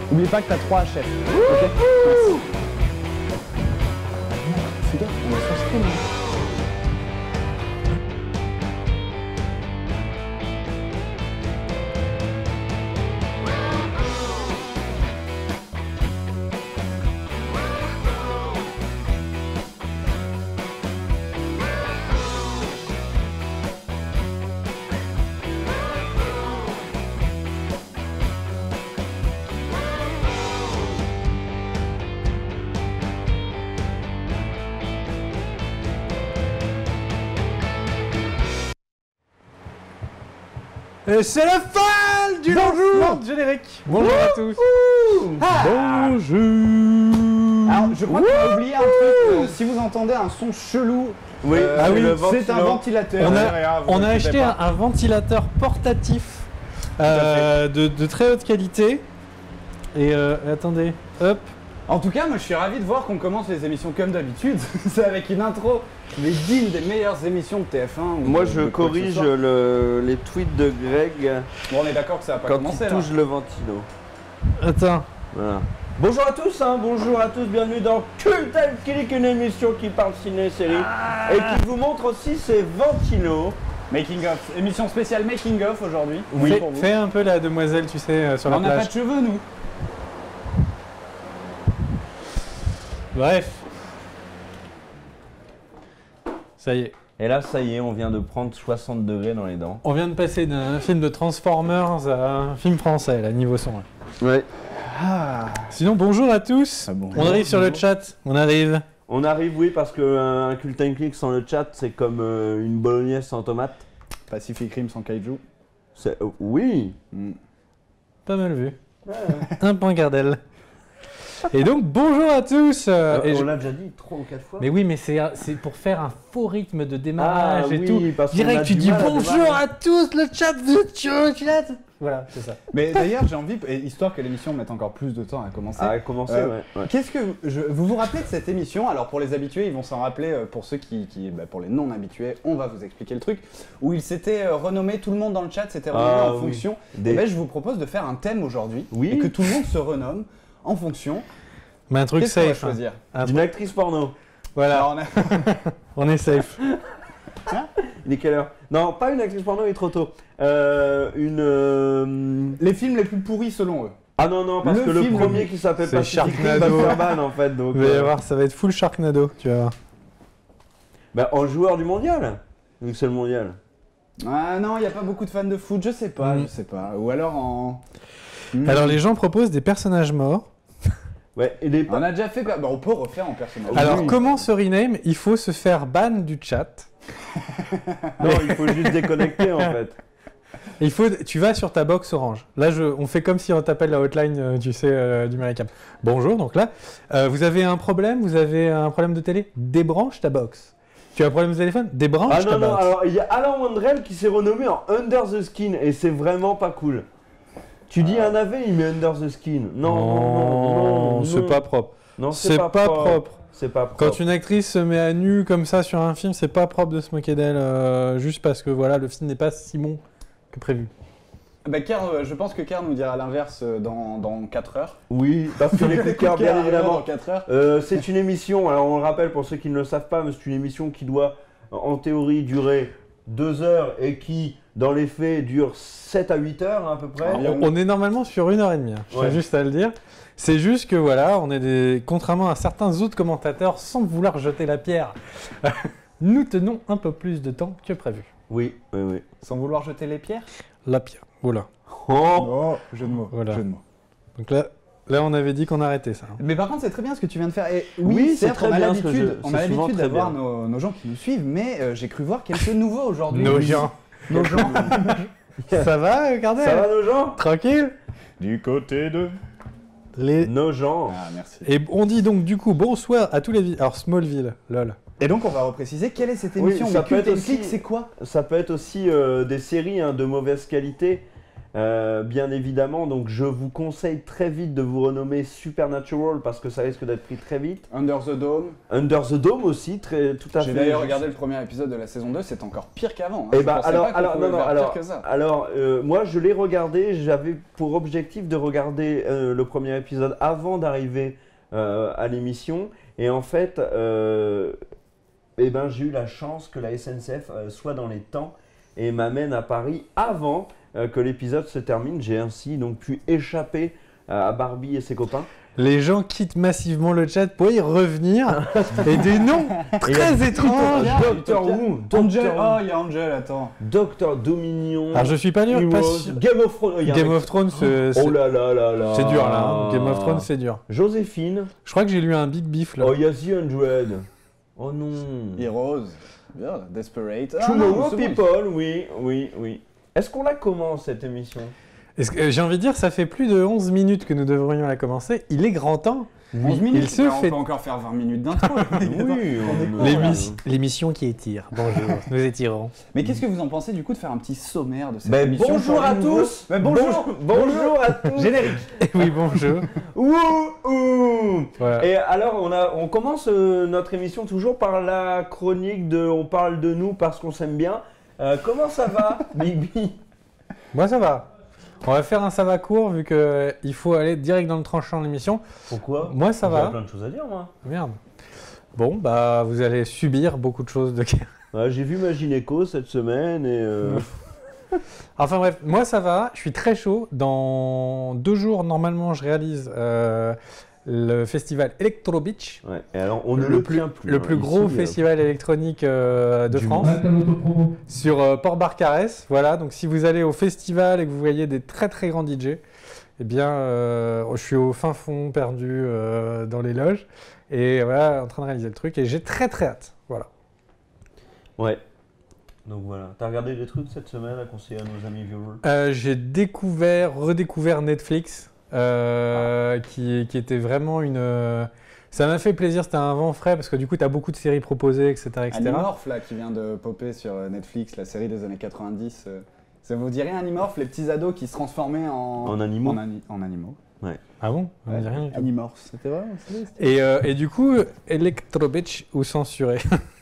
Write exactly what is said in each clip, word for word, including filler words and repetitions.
N'oublie pas que t'as trois H F. Ok. Merci. Fais gaffe, on est sur stream. Et c'est la fin du bonjour générique. Bonjour à tous. Ah. Bonjour. Alors, je crois qu'on a oublié un truc. Euh, si vous entendez un son chelou, Oui, euh, ah oui, c'est un ventilateur. On a, Derrière, vous on a inquiétez acheté pas. un, un ventilateur portatif euh, de, de très haute qualité. Et euh, attendez, hop. En tout cas, moi je suis ravi de voir qu'on commence les émissions comme d'habitude. C'est avec une intro, les dignes des meilleures émissions de T F un. ou Moi de- je de quoi que ce corrige soit. le, les tweets de Greg Bon, on est d'accord que ça va pas quand commencer il là. touche le ventilo. Attends. Voilà. Bonjour à tous, hein, bonjour à tous, bienvenue dans Cult and Click, une émission qui parle ciné-série Ah. et qui vous montre aussi ses ventilos. Making of, émission spéciale Making of aujourd'hui. Fais, pour vous. fais un peu la demoiselle, tu sais, euh, sur la On n'a pas plage. de cheveux nous. Bref. Ça y est. Et là ça y est, on vient de prendre soixante degrés dans les dents. On vient de passer d'un film de Transformers à un film français, là, niveau son. là. Ouais. Ah. Sinon, bonjour à tous. Ah, bonjour. On arrive sur le Bonjour. chat. On arrive. On arrive, oui, parce qu'un Cult and Click sans le chat, c'est comme euh, une bolognaise sans tomate. Pacific Rim sans kaiju. C'est... euh, oui. Mm. Pas mal vu. Un point Gardel. Et donc, bonjour à tous. euh, et on je- l'a déjà dit trois ou quatre fois. Mais oui, mais c'est c'est pour faire un faux rythme de démarrage Ah et oui, tout. parce qu'on Direct, a tu du dis mal à bonjour démarrer. à tous, le chat, le chat, le chat. Voilà, c'est ça. Mais d'ailleurs, j'ai envie, et histoire que l'émission mette encore plus de temps à commencer. Ah, commencer, Euh, ouais. ouais. Qu'est-ce que je, vous vous rappelez de cette émission? Alors pour les habitués, ils vont s'en rappeler. euh, Pour ceux qui, qui bah, pour les non habitués, on va vous expliquer le truc. Où il s'était euh, renommé, tout le monde dans le chat s'était renommé Ah, en oui. fonction. Des- Et ben, je vous propose de faire un thème aujourd'hui Oui. et que tout le monde se renomme en fonction. Mais un truc Qu'est-ce qu'on va safe. hein. choisir? Un D'une truc- actrice porno. Voilà, Alors, on a- on est safe. Il est quelle heure? Non, pas une actrice porno, il est trop tôt. Euh, une. euh, les films les plus pourris selon eux. Ah non, non, parce Le que le film premier le- qui s'appelle C'est Pacific Rim va Sharknado. se faire ban en fait. Donc, Il va y euh, avoir, ça va être full Sharknado, tu vas voir. bah, en joueur du mondial. Donc c'est le mondial. Ah non, il n'y a pas beaucoup de fans de foot, je sais pas, Mm. je sais pas. Ou alors en. Mm. Alors, les gens proposent des personnages morts. Ouais, et les. On a déjà fait. Bah, on peut refaire en personnage. Alors, oui. comment se rename? Il faut se faire ban du chat. Non, il faut juste déconnecter en fait. Il faut, tu vas sur ta box orange. Là, je, on fait comme si on t'appelle la hotline, euh, tu sais, euh, du Maricam. Bonjour, donc là, euh, vous avez un problème, vous avez un problème de télé, débranche ta box. Tu as un problème de téléphone, débranche Ah ta non, non, box. alors il y a Alan Wandrell qui s'est renommé en Under the Skin et c'est vraiment pas cool. Tu dis un A V, il met Under the Skin. Non, non, non, non, c'est non. pas propre. Non, C'est pas, propre. C'est pas propre. Quand une actrice se met à nu comme ça sur un film, c'est pas propre de se moquer d'elle, euh, juste parce que voilà, le film n'est pas si bon que prévu. Bah, Ker, euh, je pense que Ker nous dira l'inverse euh, dans, dans quatre heures. Oui, parce que les coups de cœur, bien Dans évidemment. quatre heures. Euh, c'est une émission, alors on le rappelle pour ceux qui ne le savent pas, mais c'est une émission qui doit en théorie durer deux heures et qui, dans les faits, dure sept à huit heures à peu près. Environ. On est normalement sur une heure et demie, hein, je tiens Ouais. juste à le dire. C'est juste que voilà, on est des, contrairement à certains autres commentateurs, sans vouloir jeter la pierre, nous tenons un peu plus de temps que prévu. Oui, oui, oui. Sans vouloir jeter les pierres. La pierre, voilà. Oh, Oh, jeu de mots. Voilà. Jeu de mots. Donc là, là, on avait dit qu'on arrêtait ça. hein. Mais par contre, c'est très bien ce que tu viens de faire. Et oui, Oui, c'est certes, très on a bien ce que l'habitude, je- on c'est a souvent l'habitude très d'avoir bien. nos, nos gens qui nous suivent, mais euh, j'ai cru voir quelques nouveaux aujourd'hui. Nos Oui. gens. Nos gens. Ça va, Gardel? ça va nos gens? Tranquille? Du côté de. Les... Nos gens. Ah, merci. Et on dit donc du coup bonsoir à tous les... vi- Alors Smallville, lol. Et donc, on va repréciser quelle est cette Oui, émission. ça Mais peut Cult être and aussi- Click, c'est quoi? Ça peut être aussi euh, des séries hein, de mauvaise qualité Euh, bien évidemment, donc je vous conseille très vite de vous renommer Supernatural parce que ça risque d'être pris très vite. Under the Dome. Under the Dome aussi, très, tout à fait. J'ai d'ailleurs regardé le premier épisode de la saison deux, c'est encore pire qu'avant. Hein. Et Je bah pensais alors, pas qu'on alors, pouvait non, non, faire alors, pire que ça. alors euh, moi je l'ai regardé, j'avais pour objectif de regarder euh, le premier épisode avant d'arriver euh, à l'émission. Et en fait, euh, eh ben, j'ai eu la chance que la S N C F euh, soit dans les temps et m'amène à Paris avant euh, que l'épisode se termine. J'ai ainsi donc pu échapper euh, à Barbie et ses copains. Les gens quittent massivement le chat pour y revenir et des noms très étranges. Doctor Who, Angel, Doctor oh Who, il y a Angel, attends. Doctor Dominion, Alors je suis pas dur, pas Heroes, sûr. Game of Thrones. Oh, il y a un Game mec- of Thrones, c'est Oh là là là là. c'est dur là. hein. Game of Thrones, c'est dur. Joséphine. Je crois que j'ai lu un big beef là. Oh, il y a The Hundred. Oh non. Heroes, bien, Desperate. Ah, non, Tomorrow c'est bon. People, oui, oui, oui. Est-ce qu'on la commence cette émission? Est-ce que- J'ai envie de dire, ça fait plus de onze minutes que nous devrions la commencer. Il est grand temps. onze minutes, Il se on fait- peut encore faire vingt minutes d'intro. Oui, on- L'émission l'émission qui étire. Bonjour, nous étirons. Mais qu'est-ce que vous en pensez du coup de faire un petit sommaire de cette Ben, émission bonjour pour les à nouveaux tous. Ben, bonjour. Bonjour à tous. Générique. Et oui, bonjour. Ouh, ouh. Voilà. Et alors, on, a, on commence euh, notre émission toujours par la chronique de On parle de nous parce qu'on s'aime bien. Euh, comment ça va, Big B? Moi, ça va. On va faire un ça va court vu qu'il faut aller direct dans le tranchant de l'émission. Pourquoi? Moi, ça J'ai va. plein de choses à dire, moi. Merde. Bon, bah, vous allez subir beaucoup de choses de Ouais, j'ai vu ma gynéco cette semaine et... euh, Enfin bref, moi ça va, je suis très chaud. Dans deux jours, normalement, je réalise euh, le festival Electro Beach, ouais. Et alors, on ne Le le, plus- tient plus. le hein, plus ici, gros euh, festival électronique euh, de du France, Ah, t'as l'autopromo. sur euh, Port-Barcarès. Voilà, donc si vous allez au festival et que vous voyez des très très grands D J, eh bien, euh, je suis au fin fond perdu euh, dans les loges et voilà, en train de réaliser le truc et j'ai très très hâte. Voilà. Ouais. Donc voilà. T'as regardé des trucs cette semaine à conseiller à nos amis viewers? Euh, j'ai découvert, redécouvert Netflix, euh, qui, qui était vraiment une... euh, ça m'a fait plaisir, c'était un vent frais, parce que du coup, tu as beaucoup de séries proposées, et cetera et cetera. Animorph là qui vient de popper sur euh, Netflix, la série des années quatre-vingt-dix. euh, Ça vous dirait Animorph, les petits ados qui se transformaient en, En animaux. En, ani- en animaux. Ah bon? Ça me Ouais. dit rien du tout. Animorph, c'était vrai c'était- c'était- Et, euh, et du coup, Electro Beach ou censuré.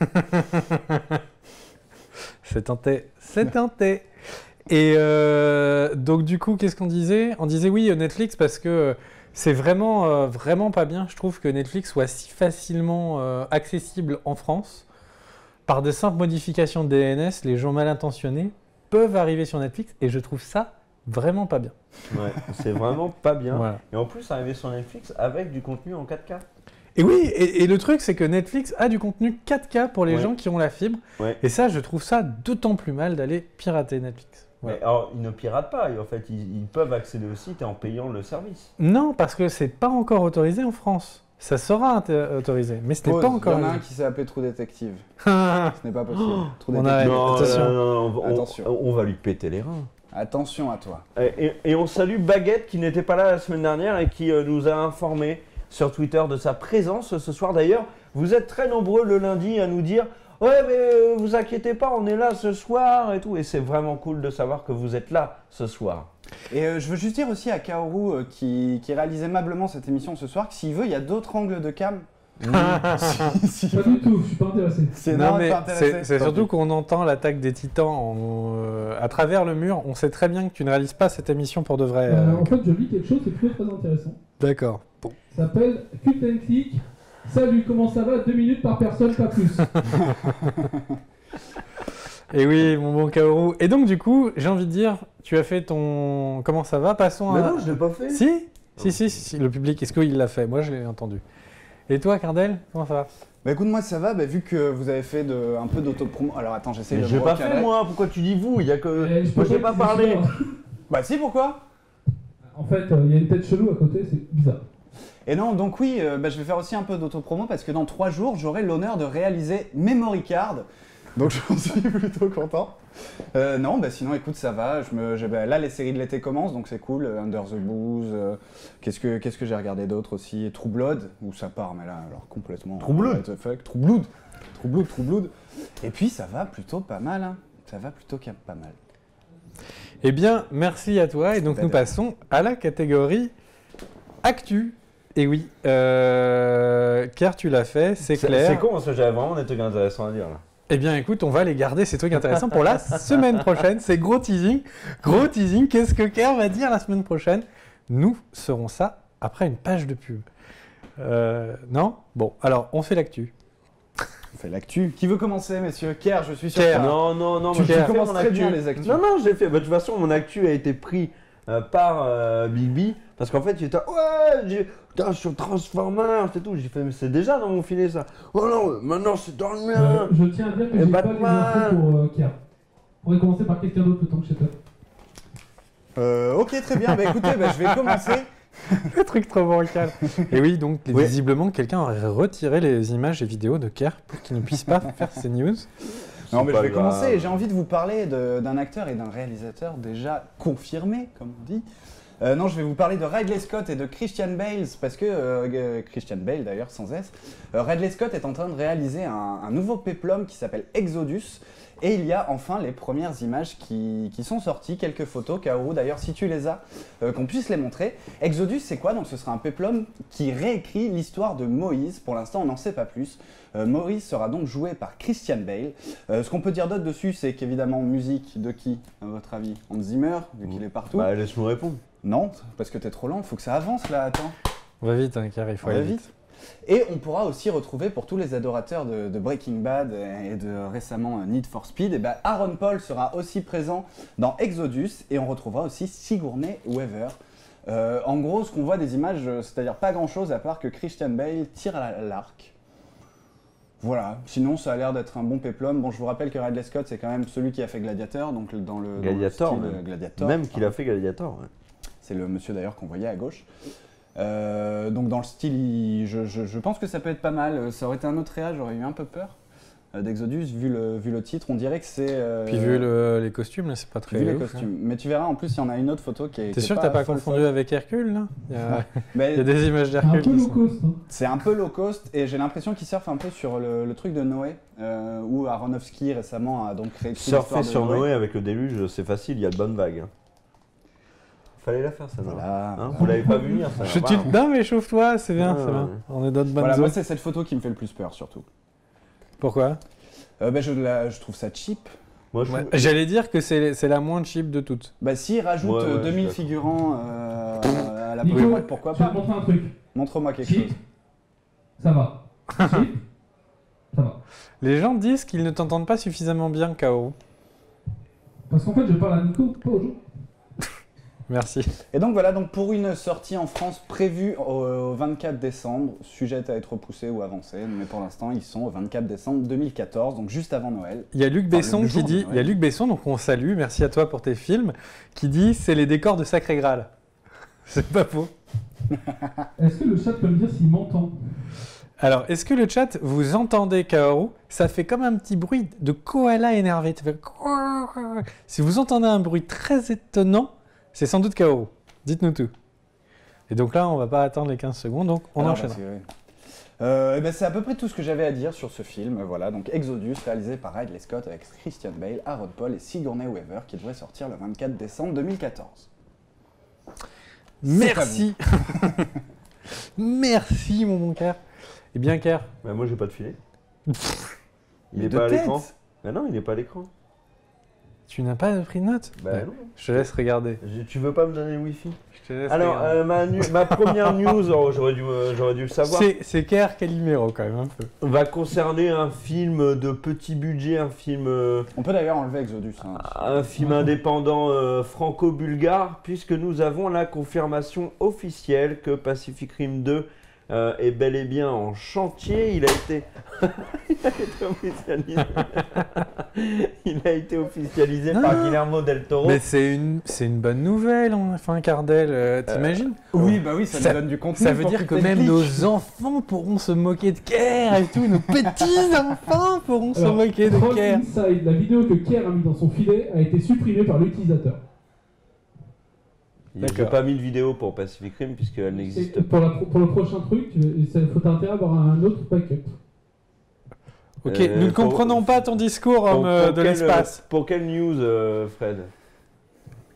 C'est tenté, c'est tenté. Et euh, donc du coup, qu'est-ce qu'on disait? On disait oui, Netflix, parce que c'est vraiment, euh, vraiment pas bien, je trouve, que Netflix soit si facilement euh, accessible en France. Par de simples modifications de D N S, les gens mal intentionnés peuvent arriver sur Netflix, et je trouve ça vraiment pas bien. Ouais, c'est vraiment pas bien. Voilà. Et en plus, arriver sur Netflix avec du contenu en quatre K. Et oui, et, et le truc, c'est que Netflix a du contenu quatre K pour les Ouais. gens qui ont la fibre. Ouais. Et ça, je trouve ça d'autant plus mal d'aller pirater Netflix. Voilà. Mais alors, ils ne piratent pas. Et en fait, ils, ils peuvent accéder au site en payant le service. Non, parce que c'est pas encore autorisé en France. Ça sera inté- autorisé, mais ce n'est Pause, pas encore. Il y en a un autorisé. qui s'est appelé True Detective. Ah, Ce n'est pas possible. True on Detective. arrête. non, attention. non, non, non, on, Attention. on va lui péter les reins. Attention à toi. Et, et- et on salue Baguette qui n'était pas là la semaine dernière et qui euh, nous a informé sur Twitter de sa présence ce soir. D'ailleurs, vous êtes très nombreux le lundi à nous dire « Ouais, mais euh, vous inquiétez pas, on est là ce soir et tout. » Et c'est vraiment cool de savoir que vous êtes là ce soir. Et euh, je veux juste dire aussi à Kaoru euh, qui, qui réalise aimablement cette émission ce soir que s'il veut, il y a d'autres angles de cam. Si- si- Pas du tout, je suis pas intéressé. C'est Non, non, mais pas intéressé. c'est c'est Tant surtout pis. qu'on entend l'attaque des titans en, euh, à travers le mur. On sait très bien que tu ne réalises pas cette émission pour de vrai. Euh, euh, en fait, je lis quelque chose qui est plutôt très intéressant. D'accord. Bon. Ça s'appelle Cut and Click. Salut, comment ça va? Deux minutes par personne, pas plus. Et oui, mon bon Kaoru. Et donc, du coup, j'ai envie de dire, tu as fait ton. Comment ça va? Passons Mais à. non, je l'ai pas fait. Si, si, si, si, si, le public, est-ce qu'il l'a fait? Moi, je l'ai entendu. Et toi, Cardel, comment ça va? Bah écoute, moi ça va, bah, vu que vous avez fait de, un peu d'autopromo. Alors attends, j'essaie Mais de j'ai me pas recadrer. fait moi, pourquoi tu dis vous? Il y a que. Eh, je peux Moi j'ai pas pas te dire parlé. ça. Bah si, pourquoi? En fait, euh, il y a une tête chelou à côté, c'est bizarre. Et non, donc oui, euh, bah, je vais faire aussi un peu d'autopromo parce que dans trois jours, j'aurai l'honneur de réaliser Memory Card. Donc j'en suis plutôt content. Euh, non, bah sinon écoute, ça va. Je me, j'ai- bah, là, les séries de l'été commencent, donc c'est cool. Euh, Under the Booze, euh, qu'est-ce que, qu'est-ce que j'ai regardé d'autre aussi? True Blood, où ça part, mais là, alors complètement. True Blood. What the fuck. True Blood. True Blood, True Blood. Et puis ça va plutôt pas mal, hein. Ça va plutôt qu'à pas mal. Eh bien, merci à toi. Et donc, Bah, nous de- passons à la catégorie Actu. Et oui, euh, Ker, tu l'as fait, c'est C'est clair. c'est con parce que j'avais vraiment des trucs intéressants à dire là. Eh bien, écoute, on va les garder, ces trucs intéressants, pour la semaine prochaine. C'est gros teasing. Gros teasing. Qu'est-ce que Ker va dire la semaine prochaine? Nous serons ça après une page de pub. Euh, non? Bon, alors, on fait l'actu. On fait l'actu. Qui veut commencer, messieurs? Kerr, je suis sûr. Kerr. que ça- Non, non, non, Tu- moi, tu j'ai fait commences mon très actu. bien les actus. Non, non, j'ai fait. Bah, de toute façon, mon actu a été pris euh, par euh, Big B parce qu'en fait, il était ouais, j'ai- putain, sur Transformers et tout. J'ai fait, mais c'est déjà dans mon filet ça. Oh non, maintenant c'est dans le Euh, mien. je tiens à dire que Et j'ai pas les Batman. infos pour euh, Kier. On pourrait commencer par quelqu'un d'autre le temps que je t'aide. Euh, ok, très bien. Bah écoutez, bah, je vais commencer. Le truc trop bancal. Et oui, donc, Oui. visiblement, quelqu'un aurait retiré les images et vidéos de Ker pour qu'il ne puisse pas faire ses news. Non, mais je pas vais grave. commencer et j'ai envie de vous parler de- d'un acteur et d'un réalisateur déjà confirmé, comme on dit. Euh, non, je vais vous parler de Ridley Scott et de Christian Bale, parce que, euh, euh, Christian Bale d'ailleurs, sans S, euh, Ridley Scott est en train de réaliser un, un nouveau péplum qui s'appelle Exodus, et il y a enfin les premières images qui, qui sont sorties, quelques photos, Kaoru d'ailleurs, si tu les as, euh, qu'on puisse les montrer. Exodus, c'est quoi? Donc ce sera un péplum qui réécrit l'histoire de Moïse, pour l'instant on n'en sait pas plus. Euh, Moïse sera donc joué par Christian Bale. Euh, ce qu'on peut dire d'autre dessus, c'est qu'évidemment, musique de qui, à votre avis? Hans Zimmer, vu qu'il est partout. Bah, laisse-nous répondre. Non, parce que t'es trop lent, faut que ça avance là, attends. On va vite, hein, Ker, il faut On va aller vite. vite. Et on pourra aussi retrouver, pour tous les adorateurs de, de Breaking Bad et de récemment euh, Need for Speed, et ben Aaron Paul sera aussi présent dans Exodus, et on retrouvera aussi Sigourney Weaver. Euh, en gros, ce qu'on voit des images, euh, c'est-à-dire pas grand-chose à part que Christian Bale tire à la- l'arc. Voilà, sinon ça a l'air d'être un bon péplum. Bon, je vous rappelle que Ridley Scott, c'est quand même celui qui a fait Gladiator, donc le- dans le, Gladiator, dans le style, même. euh, Gladiator. Même qu'il a fait Gladiator. Ouais. C'est le monsieur d'ailleurs qu'on voyait à gauche. Euh, donc dans le style, il- je, je- je pense que ça peut être pas mal. Ça aurait été un autre réa, j'aurais eu un peu peur euh, d'Exodus, vu le, vu le titre. On dirait que c'est... euh, Puis vu le- les costumes, là, c'est pas très vu les ouf, costumes. Mais tu verras, en plus, il y en a une autre photo qui est... hein. qui T'es est sûr que t'as pas folle, confondu folle. avec Hercule, là? Il y a, Mais il y a des images C'est un d'Hercule. peu qui low sont- cost. Hein. c'est un peu low cost, et j'ai l'impression qu'il surfe un peu sur le, le truc de Noé, euh, où Aronofsky récemment a donc créé toute Surfer l'histoire de sur Noé avec le déluge, c'est facile, il y a de bonnes vagues. hein. Fallait la faire, ça, non Voilà. Hein, vous l'avez pas vu venir, ça. Je- va, tu- hein. Non, mais chauffe-toi, c'est bien, Ah, c'est bien. ouais. On est dans de bonnes Voilà, moi zones. c'est cette photo qui me fait le plus peur, surtout. Pourquoi? Euh, ben, je, la- je trouve ça cheap. Moi, je Ouais, trouve- J'allais dire que c'est c'est la moins cheap de toutes. Bah s'il rajoute Ouais, ouais, euh, je suis deux mille d'accord. figurants euh, à la Nico, polypode, pourquoi Je vais pas? te montrer un truc. Montre-moi quelque Cheap. chose. Ça va. Cheap. Ça va. Les gens disent qu'ils ne t'entendent pas suffisamment bien, Kaoru. Parce qu'en fait, je parle à Nico, pas aux gens. Merci. Et donc voilà, donc pour une sortie en France prévue au, au vingt-quatre décembre, sujette à être repoussée ou avancée, mais pour l'instant ils sont au vingt-quatre décembre deux mille quatorze, donc juste avant Noël. Il y a Luc Enfin, Besson le qui jour de dit, Noël. il y a Luc Besson, donc on salue, merci à toi pour tes films, qui dit c'est les décors de Sacré Graal. C'est pas faux. Est-ce que le chat peut me dire s'il m'entend? Alors, est-ce que le chat, vous entendez Kaoru? Ça fait comme un petit bruit de koala énervé. Ça fait... Si vous entendez un bruit très étonnant, c'est sans doute Kaoru. Dites-nous tout. Et donc là, on va pas attendre les quinze secondes, donc on Alors, enchaîne. bah, c'est vrai. Euh, eh ben, c'est à peu près tout ce que j'avais à dire sur ce film. Voilà, donc Exodus, réalisé par Ridley Scott avec Christian Bale, Aaron Paul et Sigourney Weaver, qui devrait sortir le vingt-quatre décembre deux mille quatorze. Merci. Merci, mon bon Ker. Eh bien, Ker, Bah, moi, j'ai pas de filet. Il Mais est de pas à tête. l'écran. Bah non, il est pas à l'écran. tu n'as pas pris de note? Bah Ouais. non. Je te laisse regarder. Je- Tu veux pas me donner le wifi? Je te laisse Alors, regarder. euh, ma, nu- ma première news, oh, j'aurais dû, euh, j'aurais dû le savoir, C'est- C'est Ker Calimero quand même un peu. va concerner un film de petit budget, un film, euh, On peut d'ailleurs enlever Exodus. hein. un film indépendant euh, franco-bulgare, puisque nous avons la confirmation officielle que Pacific Rim deux euh, est bel et bien en chantier. Il a été, il a été officialisé, il a été officialisé Non. par Guillermo del Toro. Mais c'est une, c'est une bonne nouvelle, enfin, Cardel, euh, t'imagines? Oui, bah oui, ça, Ça- nous donne du contenu. Ça veut pour dire que tes même clics. nos enfants pourront se moquer de Ker et tout, nos petits-enfants pourront se Alors, moquer de Troll Ker. Inside, la vidéo que Kier a mis dans son filet a été supprimée par l'utilisateur. J'ai D'accord. pas mis de vidéo pour Pacific Rim puisqu'elle n'existe Et pas. pour, la pro- pour le prochain truc, il faut intérêt à avoir un autre backup. Ok, Euh, nous ne pour- comprenons pas ton discours, Pour- homme euh, pour de quelle- l'espace. Pour quelle news, euh, Fred?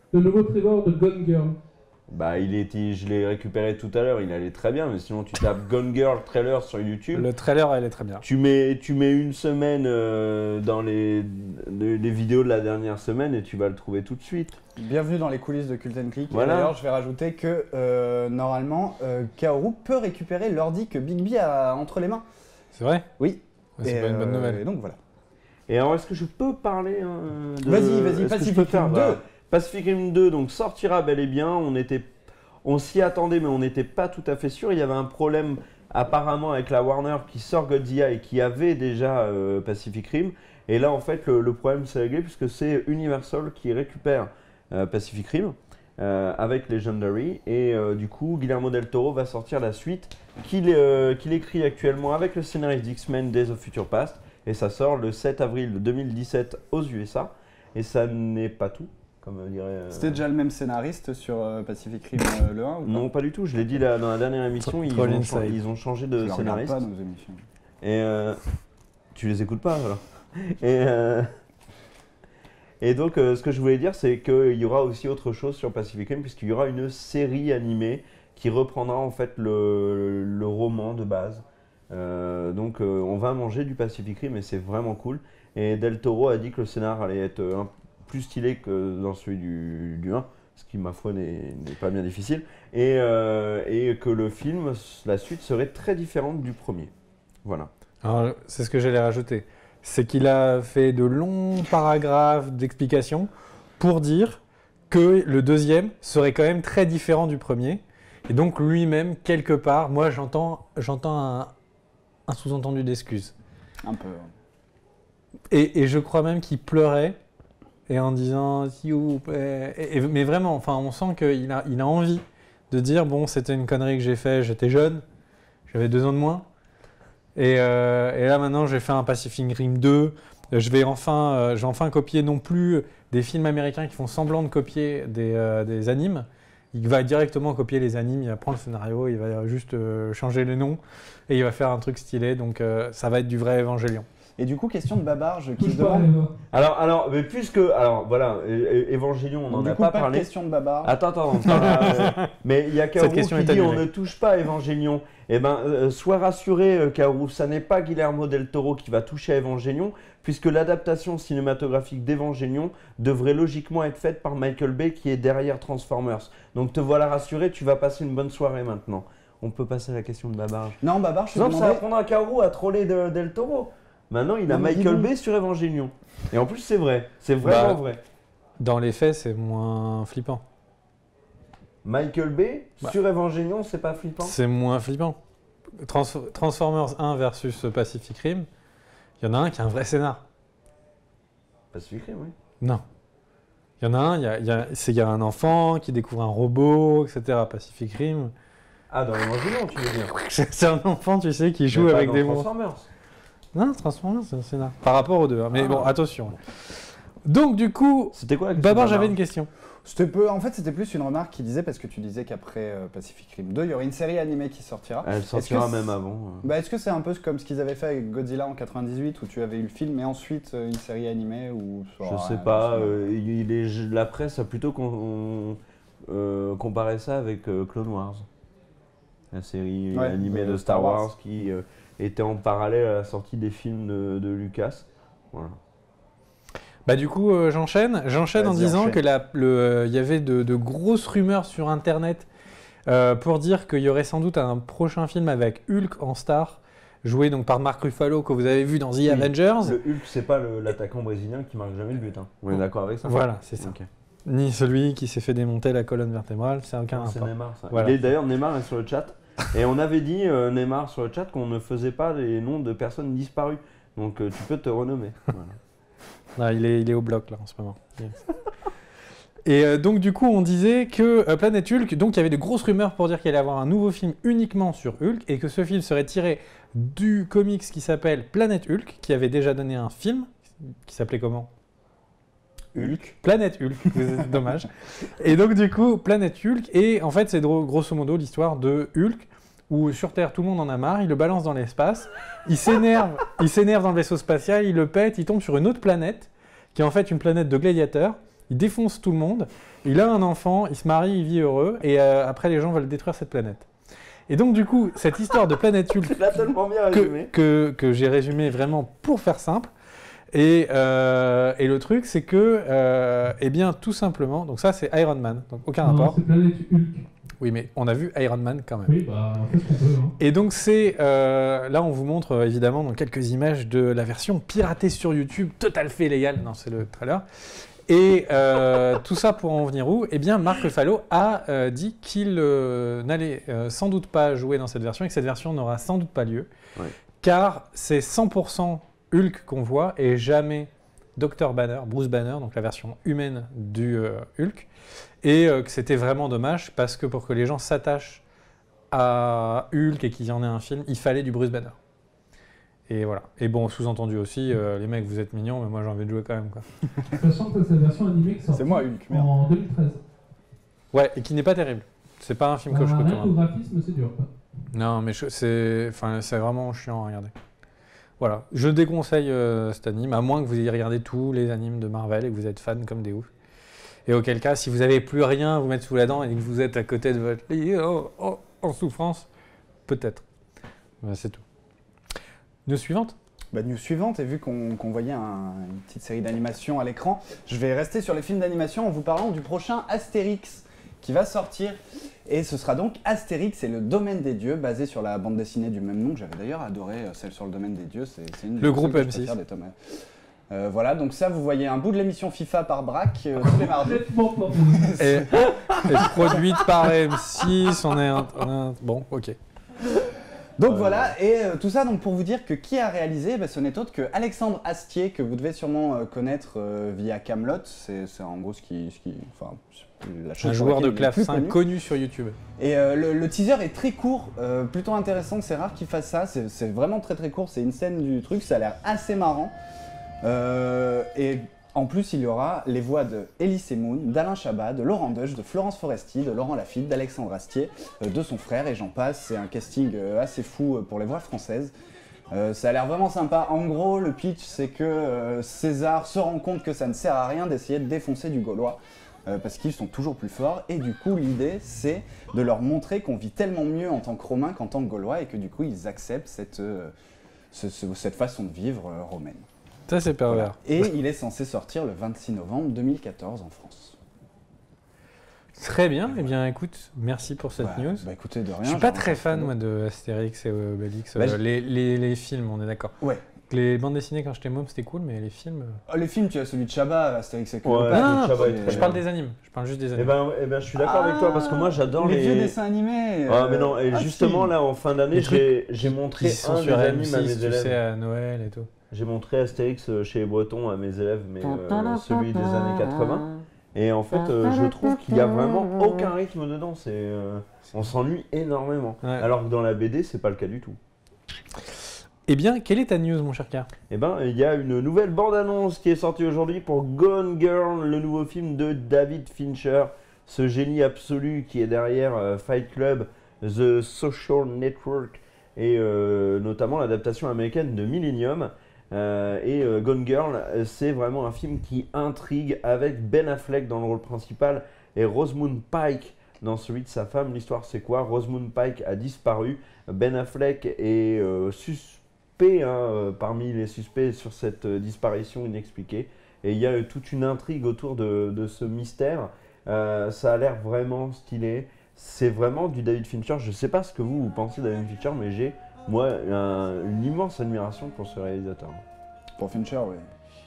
le nouveau trailer de Gone Girl. Bah, il est, je l'ai récupéré tout à l'heure, il allait très bien, mais sinon tu tapes Gone Girl trailer sur YouTube. Le trailer, elle est très bien. Tu mets, tu mets une semaine euh, dans les, les, les vidéos de la dernière semaine et tu vas le trouver tout de suite. Bienvenue dans les coulisses de Cult and Click. Voilà. Et d'ailleurs, je vais rajouter que euh, normalement, euh, Kaoru peut récupérer l'ordi que Bigby a entre les mains. C'est vrai? Oui. C'est Et, pas une bonne euh, nouvelle. Et donc voilà. Et alors, est-ce que je peux parler hein, de... Vas-y, vas-y, est-ce que Pacific je peux faire, Rim voilà. deux. Pacific Rim deux donc, sortira bel et bien. On, était, on s'y attendait, mais on n'était pas tout à fait sûr. Il y avait un problème apparemment avec la Warner qui sort Godzilla et qui avait déjà euh, Pacific Rim. Et là, en fait, le, le problème s'est réglé puisque c'est Universal qui récupère euh, Pacific Rim euh, avec Legendary. Et euh, du coup, Guillermo del Toro va sortir la suite qu'il euh, qu'il écrit actuellement avec le scénariste d'X-Men Days of Future Past. Et ça sort le sept avril deux mille dix-sept aux U S A. Et ça n'est pas tout, comme dirait... Euh... C'était déjà le même scénariste sur euh, Pacific Rim euh, le un ou pas? Non, pas du tout. Je l'ai dit là, dans la dernière émission, ils Troll ont, Inside. ils ont changé Je de les regarde scénariste. pas nos émissions. Et euh, tu les écoutes pas alors. Et, euh, et donc, euh, ce que je voulais dire, c'est qu'il y aura aussi autre chose sur Pacific Rim, puisqu'il y aura une série animée qui reprendra en fait le, le roman de base. Euh, donc, euh, on va manger du Pacific Rim et c'est vraiment cool. Et Del Toro a dit que le scénar allait être un, plus stylé que dans celui du, du un, ce qui, ma foi, n'est n'est pas bien difficile. Et, euh, et que le film, la suite, serait très différente du premier. Voilà. Alors, c'est ce que j'allais rajouter. C'est qu'il a fait de longs paragraphes d'explications pour dire que le deuxième serait quand même très différent du premier. Et donc lui-même, quelque part, moi j'entends j'entends un, un sous-entendu d'excuses. Un peu. Et, et je crois même qu'il pleurait et en disant s'il vous plaît. Et- et- mais vraiment, enfin, on sent qu'il a, il a envie de dire bon, c'était une connerie que j'ai fait, j'étais jeune, j'avais deux ans de moins. Et, euh, et là maintenant, j'ai fait un Pacific Rim deux. Je vais enfin, euh, je vais enfin copier non plus des films américains qui font semblant de copier des, euh, des animes. Il va directement copier les animes, il va prendre le scénario, il va juste euh, changer les noms et il va faire un truc stylé. Donc euh, ça va être du vrai Évangélion. Et du coup, question de Babarge qui Touche se pas, demande. Eva. Alors, alors, mais puisque, alors voilà, É- É- Évangélion, on n'en Du a coup, pas pas de parlé. question de Babarge. Attends, attends, on parle, euh, mais il y a Kaoru Cette question qui est dit on annulée. ne touche pas à Évangélion. Eh ben, euh, sois rassuré, euh, Kaoru, ça n'est pas Guillermo del Toro qui va toucher à Évangélion, puisque l'adaptation cinématographique d'Évangélion devrait logiquement être faite par Michael Bay qui est derrière Transformers. Donc te voilà rassuré, tu vas passer une bonne soirée maintenant. On peut passer à la question de Babarge. Non, Babarge, je Non, te ça demandais. apprendre à Kaoru à troller de- del Toro. Maintenant, il a Non, mais dis Michael donc. Bay sur Évangélion. Et en plus, c'est vrai. C'est vraiment Bah, vrai. Dans les faits, c'est moins flippant. Michael Bay Bah. sur Évangélion, c'est pas flippant? C'est moins flippant. Trans- Transformers un versus Pacific Rim, il y en a un qui a un vrai scénar. Pacific Rim, oui. Non. Il y en a un, il y a, il y a- c'est- il y a un enfant qui découvre un robot, et cetera. Pacific Rim. Ah, dans Évangélion, tu veux dire? C'est un enfant, tu sais, qui joue Mais pas avec dans des monstres. Transformers. Non, Transformers, c'est un scénar. Par rapport aux deux. hein. Mais Ah. bon, attention. Donc, du coup, C'était quoi la question Babar, de j'avais Babar une question. C'était peu. En fait, c'était plus une remarque qui disait, parce que tu disais qu'après euh, Pacific Rim deux, il y aurait une série animée qui sortira. Elle sortira Est-ce que même c'est- avant. euh. Bah, est-ce que c'est un peu comme ce qu'ils avaient fait avec Godzilla en quatre-vingt-dix-huit, où tu avais eu le film et ensuite euh, une série animée ou Je sais pas. euh, il est- la presse a plutôt con- euh, comparé ça avec euh, Clone Wars. La série Ouais, animée de de Star Star Wars, Wars. qui euh, était en parallèle à la sortie des films de, de Lucas. Voilà. Bah du coup, euh, j'enchaîne. J'enchaîne en Vas-y, disant enchaîne. que la- le, euh, il y avait de, de grosses rumeurs sur Internet euh, pour dire qu'il y aurait sans doute un prochain film avec Hulk en star, joué donc par Mark Ruffalo que vous avez vu dans The Oui. Avengers. Le Hulk, c'est pas le- l'attaquant brésilien qui marque jamais le but. Hein. On est d'accord avec ça? Voilà, c'est ça. Ok. Ni celui qui s'est fait démonter la colonne vertébrale, c'est aucun Non, c'est rapport. Neymar, ça. Voilà. Il est- D'ailleurs, Neymar est sur le chat. Et on avait dit, euh, Neymar sur le chat, qu'on ne faisait pas les noms de personnes disparues. Donc euh, tu peux te renommer. Voilà. Ah, il, est, il est au bloc là en ce moment. Yes. Et euh, donc du coup on disait que euh, Planète Hulk, donc il y avait de grosses rumeurs pour dire qu'il allait y avoir un nouveau film uniquement sur Hulk et que ce film serait tiré du comics qui s'appelle Planète Hulk, qui avait déjà donné un film qui s'appelait comment? Hulk. Planète Hulk, c'est dommage. Et donc du coup Planète Hulk, et en fait c'est dro- grosso modo l'histoire de Hulk où sur Terre tout le monde en a marre, il le balance dans l'espace, il s'énerve, il s'énerve dans le vaisseau spatial, il le pète, il tombe sur une autre planète qui est en fait une planète de gladiateurs. il défonce tout le monde, il a un enfant, il se marie, il vit heureux, et euh, après les gens veulent détruire cette planète. Et donc du coup, cette histoire de planète Hulk Tu l'as tellement bien que, résumé. que, que j'ai résumé vraiment pour faire simple, et, euh, et le truc c'est que, euh, eh bien tout simplement, donc ça c'est Iron Man, donc aucun Non, rapport. c'est Planète Hulk. Oui mais on a vu Iron Man quand même. Oui, bah, on fait ce qu'on peut. Hein. Et donc c'est, euh, là on vous montre euh, évidemment dans quelques images de la version piratée sur YouTube, tout à fait illégale, non c'est le trailer. Et euh, tout ça pour en venir où? Eh bien Mark Ruffalo a euh, dit qu'il euh, n'allait euh, sans doute pas jouer dans cette version et que cette version n'aura sans doute pas lieu, Ouais. car c'est cent pour cent Hulk qu'on voit et jamais docteur Banner, Bruce Banner, donc la version humaine du euh, Hulk, et euh, que c'était vraiment dommage parce que pour que les gens s'attachent à Hulk et qu'il y en ait un film, il fallait du Bruce Banner. Et voilà. Et bon, sous-entendu aussi, euh, les mecs, vous êtes mignons, mais moi j'ai envie de jouer quand même, quoi. Sachant que c'est la version animée qui sort C'est moi, Hulk, merde. en deux mille treize. Ouais, et qui n'est pas terrible. C'est pas un film que je Bah, rien retourne. qu'au graphisme, c'est dur. Quoi. Non, mais je- c'est, enfin, c'est vraiment chiant à regarder. Voilà. Je déconseille euh, cet anime, à moins que vous ayez regardé tous les animes de Marvel et que vous êtes fan comme des oufs. Et auquel cas, si vous n'avez plus rien à vous mettre sous la dent et que vous êtes à côté de votre lit oh, oh, en souffrance, peut-être. Voilà, c'est tout. News suivante. Bah, news suivante, et vu qu'on qu'on voyait un- une petite série d'animation à l'écran, je vais rester sur les films d'animation en vous parlant du prochain Astérix qui va sortir. Et ce sera donc Astérix et le domaine des dieux, basé sur la bande dessinée du même nom, que j'avais d'ailleurs adoré, euh, celle sur le domaine des dieux. C'est c'est une des Le personnes groupe que je M six. préfère des tomes. Euh, voilà, donc ça, vous voyez un bout de l'émission FIFA par Braque euh, tous les mardis. Complètement pas Et, et produite par M six, on est un, on est un- bon, ok. Donc Euh, voilà, et euh, tout ça donc pour vous dire que qui a réalisé, bah, ce n'est autre que Alexandre Astier, que vous devez sûrement euh, connaître euh, via Kaamelott. C'est c'est en gros ce qui, ce qui, enfin, la chose Un sur joueur de laquelle il est le plus clavecin connu. connu sur YouTube. Et euh, le, le teaser est très court, euh, plutôt intéressant, c'est rare qu'il fasse ça, c'est c'est vraiment très très court, c'est une scène du truc, ça a l'air assez marrant. Euh, et en plus il y aura les voix de Elie Semoun, d'Alain Chabat, de Laurent Deutsch, de Florence Foresti, de Laurent Lafitte, d'Alexandre Astier, euh, de son frère et j'en passe, c'est un casting euh, assez fou euh, pour les voix françaises. Euh, ça a l'air vraiment sympa. En gros, le pitch, c'est que euh, César se rend compte que ça ne sert à rien d'essayer de défoncer du Gaulois. Euh, parce qu'ils sont toujours plus forts, et du coup l'idée c'est de leur montrer qu'on vit tellement mieux en tant que Romains qu'en tant que Gaulois, et que du coup ils acceptent cette, euh, ce- ce- cette façon de vivre euh, romaine. Ça, c'est pervers. Voilà. Et il est censé sortir le vingt-six novembre deux mille quatorze en France. Très bien. Eh bien, écoute, merci pour cette Voilà. news. Bah écoutez, de rien. Je suis pas j'ai très encore fan fait moi de Astérix et Obélix. Bah, Euh, je- les, les, les films, on est d'accord. Ouais. Les bandes dessinées quand j'étais môme, c'était cool, mais les films. euh, Oh, les films, tu as celui de Chabat, Astérix et Ouais. Cléopâtre. Non, non, non, Chabat est Et- très je bien. parle des animes. Je parle juste des Eh animes. ben, eh ben, je suis d'accord avec toi parce que moi j'adore les les. vieux dessins animés. Ah euh, mais non, et ah, justement si. là en fin d'année Les trucs j'ai j'ai montré Ils sont un des sur animes à M mes six, tu élèves. sais, à Noël et tout. J'ai montré Astérix euh, chez les Bretons à mes élèves, mais euh, celui des années quatre-vingts. Et en fait, euh, je trouve qu'il n'y a vraiment aucun rythme dedans. C'est, euh, on s'ennuie énormément. Ouais. Alors que dans la B D, c'est pas le cas du tout. Eh bien, quelle est ta news, mon cher Car? Eh ben, il y a une nouvelle bande-annonce qui est sortie aujourd'hui pour Gone Girl, le nouveau film de David Fincher, ce génie absolu qui est derrière euh, Fight Club, The Social Network et euh, notamment l'adaptation américaine de Millennium. Euh, et euh, Gone Girl, euh, c'est vraiment un film qui intrigue avec Ben Affleck dans le rôle principal et Rosamund Pike dans celui de sa femme. L'histoire, c'est quoi? Rosamund Pike a disparu. Ben Affleck est euh, suspect hein, euh, parmi les suspects sur cette euh, disparition inexpliquée. Et il y a euh, toute une intrigue autour de, de ce mystère. Euh, ça a l'air vraiment stylé. C'est vraiment du David Fincher. Je ne sais pas ce que vous, vous pensez de David Fincher, mais j'ai moi un- une immense admiration pour ce réalisateur. Pour Fincher, oui.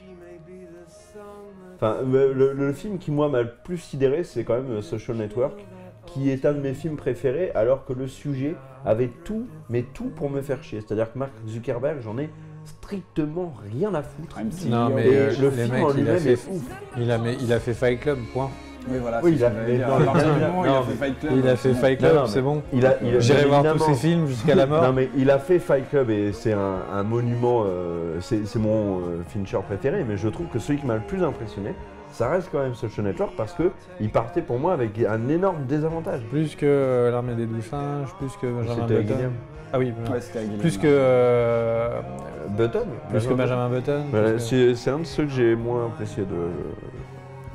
Enfin, le, le- le film qui moi m'a le plus sidéré, c'est quand même euh, Social Network, qui est un de mes films préférés, alors que le sujet avait tout, mais tout pour me faire chier. C'est-à-dire que Mark Zuckerberg, j'en ai strictement rien à foutre. Même si Non, il y a- mais Et euh, le les film mecs, en il a lui-même fait, est ouf. il a, mais il a fait Fight Club, point. Oui, voilà. Oui, c'est il a- ce que j'allais mais dire. non, À mais- partir du non, moment où il a mais- fait Fight Club. Il a c'est fait bon. Fight Non, Club, non, c'est mais- bon. Il a, il a- J'irai voir tous évidemment- ses films jusqu'à la mort. Non mais il a fait Fight Club et c'est un, un monument, euh, c'est c'est mon euh, Fincher préféré, mais je trouve que celui qui m'a le plus impressionné, ça reste quand même Social Network parce que il partait pour moi avec un énorme désavantage. Plus que euh, l'armée des douze singes, plus que Benjamin C'était Button. Guillaume. Ah oui, voilà. Ouais, c'était avec plus Guillaume. que euh, Euh, Button plus que Benjamin Button. Voilà, plus que- c'est c'est un de ceux que j'ai moins apprécié de.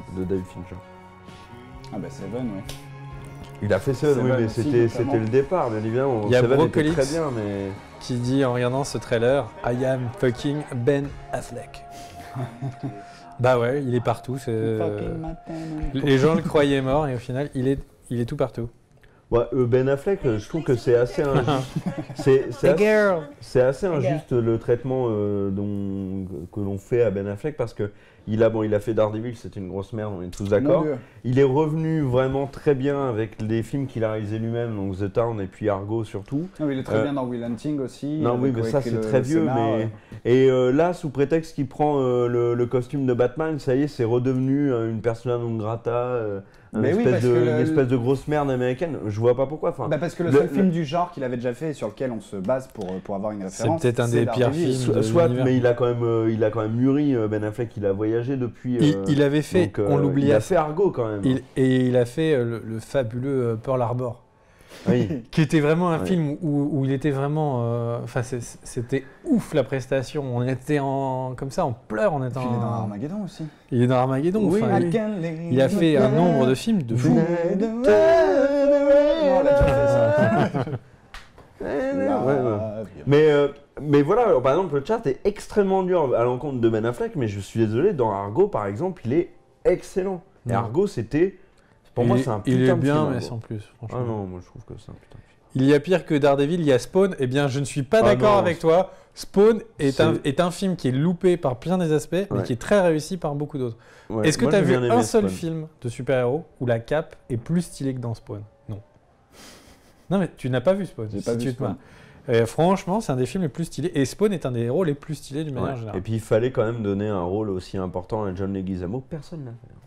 de David Fincher. Ah bah Seven, ouais. Il a fait Seven, oui, Seven mais aussi, c'était, notamment. c'était le départ, bien évidemment. Il y a Seven était Brocolix. très bien, mais... Qui dit en regardant ce trailer I am fucking Ben Affleck. Bah ouais, il est partout. C'est... Fucking matin. Les gens le croyaient mort et au final, il est, il est tout partout. Ouais, euh, Ben Affleck, euh, je trouve que c'est assez injuste. c'est, c'est, assez, girl. c'est assez injuste le traitement euh, dont, que l'on fait à Ben Affleck parce que il a, bon, il a fait Daredevil, c'était une grosse merde, on est tous Mon d'accord. Dieu. Il est revenu vraiment très bien avec les films qu'il a réalisés lui-même, donc The Town et puis Argo surtout. Ah oui, il est très Euh, bien dans Will Hunting aussi. Non, il oui, avait mais ça coécrit c'est le- très le vieux. scénar, Mais... ouais. Et euh, là, sous prétexte qu'il prend euh, le, le costume de Batman, ça y est, c'est redevenu euh, une persona non grata, euh, une, Mais oui, espèce parce de, que une le- espèce de grosse merde américaine. Je vois pas pourquoi. Enfin, Bah parce que le, le- seul le- film du genre qu'il avait déjà fait et sur lequel on se base pour, pour avoir une C'est référence. peut-être un des pires Daredevil. films. so- de soit, l'univers. mais il a quand même, euh, il a quand même mûri. euh, Ben Affleck, il a voyagé depuis. Il, euh, il avait fait, donc, euh, on Il l'oubliait, a fait Argo quand même. il- et il a fait euh, le, le fabuleux euh, Pearl Harbor. Oui. Qui était vraiment un Ouais. film où, où il était vraiment. euh, Enfin, c'est- c'était ouf la prestation. On était en. Comme ça, en pleurs. On était Puis il est dans en. Armageddon aussi. Il est dans Armageddon. Oui, enfin, oui. il, I can live il a fait un without nombre de films de fou. Non, on a déjà fait ça. Ouais, ouais, ouais. Là, Mais, euh, mais voilà, alors, par exemple, le chat est extrêmement dur à l'encontre de Ben Affleck, mais je suis désolé, dans Argo, par exemple, il est excellent. Et Non. Argo, c'était. Pour il moi, est- c'est un putain Il est de bien, film, mais Argo. sans plus. Franchement. Ah non, moi je trouve que c'est un putain de film. Il y a pire que Daredevil, il y a Spawn. Eh bien, je ne suis pas Ah d'accord non, avec toi. Spawn est c'est- un, est un film qui est loupé par plein des aspects, mais Ouais. qui est très réussi par beaucoup d'autres. Ouais, Est-ce que moi, tu as j'ai vu bien aimé un seul Spawn. film de super-héros où la cape est plus stylée que dans Spawn? Non. Non, mais tu n'as pas vu Spawn. J'ai si pas tu vu te Spawn. marres. Euh, franchement, c'est un des films les plus stylés. Et Spawn est un des héros les plus stylés d'une manière Ouais. générale. Et puis il fallait quand même donner un rôle aussi important à John Leguizamo. Personne l'a fait.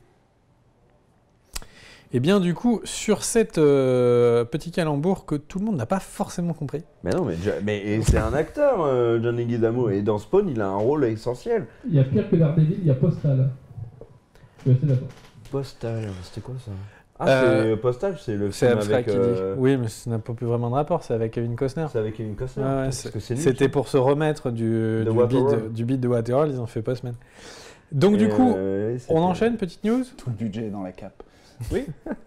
Et bien, du coup, sur cette euh, petit calembour que tout le monde n'a pas forcément compris. Mais non, mais, Jo- mais et c'est un acteur, euh, John Leguizamo. Et dans Spawn, il a un rôle essentiel. Il y a pire que Daredevil, il y a Postal. Je suis assez d'accord. Postal, c'était quoi ça Ah, Euh, c'est Postal, c'est le C'est film abstrait avec. qui euh, dit. Oui, mais ça n'a pas plus vraiment de rapport. C'est avec Kevin Costner. C'est avec Kevin Costner. Ouais, ouais, parce c'est- que c'est lui, C'était ça. pour se remettre du, De du, Waterworld. beat, du beat de Waterworld. Ils ont fait Postman. Donc, du Et, coup, euh, c'était- on enchaîne, petite news. Tout le budget est dans la cape. Oui.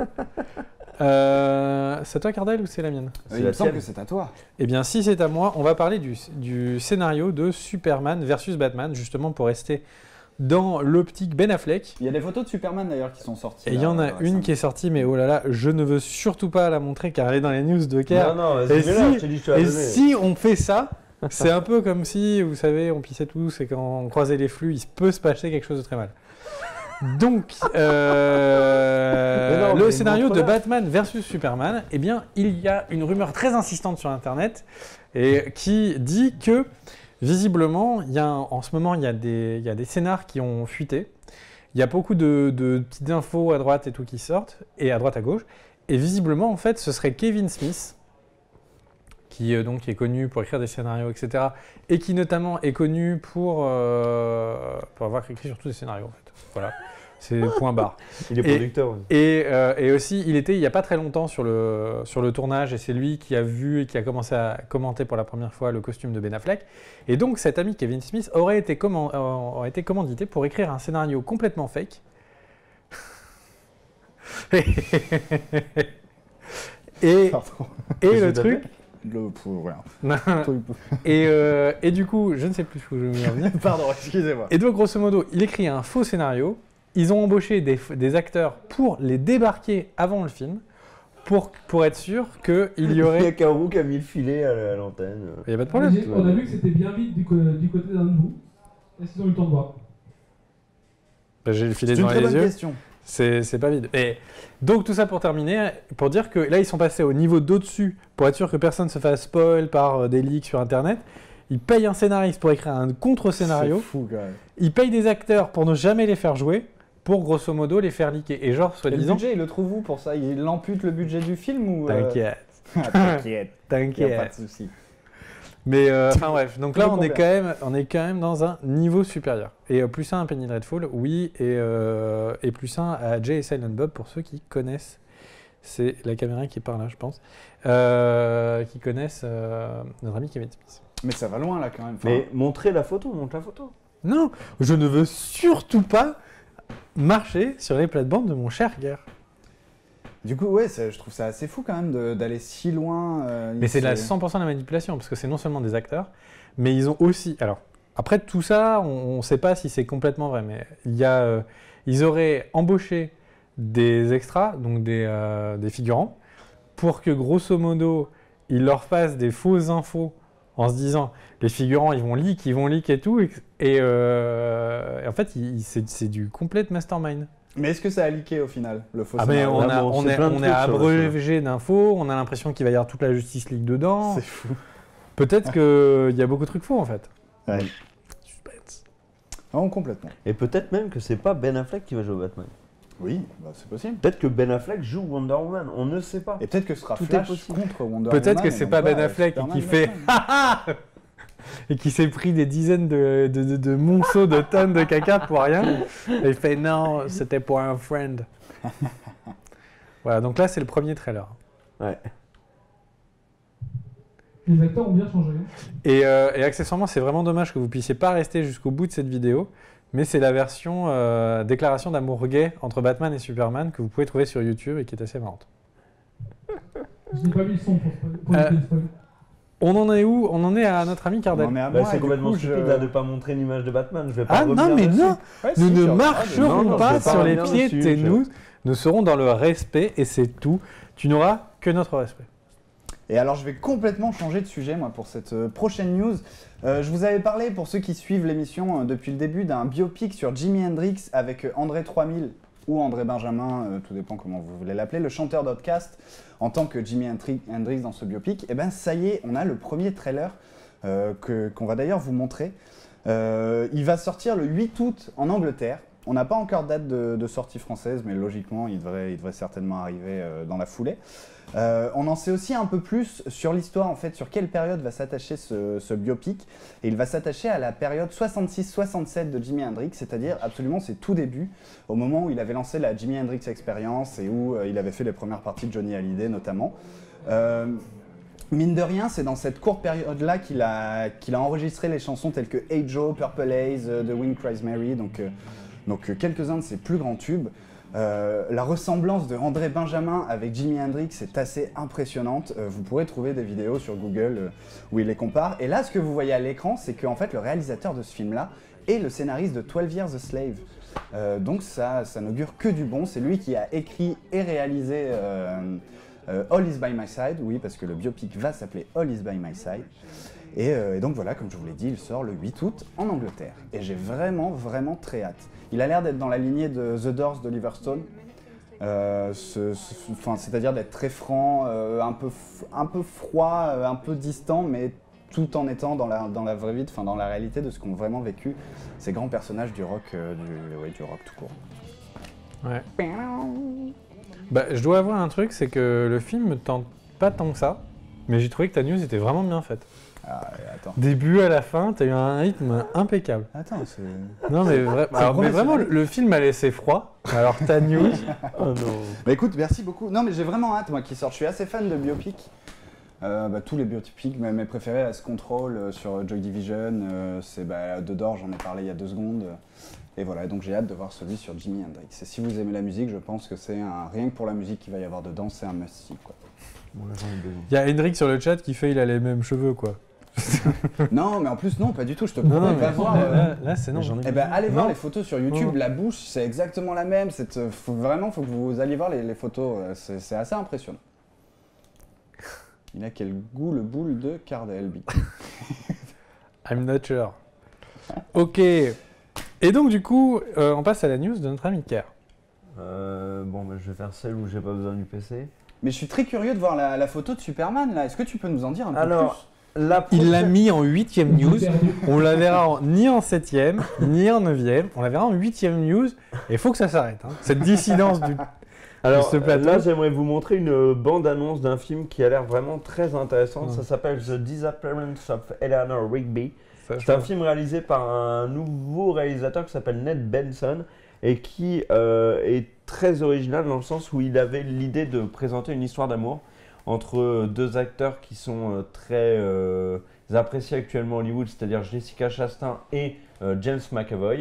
Euh, c'est toi, Cardel, ou c'est la mienne? C'est il la me semble tienne. que c'est à toi. Eh bien, si c'est à moi, on va parler du, du scénario de Superman versus Batman, justement pour rester dans l'optique Ben Affleck. Il y a des photos de Superman d'ailleurs qui sont sorties. Et il y là, en a récemment. une qui est sortie, mais oh là là, je ne veux surtout pas la montrer car elle est dans les news de Kerr. Non, non, Et vas-y, mais là, si- je t'ai dit, je te l'ai Et donné. si on fait ça, c'est un peu comme si, vous savez, on pissait tous et quand on croisait les flux, il se peut se passer quelque chose de très mal. Donc, euh, Mais non, le mais scénario de montre-la. Batman versus Superman, eh bien, il y a une rumeur très insistante sur Internet et qui dit que, visiblement, il y a, un- en ce moment, il y a des, il y a des scénars qui ont fuité. Il y a beaucoup de, de petites infos à droite et tout qui sortent, et à droite à gauche. Et visiblement, en fait, ce serait Kevin Smith, qui euh, donc est connu pour écrire des scénarios, et cetera, et qui notamment est connu pour, euh, pour avoir écrit surtout des scénarios, en fait. Voilà, c'est point barre. Il est Et- producteur. oui. Et, euh, et aussi, il était il n'y a pas très longtemps sur le, sur le tournage, et c'est lui qui a vu et qui a commencé à commenter pour la première fois le costume de Ben Affleck. Et donc, cet ami Kevin Smith aurait été, comman- euh, aurait été commandité pour écrire un scénario complètement fake. et Pardon. et Qu'est-ce le que t'as truc. Le pour rien. et, euh, et du coup, je ne sais plus où je veux en venir. Pardon, excusez-moi. Et donc, grosso modo, il écrit un faux scénario. Ils ont embauché des, des acteurs pour les débarquer avant le film, pour, pour être sûr qu'il y Il y aurait. a Karou qui a mis le filet à la- à l'antenne. Il n'y a pas de problème. J'ai- On a vu que c'était bien vite du, co- du côté d'un de vous. Est-ce qu'ils ont eu le temps de voir? Bah, J'ai le filet C'est une devant très les bonne yeux. question. C'est c'est pas vide. Et donc, tout ça pour terminer, pour dire que là, ils sont passés au niveau d'au-dessus pour être sûr que personne se fasse spoil par euh, des leaks sur Internet. Ils payent un scénariste pour écrire un contre-scénario. C'est fou quand même. Ils payent des acteurs pour ne jamais les faire jouer, pour grosso modo les faire leaker. Et genre, Et le soi-disant. budget, il le trouve où pour ça? Il ampute le budget du film ou euh, T'inquiète, Ah, T'inquiète, y a pas t'inquiète. de souci. Mais euh, enfin bref, donc là Je on est, confirme. quand même, on est quand même dans un niveau supérieur. Et euh, plus un à Penny Dreadful, oui, et, euh, et plus un à Jay et Silent Bob pour ceux qui connaissent. C'est la caméra qui part là, je pense. Euh, qui connaissent euh, notre ami Kevin Smith. Mais ça va loin là quand même. Enfin, Mais montrez la photo, montre la photo. Non, je ne veux surtout pas marcher sur les plates-bandes de mon cher Guerre. Du coup, ouais, ça- je trouve ça assez fou quand même de- d'aller si loin. euh, Mais c'est de la c'est- cent pour cent de la manipulation, parce que c'est non seulement des acteurs, mais ils ont aussi... Alors, après tout ça, on ne sait pas si c'est complètement vrai, mais il y a, euh, ils auraient embauché des extras, donc des, euh, des figurants, pour que grosso modo, ils leur fassent des fausses infos en se disant les figurants ils vont leak, ils vont leak et tout, et, et, euh, et en fait il- il- c'est c'est du complète mastermind. Mais est-ce que ça a leaké au final, le faux Ah mais scénario on, là, a, bon, on c'est est, plein de on est trucs sur le abreuvé d'infos, on a l'impression qu'il va y avoir toute la Justice League dedans. C'est fou. Peut-être qu'il y a beaucoup de trucs faux en fait. Ouais. Suspense. Non, complètement. Et peut-être même que c'est pas Ben Affleck qui va jouer Batman. Oui, bah, c'est possible. Peut-être que Ben Affleck joue Wonder Woman, on ne sait pas. Et peut-être que ce sera Tout est Flash possible. contre Wonder Woman. Peut-être que et c'est non pas Ben euh, Affleck Superman qui fait Batman. et qui s'est pris des dizaines de, de, de, de monceaux de tonnes de caca pour rien. Et il fait non, c'était pour un friend. Voilà, donc là c'est le premier trailer. Ouais. Les acteurs ont bien changé. Et, euh, et accessoirement, c'est vraiment dommage que vous puissiez pas rester jusqu'au bout de cette vidéo, mais c'est la version euh, déclaration d'amour gay entre Batman et Superman que vous pouvez trouver sur YouTube et qui est assez marrante. Je n'ai pas mis le son pour, pour Euh, éviter le spoil. On en est où? On en est à notre ami On Cardel. en est à Bah, moi, c'est et du complètement coup, stupide je- là, de pas montrer une image de Batman. Je vais pas Ah revenir non, mais dessus. non, Ouais, nous si, ne sur- ah, marcherons non, non, pas je vais pas sur les revenir pieds dessus, de je- nous. Nous serons dans le respect et c'est tout. Tu n'auras que notre respect. Et alors, je vais complètement changer de sujet, moi, pour cette euh, prochaine news. Euh, je vous avais parlé, pour ceux qui suivent l'émission euh, depuis le début, d'un biopic sur Jimi Hendrix avec euh, André trois mille ou André Benjamin, euh, tout dépend comment vous voulez l'appeler, le chanteur d'Outcast, en tant que Jimi Hendri- Hendrix dans ce biopic. Et ben, ça y est, on a le premier trailer euh, que- qu'on va d'ailleurs vous montrer. Euh, il va sortir le huit août en Angleterre. On n'a pas encore de date de, de sortie française, mais logiquement, il devrait, il devrait certainement arriver euh, dans la foulée. Euh, on en sait aussi un peu plus sur l'histoire, en fait, sur quelle période va s'attacher ce, ce biopic. Et il va s'attacher à la période soixante-six soixante-sept de Jimi Hendrix, c'est-à-dire absolument ses tout débuts, au moment où il avait lancé la Jimi Hendrix Experience et où euh, il avait fait les premières parties de Johnny Hallyday notamment. Euh, Mine de rien, c'est dans cette courte période-là qu'il a, qu'il a enregistré les chansons telles que Hey Joe, Purple Haze, euh, The Wind Cries Mary, donc, euh, donc euh, quelques-uns de ses plus grands tubes. Euh, la ressemblance de André Benjamin avec Jimi Hendrix est assez impressionnante. Euh, vous pourrez trouver des vidéos sur Google euh, où il les compare. Et là, ce que vous voyez à l'écran, c'est qu'en fait, le réalisateur de ce film-là est le scénariste de twelve Years a Slave. Euh, donc ça, ça n'augure que du bon. C'est lui qui a écrit et réalisé euh, euh, All Is By My Side, oui, parce que le biopic va s'appeler All Is By My Side. Et, euh, et donc voilà, comme je vous l'ai dit, il sort le huit août en Angleterre. Et j'ai vraiment, vraiment très hâte. Il a l'air d'être dans la lignée de The Doors d'Oliver Stone. Euh, ce- ce- enfin, c'est-à-dire d'être très franc, euh, un, peu f- un peu froid, euh, un peu distant, mais tout en étant dans la, dans la vraie vie, enfin dans la réalité de ce qu'ont vraiment vécu ces grands personnages du rock, euh, du, ouais, du rock tout court. Ouais. Bah, je dois avouer un truc, c'est que le film me tente pas tant que ça, mais j'ai trouvé que ta news était vraiment bien faite. Ah, attends. Début à la fin, t'as eu un rythme impeccable. Attends, c'est... Non mais, vra- alors, mais vraiment, le, le film m'a laissé froid. Alors ta news, Oh non. Bah écoute, merci beaucoup. Non mais j'ai vraiment hâte, moi, qui sort. Je suis assez fan de biopics. Euh, bah, tous les biopics, mes, mes préférés, As Control euh, sur Joy Division, euh, c'est bah, The Doors, j'en ai parlé il y a deux secondes. Et voilà, donc j'ai hâte de voir celui sur Jimi Hendrix. Et si vous aimez la musique, je pense que c'est un... rien que pour la musique qu'il va y avoir dedans, c'est un must-see, quoi. Bon, là, j'en ai besoin. il y a Hendrik sur le chat qui fait il a les mêmes cheveux quoi. Non, mais en plus, non, pas du tout, je te Non, promets, non, va mais voir. là, euh, là, là, c'est non. J'en ai Eh ben, allez voir Non. les photos sur YouTube, Non. la bouche, c'est exactement la même. C'est, euh, faut, vraiment, faut que vous alliez voir les, les photos, euh, c'est, c'est assez impressionnant. Il a quel goût le boule de Cardel, Big. I'm not sure. Ok. Et donc du coup, euh, on passe à la news de notre ami Kerr. Euh, bon, bah, je vais faire celle où j'ai pas besoin du P C. Mais je suis très curieux de voir la, la photo de Superman là. Est-ce que tu peux nous en dire un peu Alors, la Il l'a prochaine- mis en huitième news. J'ai perdu. On la verra en- ni en septième, ni en neuvième. On la verra en huitième news. Et il faut que ça s'arrête. hein. Cette dissidence du... Alors ce plateau. là, j'aimerais vous montrer une bande-annonce d'un film qui a l'air vraiment très intéressant. Ouais. Ça s'appelle The Disappearance of Eleanor Rigby. Ça, je C'est un pense. film réalisé par un nouveau réalisateur qui s'appelle Ned Benson et qui euh, est très original dans le sens où il avait l'idée de présenter une histoire d'amour entre deux acteurs qui sont euh, très euh, appréciés actuellement à Hollywood, c'est-à-dire Jessica Chastain et euh, James McAvoy.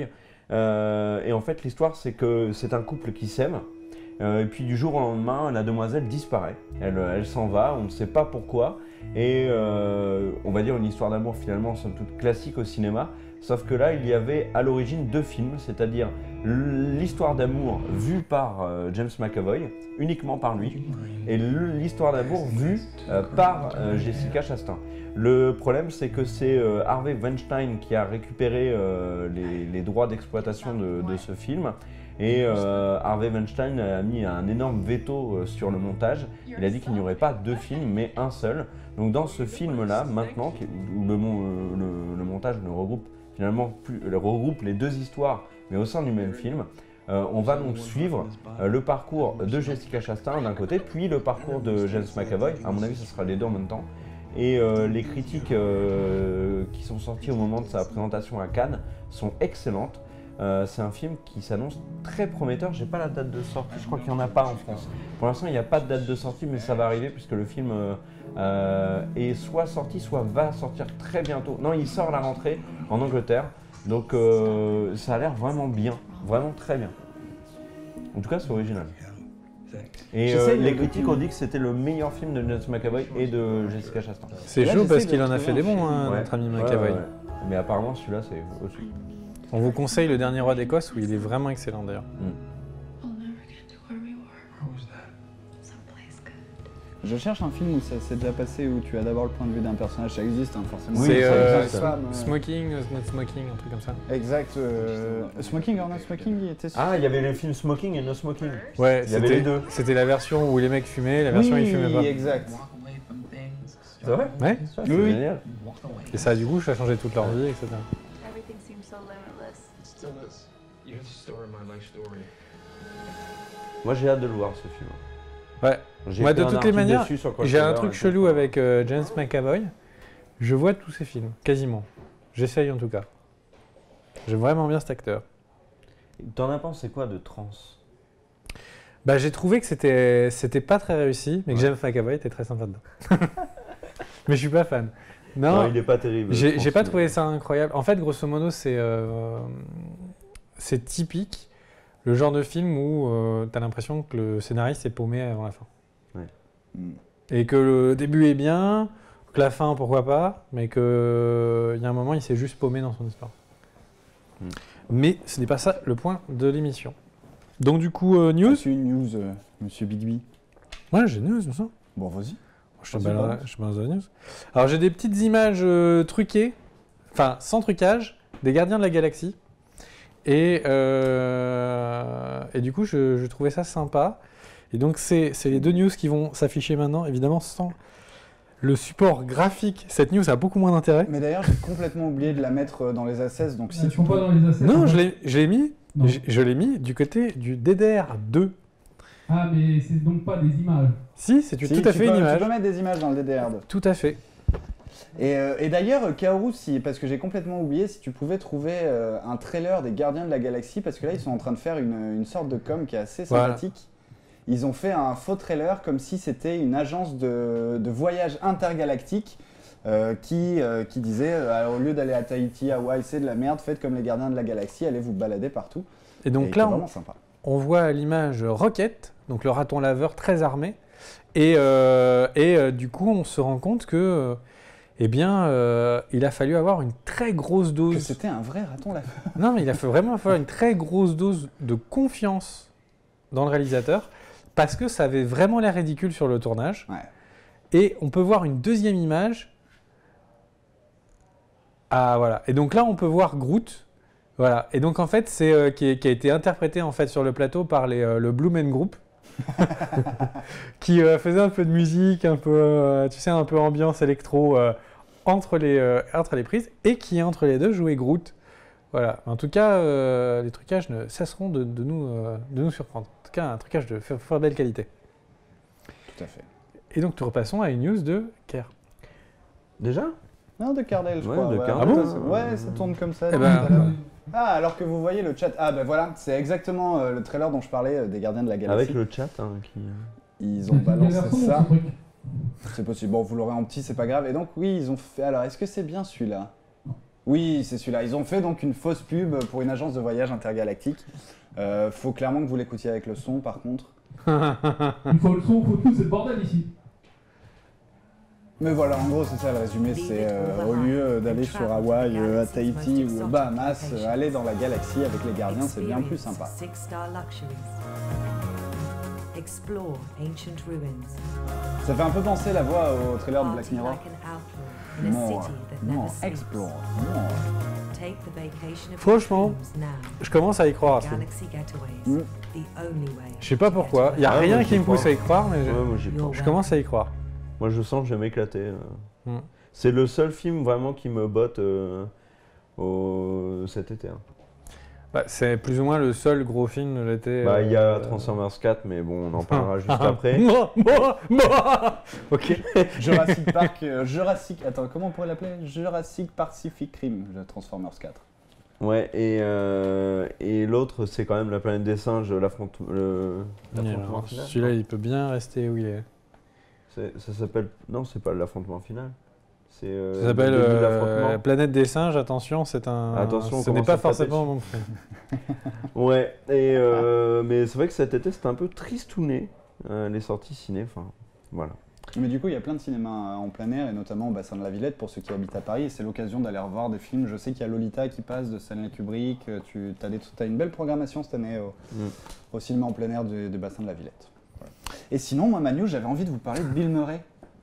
Euh, et en fait, l'histoire, c'est que c'est un couple qui s'aime. Euh, et puis du jour au lendemain, la demoiselle disparaît. Elle, elle s'en va, on ne sait pas pourquoi. Et euh, on va dire une histoire d'amour finalement, somme toute classique au cinéma. Sauf que là, il y avait à l'origine deux films, c'est-à-dire l'histoire d'amour vue par euh, James McAvoy, uniquement par lui, et l'histoire d'amour vue euh, par euh, Jessica Chastain. Le problème, c'est que c'est euh, Harvey Weinstein qui a récupéré euh, les, les droits d'exploitation de, de ce film. Et euh, Harvey Weinstein a mis un énorme veto euh, sur le montage. Il a dit qu'il n'y aurait pas deux films, mais un seul. Donc dans ce film-là, maintenant, qui, où le, mon, euh, le, le montage ne regroupe finalement plus, euh, regroupe les deux histoires, mais au sein du même film, euh, on va donc suivre euh, le parcours de Jessica Chastain d'un côté, puis le parcours de James McAvoy. À mon avis, ce sera les deux en même temps. Et euh, les critiques euh, qui sont sorties au moment de sa présentation à Cannes sont excellentes. Euh, c'est un film qui s'annonce très prometteur. J'ai pas la date de sortie, je crois qu'il n'y en a pas en France. Pour l'instant, il n'y a pas de date de sortie, mais ça va arriver puisque le film euh, euh, est soit sorti, soit va sortir très bientôt. Non, il sort à la rentrée en Angleterre, donc euh, ça a l'air vraiment bien, vraiment très bien. En tout cas, c'est original. Et euh, les critiques ont dit que c'était le meilleur film de James McAvoy et de Jessica Chastain. C'est chaud parce qu'il en a fait des bons, hein, Ouais. notre ami Ouais, McAvoy. ouais, ouais. Mais apparemment, celui-là, c'est au-dessus. On vous conseille Le Dernier Roi d'Écosse où il est vraiment excellent d'ailleurs. We'll never get to where we were. Someplace good. Je cherche un film où ça s'est déjà passé, où tu as d'abord le point de vue d'un personnage, ça existe hein, forcément. Oui, c'est ça euh, existe, ça. Femme, euh, Smoking, euh, Not Smoking, un truc comme ça. Exact. euh, Smoking or Not Smoking, il était sur... Ah, il y avait les films Smoking et No Smoking. Ouais, Il y avait c'était les deux. c'était la version où les mecs fumaient, la version où ils fumaient pas. Oui, exact. C'est vrai? Ouais, Ça, c'est Oui. génial. et ça du coup, ça a changé toute leur vie, et cetera. Everything seems so limitless. Still is. You're the story of my life story. Moi, j'ai hâte de le voir, ce film. Ouais. J'ai Moi, fait de un toutes les article manières, dessus sur j'ai un Crossover truc et chelou tout. avec euh, James McAvoy. Je vois tous ses films, quasiment. J'essaye en tout cas. J'aime vraiment bien cet acteur. T'en as pensé quoi de Trans? Bah, j'ai trouvé que c'était c'était pas très réussi, mais que Ouais. James McAvoy était très sympa dedans. Mais je suis pas fan. Non, Non, il est pas terrible. j'ai Trans, j'ai pas mais- trouvé ça incroyable. En fait, grosso modo, c'est euh, c'est typique le genre de film où euh, t'as l'impression que le scénariste est paumé avant la fin. Mm. Et que le début est bien, que la fin, pourquoi pas, mais qu'il y a un moment, il s'est juste paumé dans son histoire. Mm. Mais ce n'est pas ça le point de l'émission. Donc du coup, euh, news. C'est une news, euh, monsieur Bigby. Ouais, j'ai news, ça. Bon, vas-y. Je te Vas-y, balance, balance. je te balance la news. Alors j'ai des petites images euh, truquées, enfin sans trucage, des Gardiens de la Galaxie. Et, euh, et du coup, je, je trouvais ça sympa. Et donc c'est c'est les deux news qui vont s'afficher maintenant, évidemment sans le support graphique. Cette news a beaucoup moins d'intérêt. Mais d'ailleurs, j'ai complètement oublié de la mettre euh, dans les assets, donc si Ils tu sont peux... pas dans les assets. Non, hein. je l'ai je l'ai mis, Non. je, je l'ai mis du côté du D D R deux. Ah, mais c'est donc pas des images. Si, c'est Si, tout à tu fait peux- une image. Tu peux mettre des images dans le D D R deux. Tout à fait. Et, euh, et d'ailleurs, euh, Kaoru, si, parce que j'ai complètement oublié, si tu pouvais trouver euh, un trailer des Gardiens de la Galaxie, parce que là, ils sont en train de faire une, une sorte de com qui est assez Voilà. sympathique. Ils ont fait un faux trailer comme si c'était une agence de, de voyage intergalactique euh, qui, euh, qui disait, euh, au lieu d'aller à Tahiti, Hawaï, c'est de la merde, faites comme les Gardiens de la Galaxie, allez vous balader partout. Et Et donc qui là, est on, vraiment sympa. on voit à l'image Rocket, donc le raton laveur très armé, et, euh, et euh, du coup on se rend compte que, euh, eh bien, euh, il a fallu avoir une très grosse Que dose. c'était un vrai raton là. Non, mais il a fait vraiment falloir une très grosse dose de confiance dans le réalisateur, parce que ça avait vraiment l'air ridicule sur le tournage. Ouais. Et on peut voir une deuxième image. Ah voilà. Et donc là, on peut voir Groot. Voilà. Et donc en fait, c'est euh, qui, est- qui a été interprété en fait sur le plateau par les, euh, le Blue Man Group, qui euh, faisait un peu de musique, un peu, euh, tu sais, un peu ambiance électro euh, entre les euh, entre les prises, et qui entre les deux jouait Groot. Voilà. En tout cas, euh, les trucages ne cesseront de, de nous euh, de nous surprendre. En tout cas, un trucage de fort fort belle qualité. Tout à fait. Et donc, nous repassons à une news de Kerr. Déjà? Non, de Cardell, je Ouais, crois. de ouais. Cardell. Ah bon Ça- Ouais, ça tourne comme ça. Eh tout ben, à l'heure. Ah, alors que vous voyez le chat. Ah, ben voilà, c'est exactement euh, le trailer dont je parlais euh, des Gardiens de la Galaxie. Avec le chat hein, qui. Ils C'est ont une balancé version, ça. ce truc. C'est possible. Bon, vous l'aurez en petit, c'est pas grave. Et donc, oui, ils ont fait. Alors, est-ce que c'est bien celui-là? Oui, c'est celui-là. Ils ont fait donc une fausse pub pour une agence de voyage intergalactique. Euh, faut clairement que vous l'écoutiez avec le son, par contre. Il faut le son, il faut tout, c'est le bordel ici. Mais voilà, en gros, c'est ça le résumé. C'est euh, au lieu d'aller sur Hawaï, euh, à Tahiti ou aux Bahamas, euh, aller dans la galaxie avec les gardiens, c'est bien plus sympa. Ça fait un peu penser la voix au trailer de Black Mirror. More, more, explore, more. Franchement, je commence à y croire à ce film. Mm. Je sais pas pourquoi, il n'y a Ah, rien moi, qui j'y me pousse crois. à y croire, mais je, Ouais, moi, j'y crois. je commence à y croire. Moi, je sens que je vais m'éclater. euh. Mm. C'est le seul film vraiment qui me botte euh, au... cet été. hein. Bah, c'est plus ou moins le seul gros film de l'été. Bah, il y a euh, Transformers quatre, mais bon, on en parlera juste Ah, après. moi, moi, moi. Ok. Jurassic Park, euh, Jurassic... Attends, comment on pourrait l'appeler? Jurassic Pacific Rim, de Transformers quatre. Ouais, et, euh, et l'autre, c'est quand même La planète des singes, l'affrontement le, l'affrontement Alors, final. celui-là, il peut bien rester où il est. C'est- Ça s'appelle... Non, c'est pas l'affrontement final. C'est euh, Ça s'appelle le début de euh, l'affrontement. Planète des singes. Attention, c'est un. Attention, on ce n'est commence pas à taper forcément mon film. Ouais, et euh, mais c'est vrai que cet été, c'était un peu tristouné, euh, les sorties ciné, enfin, voilà. Mais du coup, il y a plein de cinémas en plein air, et notamment au bassin de la Villette, pour ceux qui habitent à Paris, et c'est l'occasion d'aller revoir des films. Je sais qu'il y a Lolita qui passe de Stanley Kubrick, euh, tu as, des, t'as une belle programmation cette année au, Mm. au cinéma en plein air du, du bassin de la Villette. Voilà. Et sinon, moi Manu, j'avais envie de vous parler de Bill Murray.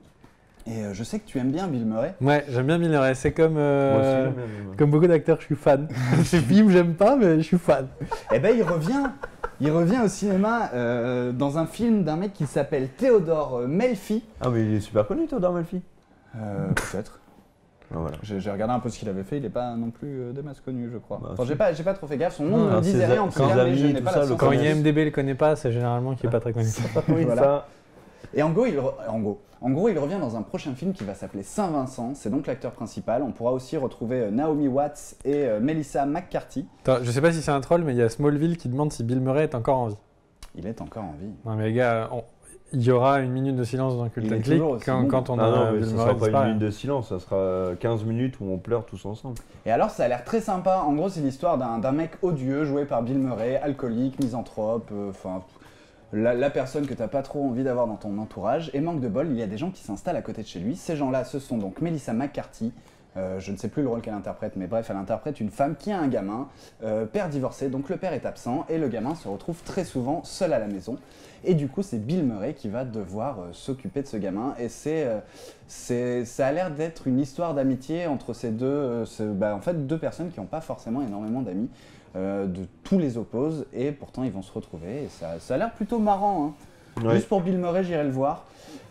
Et euh, je sais que tu aimes bien Bill Murray. Ouais, j'aime bien Bill Murray. C'est comme, euh, Moi aussi, j'aime bien, mais- comme beaucoup d'acteurs, je suis fan. Ces films, j'aime pas, mais je suis fan. Eh ben, il revient, il revient au cinéma euh, dans un film d'un mec qui s'appelle Theodore euh, Melfi. Ah, mais il est super connu, Theodore Melfi. Euh, peut-être. Ah, voilà. J'ai j'ai regardé un peu ce qu'il avait fait, il n'est pas non plus euh, des masses connu, je crois. Bah, enfin, si. j'ai pas, j'ai pas trop fait gaffe, son nom ne Ah, me disait ses rien a- en tout ses cas, mais amis, je n'ai tout pas ça, la le science. Quand connaît. I M D B le connaît pas, c'est généralement qu'il est pas très connu. Oui, Voilà. ça. Et en gros, il, re- en, gros, en gros, il revient dans un prochain film qui va s'appeler Saint-Vincent, c'est donc l'acteur principal. On pourra aussi retrouver euh, Naomi Watts et euh, Melissa McCarthy. Attends, je sais pas si c'est un troll, mais il y a Smallville qui demande si Bill Murray est encore en vie. Il est encore en vie. Non mais les gars, on- il y aura une minute de silence dans Cult Il and est Click toujours aussi quand, bon. quand on Ah a non, mais Bill ça Murray sera pas une disparaît. minute de silence, ça sera quinze minutes où on pleure tous ensemble. Et alors, ça a l'air très sympa. En gros, c'est l'histoire d'un d'un mec odieux joué par Bill Murray, alcoolique, misanthrope, enfin. la, la personne que t'as pas trop envie d'avoir dans ton entourage. Et manque de bol, il y a des gens qui s'installent à côté de chez lui. Ces gens-là, ce sont donc Melissa McCarthy. Euh, je ne sais plus le rôle qu'elle interprète, mais bref, elle interprète une femme qui a un gamin, euh, père divorcé, donc le père est absent, et le gamin se retrouve très souvent seul à la maison. Et du coup, c'est Bill Murray qui va devoir euh, s'occuper de ce gamin, et c'est, euh, c'est, ça a l'air d'être une histoire d'amitié entre ces deux, euh, ce- bah, en fait, deux personnes qui n'ont pas forcément énormément d'amis, euh, de tous les opposent, et pourtant ils vont se retrouver, et ça, ça a l'air plutôt marrant, hein. Ouais. Juste pour Bill Murray, j'irai le voir.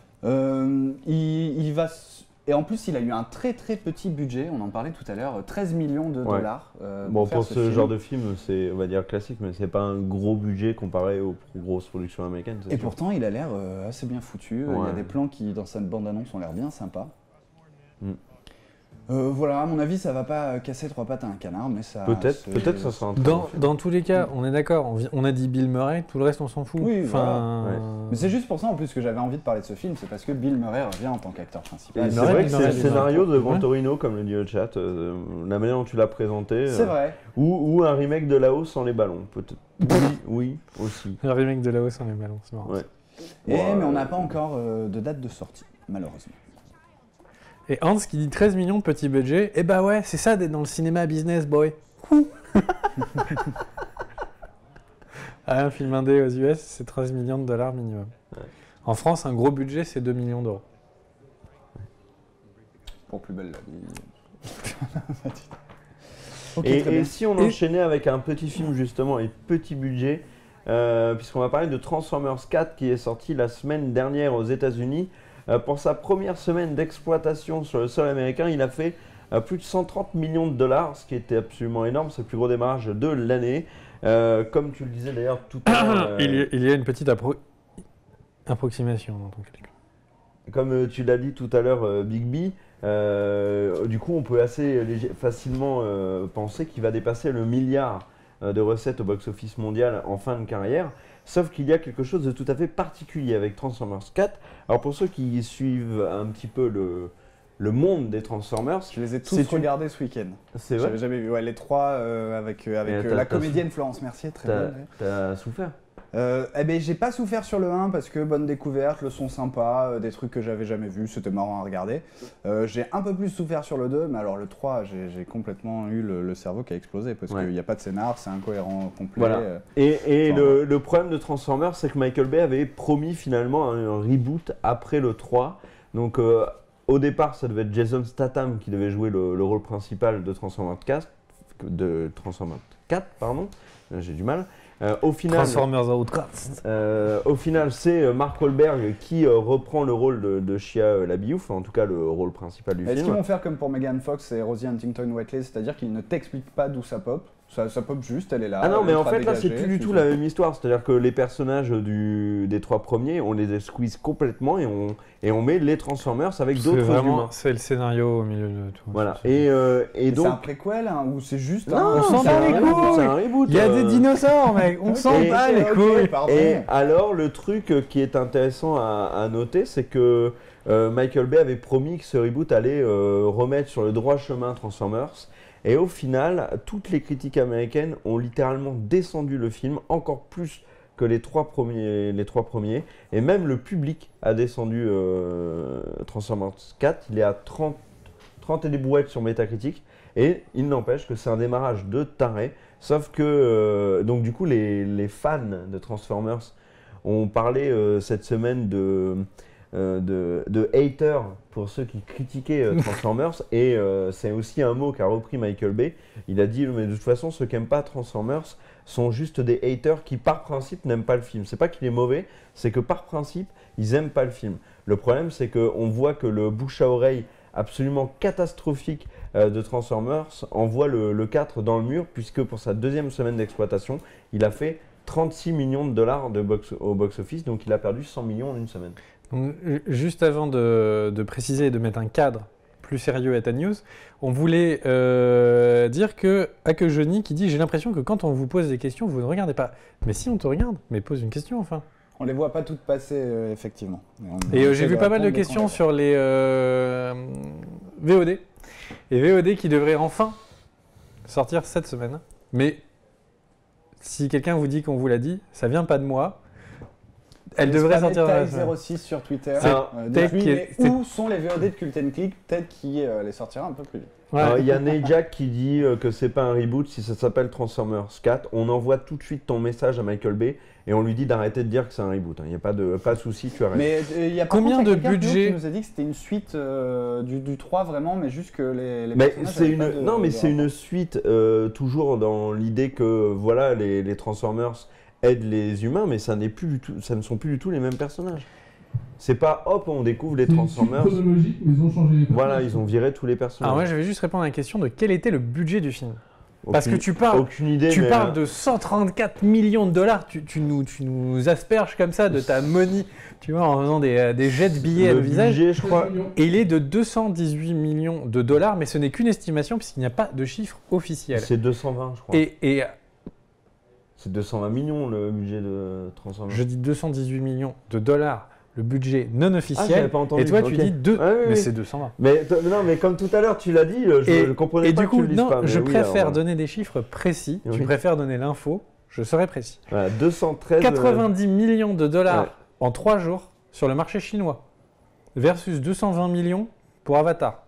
Euh, il, il va... s- Et en plus, il a eu un très très petit budget, on en parlait tout à l'heure, treize millions de Ouais. dollars. euh, Bon, faire pour ce ce film. genre de film, c'est, on va dire, classique, mais c'est pas un gros budget comparé aux grosses productions américaines. c'est Et sûr. pourtant, il a l'air euh, assez bien foutu. Il y a Ouais. des plans qui, dans cette bande-annonce, ont l'air bien sympas. Mm. Euh, voilà, à mon avis, ça va pas casser trois pattes à un canard, mais ça. Peut-être, c'est- peut-être ça sera un très bon Dans, film. dans tous les cas, on est d'accord, on, vi- on a dit Bill Murray, tout le reste on s'en fout. Oui, enfin, voilà, ouais. Mais c'est juste pour ça en plus que j'avais envie de parler de ce film, c'est parce que Bill Murray revient en tant qu'acteur Et principal. Bill c'est Murray, vrai que Bill c'est le Murray, Bill scénario de Gran Ouais. Torino, comme le dit le chat, euh, la manière dont tu l'as présenté. C'est euh, vrai. Ou, ou un remake de La Hausse sans les ballons, peut-être. Oui, oui, aussi. Le remake de là-haut, c'est les ballons, c'est marrant. Ouais. Et, Ouais, mais on n'a euh, pas encore euh, de date de sortie, malheureusement. Et Hans qui dit treize millions petit budget, et bah ouais, c'est ça d'être dans le cinéma business, boy. Ah, un film indé aux U S, c'est treize millions de dollars minimum. Ouais. En France, un gros budget, c'est deux millions d'euros. Pour plus belle la vie. Ok, Et, très et bien. si on Et- enchaînait avec un petit film justement et petit budget, euh, puisqu'on va parler de Transformers quatre qui est sorti la semaine dernière aux États-Unis. Euh, pour sa première semaine d'exploitation sur le sol américain, il a fait euh, plus de cent trente millions de dollars, ce qui était absolument énorme. C'est le plus gros démarrage de l'année. Euh, comme tu le disais d'ailleurs tout à l'heure. euh, il, y a, il y a une petite appro- approximation dans ton calcul. Comme euh, tu l'as dit tout à l'heure, euh, Big B, euh, du coup, on peut assez léger- facilement euh, penser qu'il va dépasser le milliard euh, de recettes au box-office mondial en fin de carrière. Sauf qu'il y a quelque chose de tout à fait particulier avec Transformers quatre. Alors pour ceux qui suivent un petit peu le, le monde des Transformers. Je les ai tous C'est une- regardés ce week-end. C'est vrai. J'avais jamais vu. Ouais, les trois euh, avec, euh, avec Et euh, t'as- la t'as comédienne Florence Mercier, très T'as bonne. t'as souffert. Euh, eh ben, j'ai pas souffert sur le un parce que bonne découverte, le son sympa, euh, des trucs que j'avais jamais vus, c'était marrant à regarder. Euh, j'ai un peu plus souffert sur le deux, mais alors le trois, j'ai j'ai complètement eu le, le cerveau qui a explosé parce Ouais. qu'il n'y a pas de scénar, c'est incohérent complet. Voilà. euh. Et, et Enfin, le, le problème de Transformers, c'est que Michael Bay avait promis finalement un, un reboot après le trois. Donc euh, au départ, ça devait être Jason Statham qui devait jouer le, le rôle principal de Transformers quatre, de Transformers quatre, pardon. Euh, J'ai du mal. Euh, au final, Transformers Outcast. euh, au final, c'est euh, Mark Wahlberg qui euh, reprend le rôle de, de Shia euh, LaBeouf, en tout cas le rôle principal du Est-ce qu'ils film. vont faire comme pour Megan Fox et Rosie Huntington-Whiteley, c'est-à-dire qu'ils ne t'expliquent pas d'où ça pop, ça, ça pop juste, elle est là. Ah non, mais en ultra fait là c'est dégagée, plus du tu tout fais- la même histoire, c'est-à-dire que les personnages du, des trois premiers, on les squeeze complètement et on, et on met les Transformers avec C'est d'autres vraiment, humains. c'est le scénario au milieu de tout. Voilà, C'est- et, euh, et Et donc... c'est un préquel hein, ou c'est juste Non, un... on s'en c'est bat un les reboot, couilles. c'est un reboot. Il y a euh, des dinosaures, mec. On s'en Et- bat les Ok, couilles. pardon. Et alors, le truc euh, qui est intéressant à, à noter, c'est que euh, Michael Bay avait promis que ce reboot allait euh, remettre sur le droit chemin Transformers. Et au final, toutes les critiques américaines ont littéralement descendu le film, encore plus que les trois premiers. Les trois premiers. Et même le public a descendu euh, Transformers quatre. Il est à trente, trente et des brouettes sur Metacritic. Et il n'empêche que c'est un démarrage de taré. Sauf que, euh, donc du coup, les, les fans de Transformers ont parlé euh, cette semaine de, euh, de, de haters pour ceux qui critiquaient euh, Transformers. Et euh, c'est aussi un mot qu'a repris Michael Bay. Il a dit, mais de toute façon, ceux qui n'aiment pas Transformers sont juste des haters qui, par principe, n'aiment pas le film. C'est pas qu'il est mauvais, c'est que par principe, ils n'aiment pas le film. Le problème, c'est qu'on voit que le bouche à oreille absolument catastrophique euh, de Transformers envoie le, le quatre dans le mur, puisque pour sa deuxième semaine d'exploitation, il a fait trente-six millions de dollars de box, au box-office, donc il a perdu cent millions en une semaine. Donc, ju- juste avant de, de préciser et de mettre un cadre plus sérieux à ta news, on voulait euh, dire que Johnny qui dit « J'ai l'impression que quand on vous pose des questions, vous ne regardez pas. » Mais si, on te regarde, mais pose une question enfin. On les voit pas toutes passer, euh, effectivement. on- Et on euh, essaie j'ai vu pas mal de répondre dès qu'on questions les sur les euh, V O D. Et V O D qui devrait enfin sortir cette semaine. Mais si quelqu'un vous dit qu'on vous l'a dit, ça vient pas de moi. Elle N'hésite devrait pas à sortir mettre dans la Tech semaine. zéro six sur Twitter. C'est Euh, Tech dites-lui, qui est- mais où sont les V O D de Cult and Click? Peut-être qu'il euh, les sortira un peu plus vite. Ouais. Alors, il y a Nejak qui dit euh, que c'est pas un reboot si ça s'appelle Transformers quatre. On envoie tout de suite ton message à Michael Bay et on lui dit d'arrêter de dire que c'est un reboot. Il n'y a pas de, pas de souci, tu arrêtes. Mais euh, il y a par Combien contre, de quelqu'un, Théo, budget qui nous a dit que c'était une suite euh, du, du trois vraiment, mais juste que les, les Mais personnages c'est avaient une, pas de- non, mais de c'est rapport. une suite euh, toujours dans l'idée que voilà les, les Transformers aident les humains, mais ça n'est plus du tout, ça ne sont plus du tout les mêmes personnages. C'est pas hop on découvre les C'est une suite Transformers. chronologique, mais ils ont changé les Voilà, personnages. ils ont viré tous les personnages. Alors moi, je vais juste répondre à la question de quel était le budget du film. Parce que Aucune- tu parles, aucune idée. tu mais, parles euh, de cent trente-quatre millions de dollars, tu, tu nous, tu nous asperges comme ça de ta money, tu vois, en faisant des, euh, des jets de billets le au visage. budget, je crois. Et il est de deux cent dix-huit millions de dollars, mais ce n'est qu'une estimation puisqu'il n'y a pas de chiffre officiel. C'est deux cent vingt, je crois. Et, et C'est deux cent vingt millions le budget de Transformers. je dis deux cent dix-huit millions de dollars, le budget non Ah, j'avais officiel, pas entendu. et toi ok. tu dis deux, Ah, oui, mais oui. c'est deux cent vingt. Mais t- non, mais comme tout à l'heure tu l'as dit, euh, je Et, ne comprenais et pas du que tu coup, le dises non, pas. mais je oui, préfère alors, donner des chiffres précis, Oui. tu préfères donner l'info, je serai précis. Voilà, deux cent treize. quatre-vingt-dix millions de dollars Ouais. en trois jours sur le marché chinois versus deux cent vingt millions pour Avatar.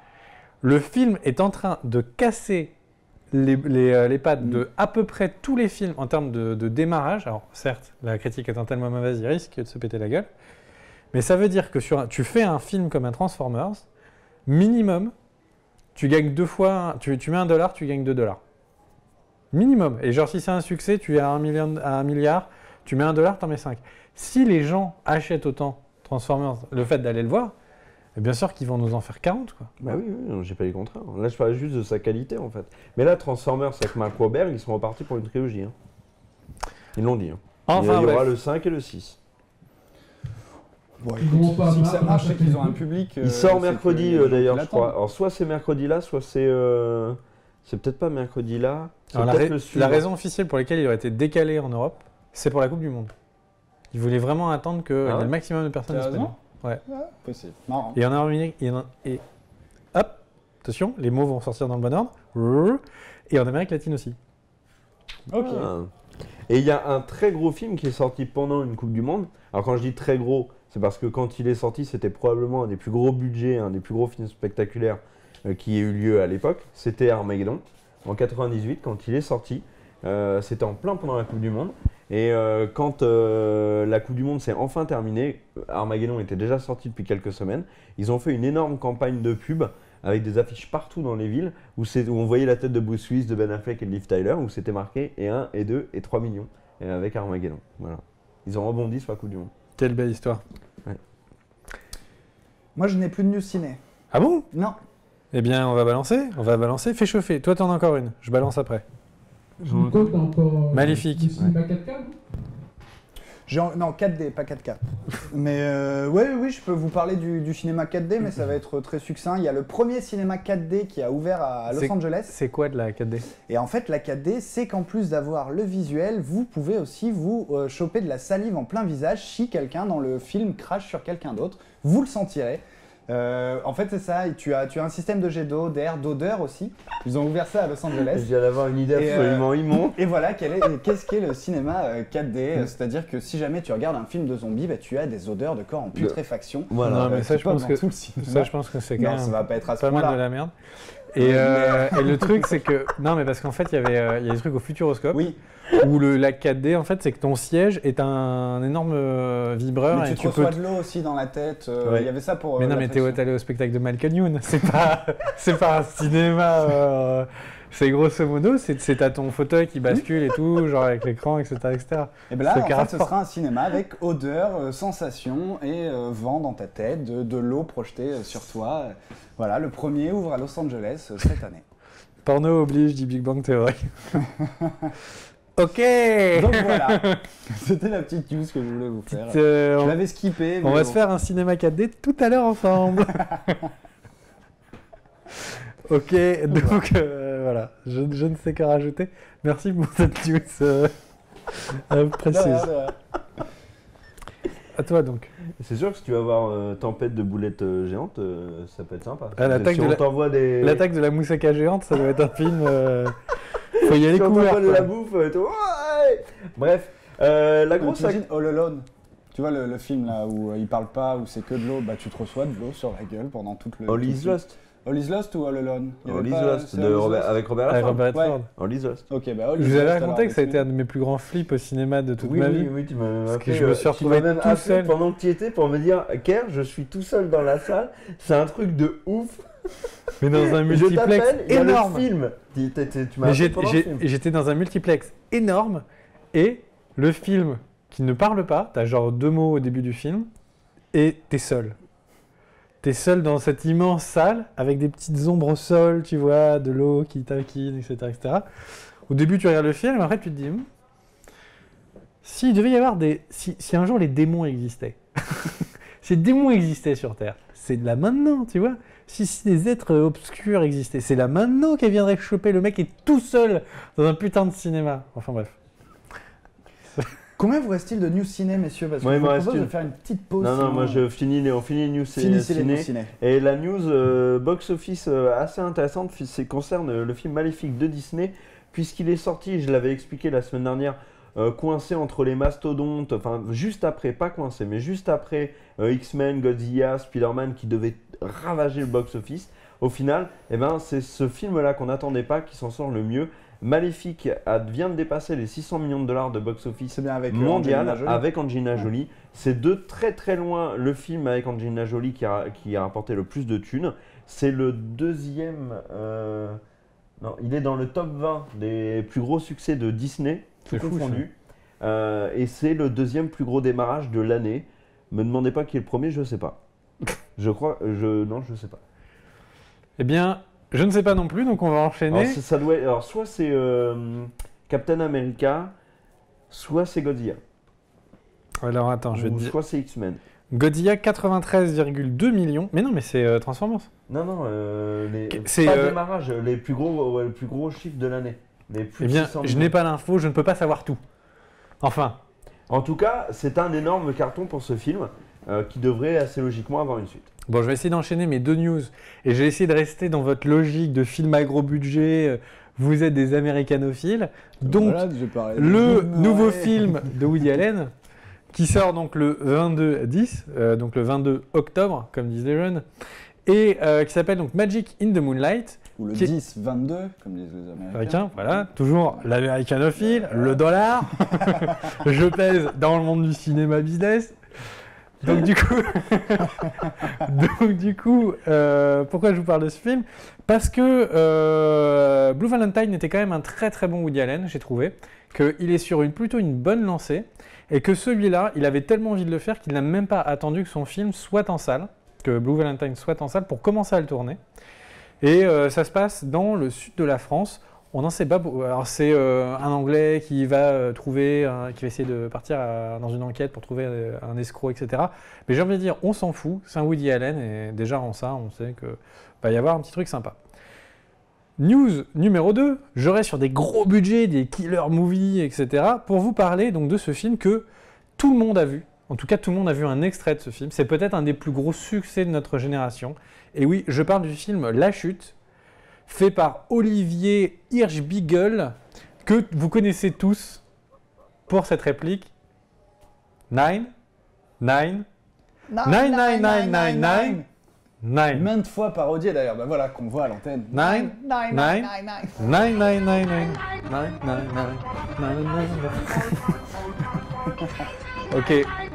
Le film est en train de casser les, les, euh, les pattes de à peu près tous les films en termes de, de démarrage. Alors certes, la critique étant tellement mauvaise, il risque de se péter la gueule. Mais ça veut dire que sur un- tu fais un film comme un Transformers, minimum, tu gagnes deux fois, tu, tu mets un dollar, tu gagnes deux dollars. Minimum. Et genre, si c'est un succès, tu es à un, million, à un milliard, tu mets un dollar, tu en mets cinq. Si les gens achètent autant Transformers, le fait d'aller le voir, eh bien sûr qu'ils vont nous en faire quarante, quoi. Bah oui, oui, non, j'ai pas dit le contraire. Là, je parlais juste de sa qualité en fait. Mais là, Transformers avec Mark Wahlberg, ils sont repartis pour une trilogie. hein. Ils l'ont dit. hein. Enfin, il y aura bref. le cinq et le six. Bon, Ils écoute, vont pas si mar- ça marche, c'est qu'ils ont un marcher. public. euh, Il sort c'est mercredi qu'il y a des euh, gens qui d'ailleurs, je l'attendent. crois. Alors, soit c'est mercredi là, soit c'est. euh, C'est peut-être pas mercredi là. C'est Alors, la, peut-être ra- le la suivant. raison officielle pour laquelle il aurait été décalé en Europe, c'est pour la Coupe du Monde. Ils voulaient vraiment attendre qu'il y Ah ait ouais le maximum de personnes T'as disponibles. raison. Possible. Marrant. Et en Amérique, et en- et Attention, les mots vont sortir dans le bon ordre. Et en Amérique latine aussi. Ok. Ah. Et il y a un très gros film qui est sorti pendant une Coupe du Monde. Alors quand je dis très gros, c'est parce que quand il est sorti, c'était probablement un des plus gros budgets, un des plus gros films spectaculaires euh, qui ait eu lieu à l'époque. C'était Armageddon, en quatre-vingt-dix-huit, quand il est sorti. Euh, c'était en plein pendant la Coupe du Monde. Et euh, quand euh, la Coupe du Monde s'est enfin terminée, Armageddon était déjà sorti depuis quelques semaines. Ils ont fait une énorme campagne de pub avec des affiches partout dans les villes où, c'est, où on voyait la tête de Bruce Willis, de Ben Affleck et de Liv Tyler, où c'était marqué et un, et deux, et trois millions, et avec Armageddon. Voilà. Ils ont rebondi sur la Coupe du Monde. Quelle belle histoire. Ouais. Moi, je n'ai plus de news ciné. Ah bon? Non. Eh bien, on va balancer, on va balancer. Fais chauffer. Toi, t'en as encore une. Je balance après. Nico, t'as encore. Maléfique. Du cinéma quatre K, non? J'ai en- Non, quatre D, pas quatre K. Mais euh, ouais, oui, oui, je peux vous parler du, du cinéma quatre D, mais ça va être très succinct. Il y a le premier cinéma quatre D qui a ouvert à Los C'est- Angeles. C'est quoi de la quatre D? Et en fait, la quatre D, c'est qu'en plus d'avoir le visuel, vous pouvez aussi vous euh, choper de la salive en plein visage si quelqu'un dans le film crache sur quelqu'un d'autre. Vous le sentirez. Euh, en fait, c'est ça. Et tu as, tu as un système de jet d'eau, d'air, d'odeur aussi. Ils ont ouvert ça à Los Je Angeles. viens d'avoir une idée Et, absolument immonde. Et voilà, quel est- qu'est-ce qu'est le cinéma euh, quatre D euh, C'est-à-dire que si jamais tu regardes un film de zombies, bah, tu as des odeurs de corps en putréfaction. Voilà. Non, mais Euh, ça, qui je pense popent que- dans tout le cinéma. Ça, je pense que c'est quand Non, même ça va pas être à ce pas mal de point-là. la merde. Et, euh, et le truc, c'est que. Non, mais parce qu'en fait, il y avait euh, il y a des trucs au Futuroscope Oui, où le, la quatre D, en fait, c'est que ton siège est un énorme euh, vibreur mais et tu tu te peux. reçois de l'eau aussi dans la tête. euh, Ouais. Il y avait ça pour. Mais euh, non, la mais Théo, pression. t'es allé au spectacle de Michael Youn. C'est pas, c'est pas un cinéma. euh, C'est grosso modo, c'est c'est t'as ton fauteuil qui bascule et tout, genre avec l'écran, et cetera, et cetera. Et bien là, Ce en fait, ce caractère. sera un cinéma avec odeur, euh, sensation et euh, vent dans ta tête, de, de l'eau projetée euh, sur toi. Voilà, le premier ouvre à Los Angeles euh, cette année. Porno oblige, dit Big Bang Theory. Ok. Donc voilà, c'était la petite news que je voulais vous faire. Petite, euh, Je on- l'avais skippé. On mais va bon. se faire un cinéma quatre D tout à l'heure ensemble. Ok, donc euh, voilà, je, je ne sais qu'à rajouter. Merci pour cette news euh, euh, De précise. rien, de rien. À toi donc. C'est sûr que si tu vas voir euh, Tempête de boulettes euh, géantes, euh, ça peut être sympa. Ah, l'attaque si de on la- t'envoie des... L'attaque de la moussaka géante, ça doit être un film. euh, Faut y aller si on couvert. t'envoie de la quoi. bouffe, euh, t'es- Ouais. Bref, euh, la grosse... T'imagines All Alone. Tu vois le, le film là où euh, il parle pas, où c'est que de l'eau, bah tu te reçois de l'eau sur la gueule pendant toute le. All tout le is film. Lost. All is Lost ou All Alone Il y avait All is pas- Lost, c'est de All is Robert- Lost avec Robert Avec Redford. Robert Ouais. Redford. All is Lost. Ok, bah All Je is vous avais Lost, raconté alors, que ça a avec été un de mes plus grands flips au cinéma de toute Oui, ma oui, vie. oui, tu m'as même Parce appelé, que je me euh, suis tu retrouvé m'as même tout appelé seul. pendant que tu y étais pour me dire Kerr, je suis tout seul dans la salle, c'est un truc de ouf. Mais dans un Je multiplex t'appelle, il y a énorme. le film. Tu, tu- tu- tu m'as Mais appelé j'ai- pendant le j'ai- film. j'étais dans un multiplex énorme et le film qui ne parle pas, t'as genre deux mots au début du film et t'es seul. T'es seul dans cette immense salle avec des petites ombres au sol, tu vois, de l'eau qui taquine, et cetera, et cetera. Au début, tu regardes le film et après tu te dis, hmm, s'il devait y avoir des, si, si un jour les démons existaient, si les démons existaient sur Terre, c'est de là maintenant, tu vois. Si, si des êtres obscurs existaient, c'est là maintenant qu'elle viendrait choper le mec qui est tout seul dans un putain de cinéma. Enfin bref. Combien vous reste-t-il de news ciné, messieurs Parce que Moi, il je me vous reste propose de une. faire une petite pause. Non, non, sinon, moi euh, je finis les, on finit les news cin- finissez les ciné. news ciné. Et la news euh, box-office euh, assez intéressante fi- c'est- concerne euh, le film Maléfique de Disney, puisqu'il est sorti, je l'avais expliqué la semaine dernière, euh, coincé entre les mastodontes, enfin juste après, pas coincé, mais juste après euh, X-Men, Godzilla, Spider-Man qui devait ravager le box-office. Au final, eh ben, c'est ce film-là qu'on n'attendait pas qui s'en sort le mieux. Maléfique a- vient de dépasser les six cents millions de dollars de box-office C'est bien avec euh, mondial Angelina Jolie. avec Angelina Jolie. C'est de très très loin le film avec Angelina Jolie qui a, qui a rapporté le plus de thunes. C'est le deuxième. euh, Non, il est dans le top vingt des plus gros succès de Disney, tout C'est fou, confondu. Euh, et c'est le deuxième plus gros démarrage de l'année. Me demandez pas qui est le premier, je sais pas. Je crois, je non, je sais pas. Eh bien, je ne sais pas non plus, donc on va enchaîner. Alors, c'est- ça doit, être- alors soit c'est euh, Captain America, soit c'est Godzilla, Alors attends, je vais te ou dire. soit c'est X-Men. Godzilla quatre-vingt-treize virgule deux millions. Mais non, mais c'est euh, Transformers. Non, non, euh, les, C'est, pas euh, démarrage, les plus gros, ouais, le plus gros chiffre de l'année. Les plus Eh de bien, six cents je millions. n'ai pas l'info, je ne peux pas savoir tout. Enfin, En tout cas, c'est un énorme carton pour ce film euh, qui devrait assez logiquement avoir une suite. Bon, je vais essayer d'enchaîner mes deux news et je vais essayer de rester dans votre logique de film à gros budget. euh, Vous êtes des américanophiles. Donc, Voilà, j'ai parlé de le Bill nouveau Murray. film de Woody Allen qui sort donc le vingt-deux dix, euh, donc le vingt-deux octobre, comme disent les jeunes, et euh, qui s'appelle donc Magic in the Moonlight. Ou le qui est- dix vingt-deux, comme disent les Américains. Américain, voilà, toujours l'américanophile, le dollar. Je pèse dans le monde du cinéma business. Donc du coup, donc du coup, euh, pourquoi je vous parle de ce film? Parce que euh, Blue Valentine était quand même un très très bon Woody Allen, j'ai trouvé, qu'il est sur une plutôt une bonne lancée, et que celui-là, il avait tellement envie de le faire qu'il n'a même pas attendu que son film soit en salle, que Blue Valentine soit en salle pour commencer à le tourner. Et euh, ça se passe dans le sud de la France. On n'en sait pas. beau- Alors c'est euh, un Anglais qui va euh, trouver, euh, qui va essayer de partir à- dans une enquête pour trouver euh, un escroc, et cetera. Mais j'ai envie de dire, on s'en fout. C'est un Woody Allen et déjà en ça, on sait que va y avoir un petit truc sympa. News numéro deux, j'aurai sur des gros budgets, des killer movies, et cetera, pour vous parler donc de ce film que tout le monde a vu. En tout cas, tout le monde a vu un extrait de ce film. C'est peut-être un des plus gros succès de notre génération. Et oui, je parle du film La Chute, fait par Olivier Hirschbiegel, que vous connaissez tous pour cette réplique. Nine, nine, nine, nine, nine, nine, nine, nine. Maintes fois parodié d'ailleurs, bah voilà, qu'on voit à l'antenne. Nine, nine, nine, nine, nine. Nine, nine, nine, nine, nine, nine, nine, nine, nine. Ok.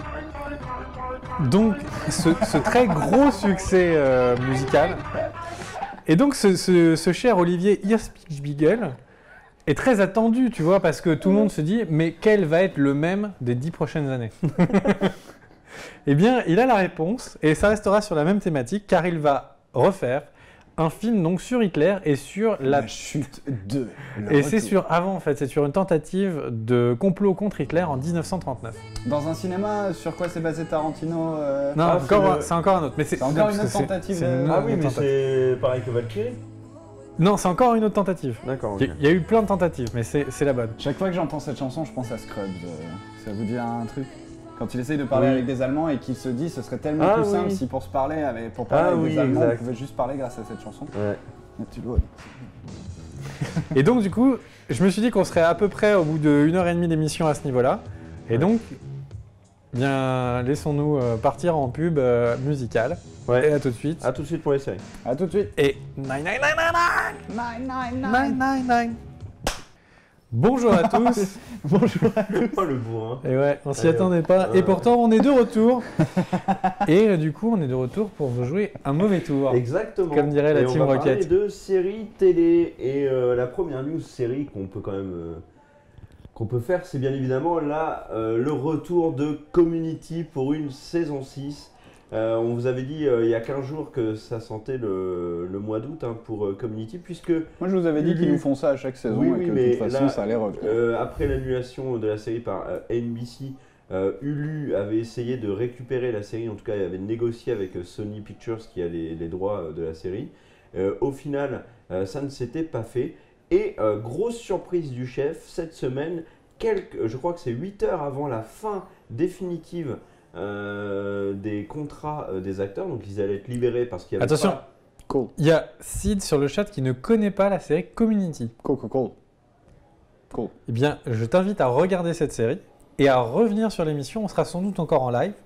Donc, ce, ce très gros succès euh, musical. Et donc, ce, ce- ce cher Olivier Hirschbiegel est très attendu, tu vois, parce que tout le monde se dit, mais quel va être le même des dix prochaines années? Eh bien, il a la réponse, et ça restera sur la même thématique, car il va refaire un film donc sur Hitler et sur la... La chute deux. le Et c'est retour. sur avant en fait, c'est sur une tentative de complot contre Hitler en dix-neuf cent trente-neuf. Dans un cinéma, sur quoi s'est basé Tarantino euh, Non, Ah, encore, c'est le- c'est encore un autre. Mais c'est C'est encore parce une que autre c'est- tentative c'est de- une Ah autre oui, mais tentative. c'est pareil que Valkyrie. Non, c'est encore une autre tentative. D'accord. ok. Il y, a- il y a eu plein de tentatives, mais c'est c'est la bonne. Chaque fois que j'entends cette chanson, je pense à Scrubs. euh, Ça vous dit un truc? Quand il essaye de parler Oui. avec des Allemands et qu'il se dit ce serait tellement Ah plus oui. simple si pour se parler avec, pour parler Ah avec oui, des Allemands, exact. on pouvait juste parler grâce à cette chanson. Ouais. Et tu dois. Et donc du coup, je me suis dit qu'on serait à peu près au bout d'une heure et demie d'émission à ce niveau-là. Et donc, bien, laissons-nous euh, partir en pub euh, musicale. Et Ouais. à tout de suite. À tout de suite pour les séries. A tout de suite. Et nine, nine, nine, nine, Nine, nine, nine, nine, nine. Bonjour à tous. Bonjour. Oh le bourrin. Et ouais, on s'y Allez, attendait pas. ouais. Et pourtant, on est de retour. Et euh, du coup, on est de retour pour vous jouer un mauvais tour. Exactement. Comme dirait la Et Team on va Rocket. parler de séries télé. Et euh, la première news série qu'on peut quand même euh, qu'on peut faire, c'est bien évidemment là euh, le retour de Community pour une saison six. Euh, on vous avait dit euh, il y a quinze jours que ça sentait le, le mois d'août hein, pour euh, Community, puisque Moi, je vous avais dit qu'ils nous font ça à chaque saison Oui, et oui, que mais de toute façon, là, ça allait revenir. Euh, après l'annulation de la série par euh, N B C, euh, Hulu avait essayé de récupérer la série, en tout cas il avait négocié avec euh, Sony Pictures qui a les, les droits euh, de la série. Euh, au final, euh, ça ne s'était pas fait. Et euh, grosse surprise du chef, cette semaine, quelques, je crois que c'est huit heures avant la fin définitive euh, des contrats euh, des acteurs, donc ils allaient être libérés parce qu'il y avait Attention, pas- Cool. il y a Sid sur le chat qui ne connaît pas la série Community. Cool, cool, cool. Cool. Eh bien, je t'invite à regarder cette série et à revenir sur l'émission. On sera sans doute encore en live.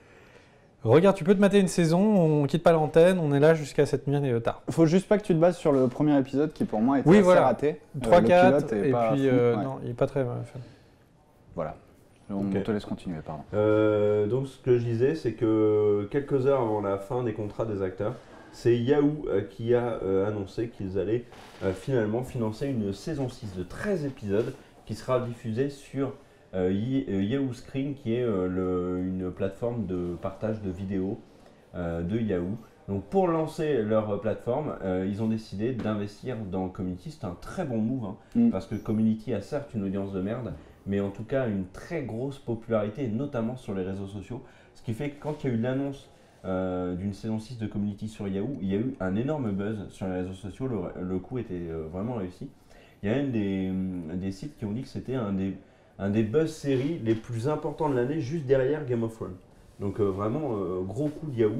Regarde, tu peux te mater une saison, on quitte pas l'antenne, on est là jusqu'à cette nuit et tard. Faut juste pas que tu te bases sur le premier épisode qui pour moi était Oui, assez voilà. raté. Euh, trois le quatre, pilote est et pas puis fou, euh, ouais. non, il est pas très euh, fun. Voilà. On Ok. te laisse continuer, pardon. Euh, donc ce que je disais, c'est que quelques heures avant la fin des contrats des acteurs, c'est Yahoo euh, qui a euh, annoncé qu'ils allaient euh, finalement financer une saison six de treize épisodes qui sera diffusée sur euh, Ye- euh, Yahoo Screen, qui est euh, le- une plateforme de partage de vidéos euh, de Yahoo. Donc pour lancer leur plateforme, euh, ils ont décidé d'investir dans Community. C'est un très bon move, hein, Mm. parce que Community a certes une audience de merde, mais en tout cas une très grosse popularité, notamment sur les réseaux sociaux. Ce qui fait que quand il y a eu l'annonce euh, d'une saison six de Community sur Yahoo, il y a eu un énorme buzz sur les réseaux sociaux, le, le coup était euh, vraiment réussi. Il y a même des, des sites qui ont dit que c'était un des, un des buzz séries les plus importants de l'année, juste derrière Game of Thrones. Donc euh, vraiment, euh, gros coup de Yahoo.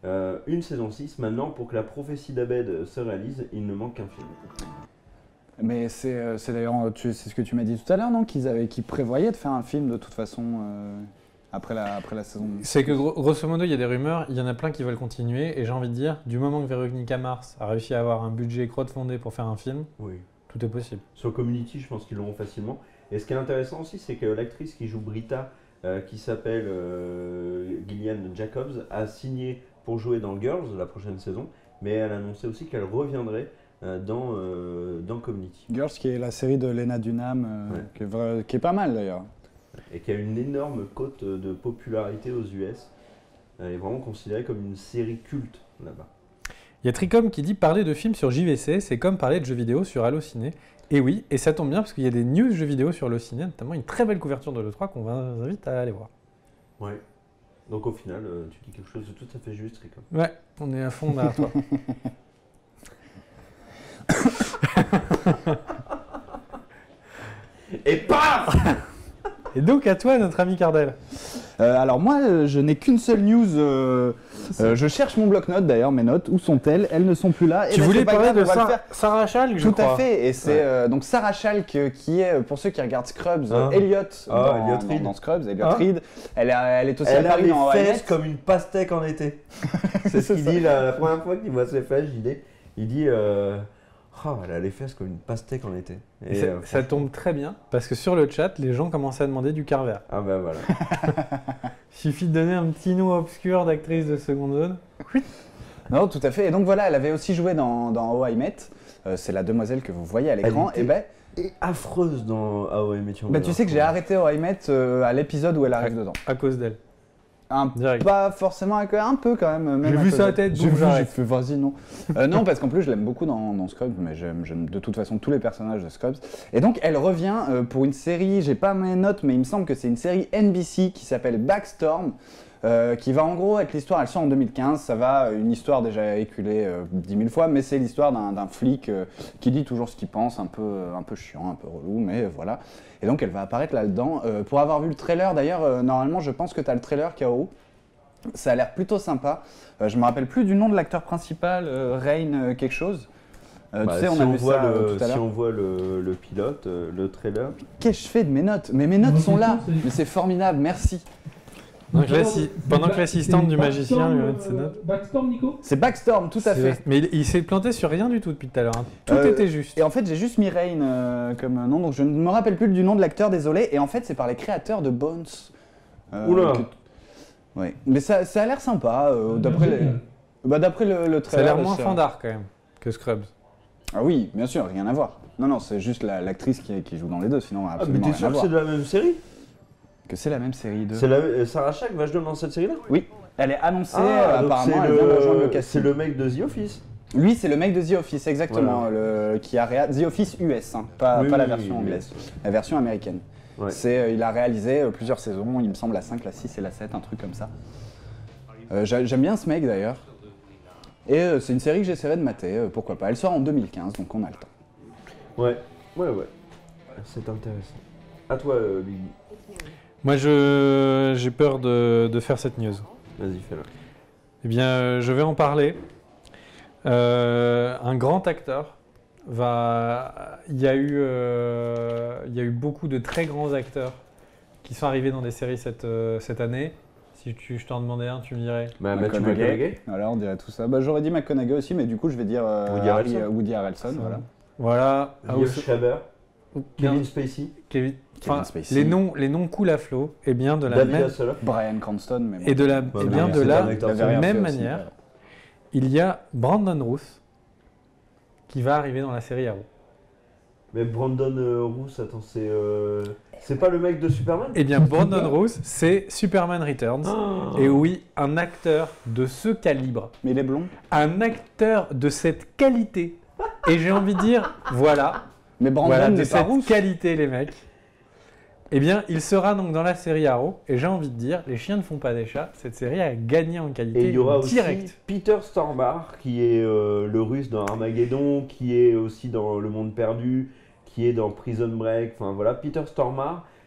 euh, une saison six. Maintenant, pour que la prophétie d'Abed se réalise, il ne manque qu'un film. Mais c'est euh, c'est d'ailleurs, tu- c'est ce que tu m'as dit tout à l'heure, non? Qu'ils avaient, qu'ils prévoyaient de faire un film de toute façon euh, après, la, après la saison. C'est que gros- grosso modo, il y a des rumeurs, il y en a plein qui veulent continuer, et j'ai envie de dire, du moment que Véronica Mars a réussi à avoir un budget crowdfundé pour faire un film, Oui. tout est possible. Sur Community, je pense qu'ils l'auront facilement. Et ce qui est intéressant aussi, c'est que l'actrice qui joue Brita, euh, qui s'appelle euh, Gillian Jacobs, a signé pour jouer dans Girls la prochaine saison, mais elle a annoncé aussi qu'elle reviendrait euh, dans, euh, dans Community. Girls, qui est la série de Lena Dunham, euh, Ouais. qui, est vra- qui est pas mal d'ailleurs. Et qui a une énorme cote de popularité aux U S. Elle est vraiment considérée comme une série culte là-bas. Il y a Tricom qui dit parler de films sur J V C, c'est comme parler de jeux vidéo sur Allociné. Et oui, et ça tombe bien parce qu'il y a des news jeux vidéo sur Allociné, notamment une très belle couverture de l'E trois qu'on vous invite à aller voir. Ouais. Donc au final, euh, tu dis quelque chose de tout à fait juste, Ricom. Ouais, on est à fond derrière toi. Et paf! Et donc à toi, notre ami Cardel. Euh, alors moi, euh, je n'ai qu'une seule news. euh, euh, je cherche mon bloc-notes d'ailleurs, mes notes. Où sont-elles? Elles ne sont plus là. Et Tu ben, voulais c'est pas parler grave, de on va le Sarah, faire. Sarah Chalk, je Tout crois. à fait, et c'est Ouais. euh, donc Sarah Chalk euh, qui est, euh, pour ceux qui regardent Scrubs, Ah. euh, Elliot, Ah, dans, Elliot dans- Reed. dans Scrubs, Elliot Ah. Reed. Elle, a- elle est aussi Elle a apparue les dans How I fesses Met. comme une pastèque en été. C'est ce qu'il ça. dit la, la première fois qu'il voit ses fesses. Il dit, il dit euh, oh, elle a les fesses comme une pastèque en été. Et Et, ça, euh, ça tombe très bien parce que sur le chat, les gens commençaient à demander du Carver. Ah ben voilà. Il suffit de donner un petit nom obscur d'actrice de seconde zone. Non, tout à fait. Et donc voilà, elle avait aussi joué dans, dans How I Met. Euh, c'est la demoiselle que vous voyez à l'écran. était Et ben, Et affreuse dans How I Met Your bah, Mother. tu sais que j'ai arrêté How I Met euh, à l'épisode où elle arrive dedans. À cause d'elle. Un, Direct. pas forcément, un, un peu quand même. même J'ai à vu cause sa de- tête, J'ai donc vu, j'ai j'arrête. fait, vas-y, non. Euh, non, parce qu'en plus, je l'aime beaucoup dans, dans Scrubs, mais j'aime j'aime de toute façon tous les personnages de Scrubs. Et donc, elle revient euh, pour une série, j'ai pas mes notes, mais il me semble que c'est une série N B C qui s'appelle Backstorm, euh, qui va en gros être l'histoire, elle sort en deux mille quinze, ça va, euh, une histoire déjà éculée euh, dix mille fois, mais c'est l'histoire d'un d'un flic euh, qui dit toujours ce qu'il pense, un peu, euh, un peu chiant, un peu relou, mais euh, voilà. Et donc, elle va apparaître là-dedans. Euh, pour avoir vu le trailer, d'ailleurs, euh, normalement, je pense que tu as le trailer K O. Ça a l'air plutôt sympa. Euh, je me rappelle plus du nom de l'acteur principal, euh, Rain euh, quelque chose. Euh, Bah, tu sais, on si a on vu voit ça euh, le, tout à si l'heure. on voit le, le pilote, euh, le trailer. Qu'est-ce que je fais de mes notes? Mais mes notes sont là. C'est- Mais c'est formidable, merci. Donc, Alors, l'assi- pendant que c'est l'assistante du magicien Backstorm, lui donne ses euh, notes. Backstorm, Nico? C'est Backstorm, tout à C'est- fait. Mais il, il s'est planté sur rien du tout depuis tout à l'heure. hein. Tout Euh, était juste. Et en fait, j'ai juste mis Rain euh, comme nom, donc je ne me rappelle plus du nom de l'acteur, désolé. Et en fait, c'est par les créateurs de Bones. Euh, Oula. que- Ouais. Mais ça, ça a l'air sympa, euh, d'après les... bah, d'après le, le Ça a trailer. l'air moins ça- fandard quand même que Scrubs. Ah oui, bien sûr, rien à voir. Non, non, c'est juste la- l'actrice qui, qui joue dans les deux, sinon Ah, mais absolument t'es rien à sûr que voir. c'est de la même série? Que c'est la même série de... C'est la, euh, Sarah Chalk va jouer dans cette série-là? Oui, elle est annoncée, Ah, euh, donc apparemment, c'est elle vient de rejoindre le le, casting. c'est le mec de The Office. Lui, c'est le mec de The Office, exactement, Voilà. le, qui a réa- The Office U S, hein, pas, Oui, pas la oui, version oui, anglaise, la version américaine. Ouais. C'est, euh, il a réalisé euh, plusieurs saisons, il me semble la cinq, la six et la sept, un truc comme ça. Euh, j'a- J'aime bien ce mec d'ailleurs. Et euh, c'est une série que j'essaierai de mater, euh, pourquoi pas. Elle sort en deux mille quinze, donc on a le temps. Ouais, ouais, ouais. C'est intéressant. À toi, euh, Biggie. Moi, je j'ai peur de, de faire cette news. Vas-y, fais-le. Eh bien, euh, je vais en parler. Euh, un grand acteur va. Il y a eu, euh, il y a eu beaucoup de très grands acteurs qui sont arrivés dans des séries cette, euh, cette année. Si tu, je t'en demandais un, tu me dirais. Bah, Matthew McConaughey. McConaughey. Voilà, on dirait tout ça. Bah, j'aurais dit McConaughey aussi, mais du coup, je vais dire euh, Woody Harry- Harrelson. euh, Woody Harrelson. Voilà. Voilà. Ah, Liv aussi- Schreiber. bien- Kevin Spacey. Kevin- Kevin enfin, Spacey. les noms, les noms coulent à flot. Et bien de la David même. Hasselhoff. Brian Cranston, mais bon. Et de la, Bah, et mais bien oui, de c'est la un acteur. Il avait rien même fait aussi, manière, voilà. il y a Brandon Routh qui va arriver dans la série Arrow. Mais Brandon euh, Routh, attends, c'est. euh, C'est pas le mec de Superman? Eh bien, Brandon Routh, c'est Superman Returns. Oh. Et oui, un acteur de ce calibre, Mais il est blond. un acteur de cette qualité. Et j'ai envie de dire, voilà, Mais Brandon voilà, de n'est pas cette rousse. qualité, les mecs. Eh bien, il sera donc dans la série Arrow. Et j'ai envie de dire, les chiens ne font pas des chats. Cette série a gagné en Et qualité il y aura aussi directe. Peter Stormare, qui est euh, le russe dans Armageddon, qui est aussi dans Le Monde Perdu, qui est dans Prison Break. Enfin voilà, Peter Stormare.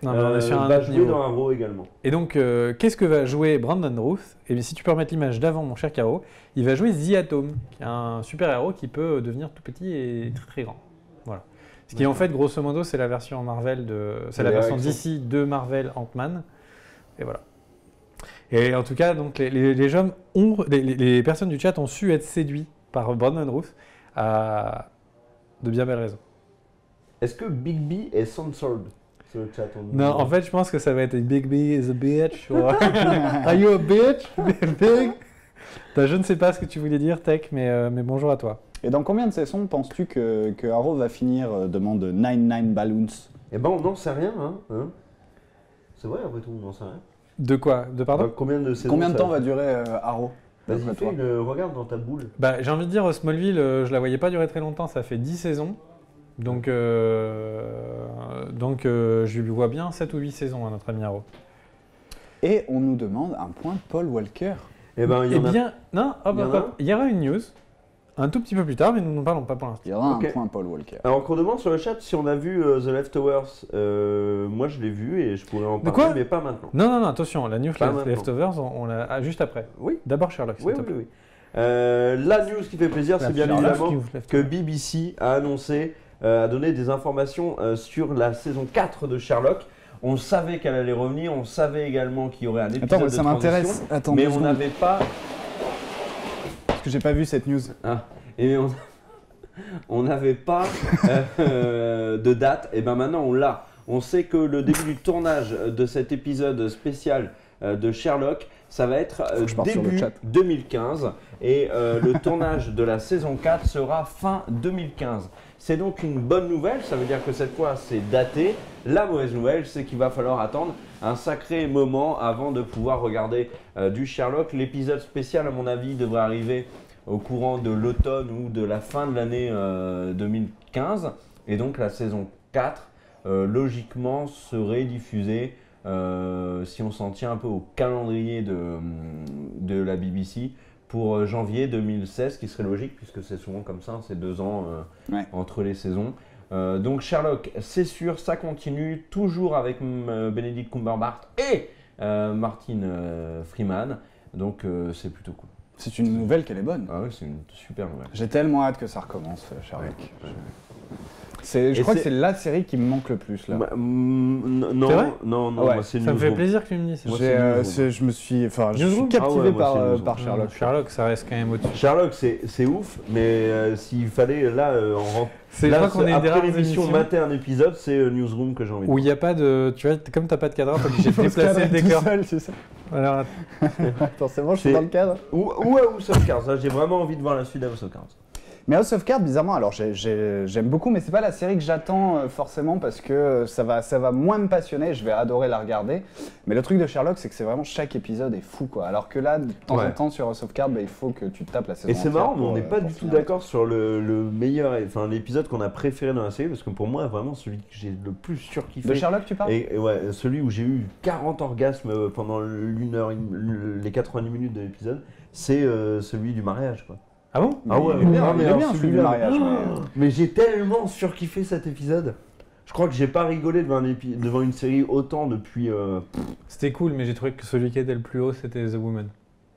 Non, mais on est sur un va autre jouer niveau. dans Arrow également. Et donc, euh, qu'est-ce que va jouer Brandon Routh? Et bien, si tu peux remettre l'image d'avant, mon cher Caro, il va jouer The Atom, qui est un super-héros qui peut devenir tout petit et très très grand. Voilà. Ce qui, en fait, grosso modo, c'est la version Marvel de, c'est la Les version réactions. D C de Marvel Ant-Man. Et voilà. Et en tout cas, donc, les, les, les gens ont, les, les- les personnes du chat ont su être séduits par Brandon Routh à de bien belles raisons. Est-ce que Big B est censored sur le chat? on nous Non, demande. en fait, je pense que ça va être Big B is a bitch. Ou... Are you a bitch? Big? Ben, je ne sais pas ce que tu voulais dire, Tech, mais, euh, mais bonjour à toi. Et dans combien de saisons penses-tu que, que Arrow va finir euh, demande quatre-vingt-dix-neuf Balloons? Eh ben, on n'en sait rien. Hein, hein. C'est vrai, après tout, on n'en sait rien. De quoi? De pardon? Bah, combien de saisons Combien de ça temps va durer euh, Arrow? Vas-y, d'après fais toi une... regarde dans ta boule. Bah, j'ai envie de dire, Smallville, euh, je la voyais pas durer très longtemps, ça fait dix saisons. Donc, euh, donc euh, je lui vois bien sept ou huit saisons à notre ami Arrow. Et on nous demande un point Paul Walker. Eh ben, il y Eh en a. bien, non, hop, Il y en hop, a hop. Il y aura une news un tout petit peu plus tard, mais nous n'en parlons pas pour l'instant. Il y aura Ok. un point Paul Walker. Alors qu'on demande sur le chat si on a vu euh, The Leftovers. Euh, moi, je l'ai vu et je pourrais en De parler, quoi mais pas maintenant. Non, non, non, attention, la news Pas Left- maintenant. Leftovers, on, on l'a ah, juste après. Oui. D'abord Sherlock, s'il Oui, te oui, plaît. oui. Euh, la news qui fait plaisir, c'est bien Sherlock évidemment news, que Leftovers. B B C a annoncé, euh, a donné des informations euh, sur la saison quatre de Sherlock. On savait qu'elle allait revenir, on savait également qu'il y aurait un épisode Attends, de ça transition, m'intéresse. Attends, mais deux on secondes, n'avait pas. parce que j'ai pas vu cette news. Ah, et on on n'avait pas euh, de date, et ben maintenant on l'a. On sait que le début du tournage de cet épisode spécial euh, de Sherlock, ça va être euh, Faut que je parte sur le début chat. deux mille quinze et euh, le tournage de la saison quatre sera fin deux mille quinze. C'est donc une bonne nouvelle, ça veut dire que cette fois c'est daté. La mauvaise nouvelle, c'est qu'il va falloir attendre un sacré moment avant de pouvoir regarder euh, du Sherlock. L'épisode spécial, à mon avis, devrait arriver au courant de l'automne ou de la fin de l'année euh, deux mille quinze. Et donc la saison quatre, euh, logiquement, serait diffusée, euh, si on s'en tient un peu au calendrier de, de la B B C, pour euh, janvier deux mille seize, qui serait logique, puisque c'est souvent comme ça, c'est deux ans euh, Ouais. entre les saisons. Euh, donc Sherlock, c'est sûr, ça continue, toujours avec euh, Benedict Cumberbatch et euh, Martin euh, Freeman. Donc euh, c'est plutôt cool. C'est une nouvelle qu'elle est bonne. Ah oui, c'est une super nouvelle. J'ai tellement hâte que ça recommence, euh, Sherlock. Je- C'est, je Et crois que c'est- c'est la série qui me manque le plus là. Bah, mm, non, C'est vrai non, non, Ouais, moi, c'est Ça me fait Newsroom. plaisir que tu me dises ça. Moi, J'ai, c'est euh, Newsroom. c'est- je me suis, enfin, je suis Newsroom captivé Ah ouais, moi, par, c'est euh, Newsroom. par Sherlock. Sherlock, ça reste quand même au-dessus. Sherlock, c'est c'est ouf, mais euh, s'il fallait, là, euh, en rent- C'est je là, crois qu'on est une des après rares l'émission émissions mater un épisode, c'est euh, Newsroom que j'ai envie de où voir. il n'y a pas de. Tu vois, t- comme t'as pas de cadre, t'es obligé de Faut se déplacer le cadrer tout décor. seul, c'est ça. Alors, Attends, c'est bon, je suis C'est- dans le cadre. Ou, ou à House of Cards, là, j'ai vraiment envie de voir la suite d'House of Cards. Mais House of Cards, bizarrement, alors j'ai- j'ai- j'aime beaucoup, mais c'est pas la série que j'attends euh, forcément parce que euh, ça va, ça va moins me passionner. Je vais adorer la regarder. Mais le truc de Sherlock, c'est que c'est vraiment chaque épisode est fou, quoi. Alors que là, de temps Ouais. en temps sur House of Cards, bah, il faut que tu te tapes la saison. Et c'est entière marrant, mais pour, on n'est euh, pas pour du tout finir. d'accord sur le, le meilleur, enfin l'épisode qu'on a préféré dans la série, parce que pour moi, vraiment, celui que j'ai le plus surkiffé. De Sherlock, tu parles Et, et ouais, celui où j'ai eu quarante orgasmes pendant l'une heure, les quatre-vingt-dix minutes de l'épisode, c'est euh, celui du mariage, quoi. ah bon Ah ouais, il est bien, Ah, mais il est alors, bien celui du celui-là, mariage. mais- Mais j'ai tellement surkiffé cet épisode. Je crois que j'ai pas rigolé devant, un épi- devant une série autant depuis. euh, C'était cool, mais j'ai trouvé que celui qui était le plus haut, c'était The Woman.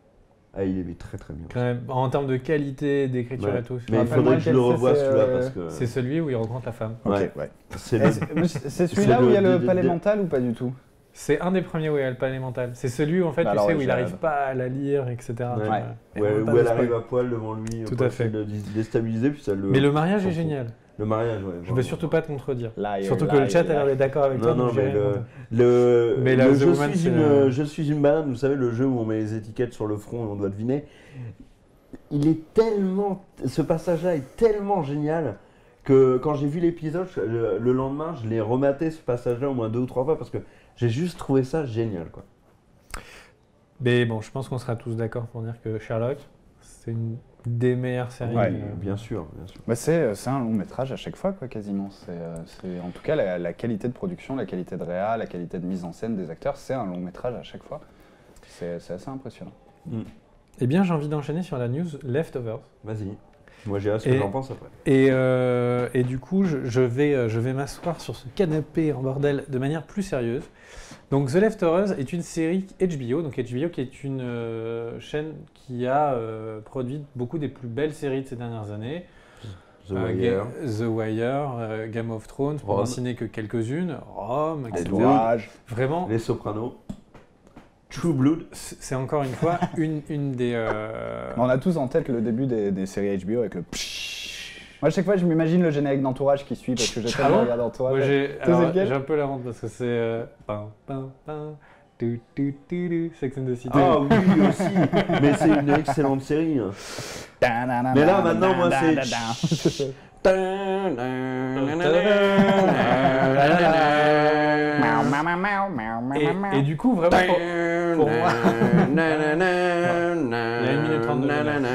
Ah, il est très très bien. Quand même, en termes de qualité, d'écriture Ouais. et tout. je Mais me il rappelle faudrait moins que je le quel revoie c'est, celui-là euh, parce que. C'est celui où il rencontre la femme. Ok, Ouais. ouais. C'est Et le- c'est- mais c'est c'est celui-là c'est où il y a le- le de- palais de- mental ou pas du tout? C'est un des premiers où il y a le palais mental. C'est celui où, en fait, Bah tu alors, sais, ouais, où il j'ai n'arrive rêve. pas à la lire, et cetera. Ouais. tu vois. Ouais. Et Ouais, on va pas où elle de arrive spoil. à poil devant lui Tout pour à essayer fait. de le déstabiliser, puis ça le. Mais le mariage s'en est fout. génial. Le mariage, ouais. Je vraiment. vais surtout pas te contredire. Liar, Surtout que liar, le chat a liar. l'air d'être d'accord avec toi. Non, non, donc j'ai mais rien le, contre. le, Mais la le The je, Woman, suis c'est, une, euh, je suis une banane, vous savez, le jeu où on met les étiquettes sur le front et on doit deviner. Il est tellement. Ce passage-là est tellement génial que quand j'ai vu l'épisode, je- le, le lendemain, je l'ai rematé ce passage-là au moins deux ou trois fois parce que j'ai juste trouvé ça génial, quoi. Mais bon, je pense qu'on sera tous d'accord pour dire que Sherlock, c'est une des meilleures séries. Ouais, euh, Bien sûr, bien sûr. Bah c'est, c'est un long métrage à chaque fois, quoi, quasiment. C'est, euh, c'est- en tout cas, la, la qualité de production, la qualité de réa, la qualité de mise en scène des acteurs, c'est un long métrage à chaque fois. C'est, c'est assez impressionnant. Eh bien, j'ai envie d'enchaîner sur la news Leftovers. Vas-y. Moi, j'ai hâte ce que Et- j'en pense après. Et, euh, et du coup, je, je vais, euh, je vais m'asseoir sur ce canapé en bordel de manière plus sérieuse. Donc, The Leftovers est une série H B O, donc H B O qui est une euh, chaîne qui a euh, produit beaucoup des plus belles séries de ces dernières années. The Euh, Wire. Ga- The Wire, euh, Game of Thrones, pour Rome. n'en citer que quelques-unes, Rome, et cetera. Courage. Vraiment, Les Sopranos. True Blood. c'est c'est encore une fois une, une des... euh, On a tous en tête le début des, des séries H B O avec le pshhh. Moi, à chaque fois, je m'imagine le générique d'Entourage qui suit parce que j'ai Ah tellement bon regardé Entourage. Moi, j'ai Tu sais alors, lequel j'ai un peu la honte parce que c'est euh, pam, pam, pam, tu, tu, tu, tu, Sex and the City. Ah oui, aussi. Mais c'est une excellente série. hein. Mais là, maintenant, moi, c'est- Et, et du coup, vraiment, pour, pour moi, il y a une minute trente-deux.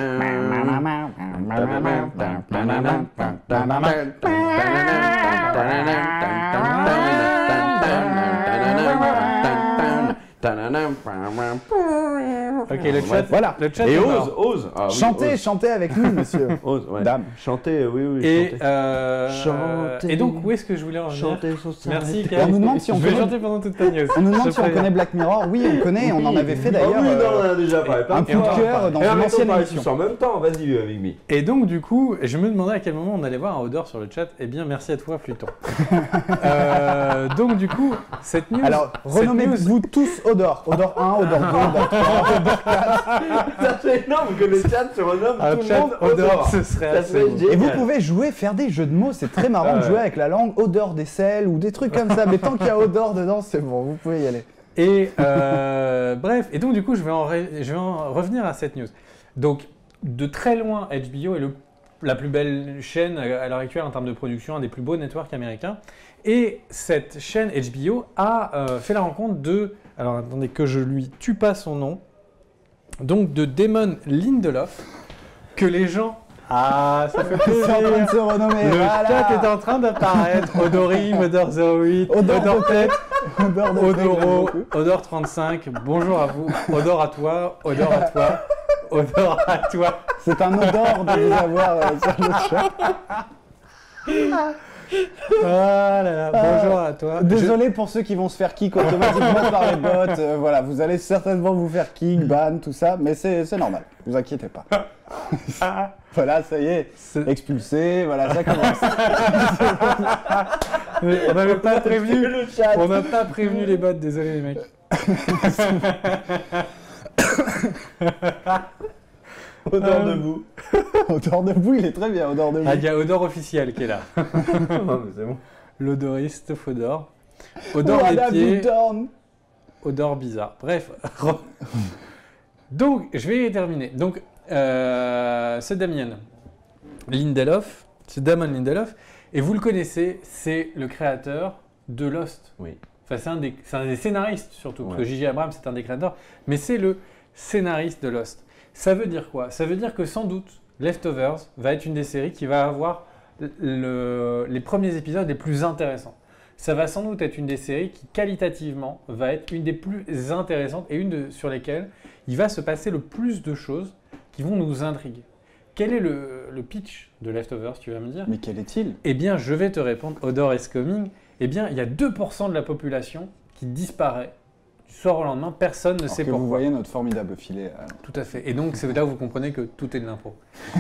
Ok, le chat, Voilà. le chat Et est ose, mort. ose. Ah oui, Chantez, ose. chantez avec nous, monsieur. Ose, ouais. Dame. Chanter, oui, oui. Et, chanter. euh, Chanter. et donc, où est-ce que je voulais en venir? Chanter sur sa Merci, tête. On nous demande si on Je vais connaît- chanter pendant toute ta news. On nous demande Je si on préviens. connaît Black Mirror. Oui, on connaît, on en avait fait d'ailleurs. Ah oui, non, on en euh, a déjà parlé. plein un de coup de fois. cœur dans Et une arrêtons ancienne de parler émission. tous en même temps, vas-y, avec me. Et donc, du coup, je me demandais à quel moment on allait voir un odeur sur le chat. Eh bien, merci à toi, Pluton. Euh, donc, du coup, cette news. Alors, cette renommez-vous tous Odor. Odor un, Odor deux, Odor trois, Odor quatre. C'est énorme que le chat se renomme Un tout le chat monde odeur, odeur. ce serait Ça assez serait beau. génial. Et vous pouvez jouer, faire des jeux de mots. C'est très marrant Ah de ouais. jouer avec la langue. Odeur d'aisselle ou des trucs comme ça. Mais tant qu'il y a Odor dedans, c'est bon, vous pouvez y aller. Et euh, bref, et donc du coup, je vais, en ré- je vais en revenir à cette news. Donc, de très loin, H B O est le- la plus belle chaîne à à l'heure actuelle en termes de production, un des plus beaux networks américains. Et cette chaîne H B O a euh, fait la rencontre de, alors attendez que je lui tue pas son nom, donc de Damon Lindelof, que les gens... Ah, ça fait C'est en train plaisir. de se renommer. Le voilà. chat est en train d'apparaître. Odorim, Odor zéro huit, Odor Odor de Tête, Odor de Odoro, beaucoup. Odor trente-cinq, bonjour à vous, Odor à toi, Odor à toi, Odor à toi. C'est un odor de vous avoir euh, sur le chat. Ah là là, bonjour à toi. Désolé pour ceux qui vont se faire kick automatiquement par les bots. euh, voilà, vous allez certainement vous faire kick, ban, tout ça, mais c'est c'est normal. Vous inquiétez pas. Voilà, ça y est, C'est- expulsé. Voilà, ça commence. Mais on n'avait pas prévenu, le chat. on n'a pas prévenu les bots, désolé les mecs. Odeur de boue. Odor debout, il est très bien. Odor debout. Ah, il y a Odor officiel qui est là. Non, mais c'est bon. L'odoriste Fodor. Odor What des have pieds. you done? Odeur bizarre. Bref. Donc, je vais terminer. Donc, euh, c'est Damien Lindelof. C'est Damon Lindelof. Et vous le connaissez, c'est le créateur de Lost. Oui. Enfin, c'est un, des- c'est un des scénaristes surtout. Parce que Ouais. J J Abrams, c'est un des créateurs. Mais c'est le scénariste de Lost. Ça veut dire quoi? Ça veut dire que sans doute, Leftovers va être une des séries qui va avoir le- les premiers épisodes les plus intéressants. Ça va sans doute être une des séries qui, qualitativement, va être une des plus intéressantes et une de- sur lesquelles il va se passer le plus de choses qui vont nous intriguer. Quel est le, le pitch de Leftovers, tu vas me dire? Mais quel est-il? Eh bien, je vais te répondre, Odor is coming. Eh bien, il y a deux pour cent de la population qui disparaît du soir au lendemain. Personne ne Alors sait que pourquoi. vous voyez notre formidable filet. euh, Tout à fait. Et donc, c'est là où vous comprenez que tout est de l'impro.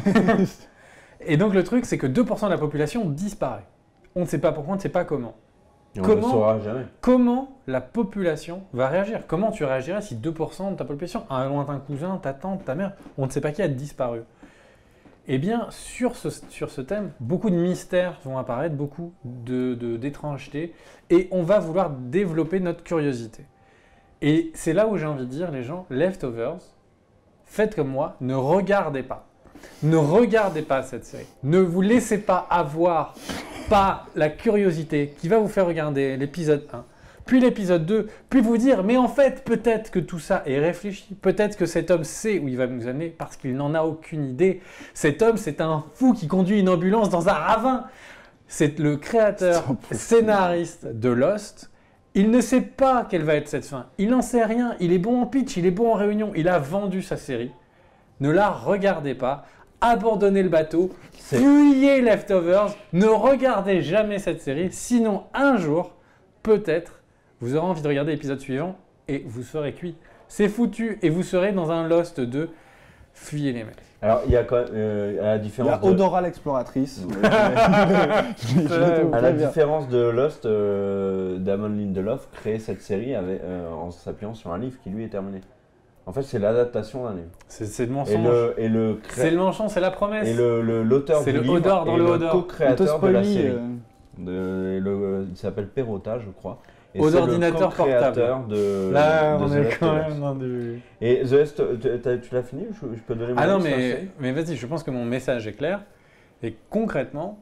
Et donc, le truc, c'est que deux pour cent de la population disparaît. On ne sait pas pourquoi, on ne sait pas comment. Et on Comment ne saura jamais. Comment la population va réagir? Comment tu réagirais si deux pour cent de ta population, un lointain cousin, ta tante, ta mère, on ne sait pas qui a disparu? Eh bien, sur ce, sur ce thème, beaucoup de mystères vont apparaître, beaucoup de, de- d'étrangetés, et on va vouloir développer notre curiosité. Et c'est là où j'ai envie de dire, les gens, Leftovers, faites comme moi, ne regardez pas. Ne regardez pas cette série. Ne vous laissez pas avoir par la curiosité qui va vous faire regarder l'épisode un, puis l'épisode deux, puis vous dire, mais en fait, peut-être que tout ça est réfléchi, peut-être que cet homme sait où il va nous amener parce qu'il n'en a aucune idée. Cet homme, c'est un fou qui conduit une ambulance dans un ravin. C'est le créateur, C'est impossible. scénariste de Lost. Il ne sait pas quelle va être cette fin. Il n'en sait rien. Il est bon en pitch, il est bon en réunion. Il a vendu sa série. Ne la regardez pas. abandonnez le bateau, C'est- fuyez Leftovers, ne regardez jamais cette série, sinon un jour, peut-être, vous aurez envie de regarder l'épisode suivant et vous serez cuit. C'est foutu et vous serez dans un Lost de fuyez les mecs. Alors, il y a quand même, euh, à la Il y différence a de... Odora l'exploratrice. Ouais. Je l'ai- je l'ai trouvé À la très bien. différence de Lost, euh, Damon Lindelof crée cette série avec, euh, en s'appuyant sur un livre qui lui est terminé. En fait, c'est l'adaptation d'un livre. C'est c'est le Et mensonge. le, et le cré- C'est le mensonge, c'est la promesse. et le- le- l'auteur C'est du le livre Hodor dans est le le Hodor. On te co-créateur de la spoilie, série. euh, De- le- il s'appelle Perrotta, je crois. Et Aux c'est le ordinateurs co-créateur de, Là, de on The est quand Leftovers. même dans du... Et The Last, tu, t'as- tu l'as fini? Je, je peux donner mon Ah non, avis sur la mais, série mais vas-y, je pense que mon message est clair. Et concrètement,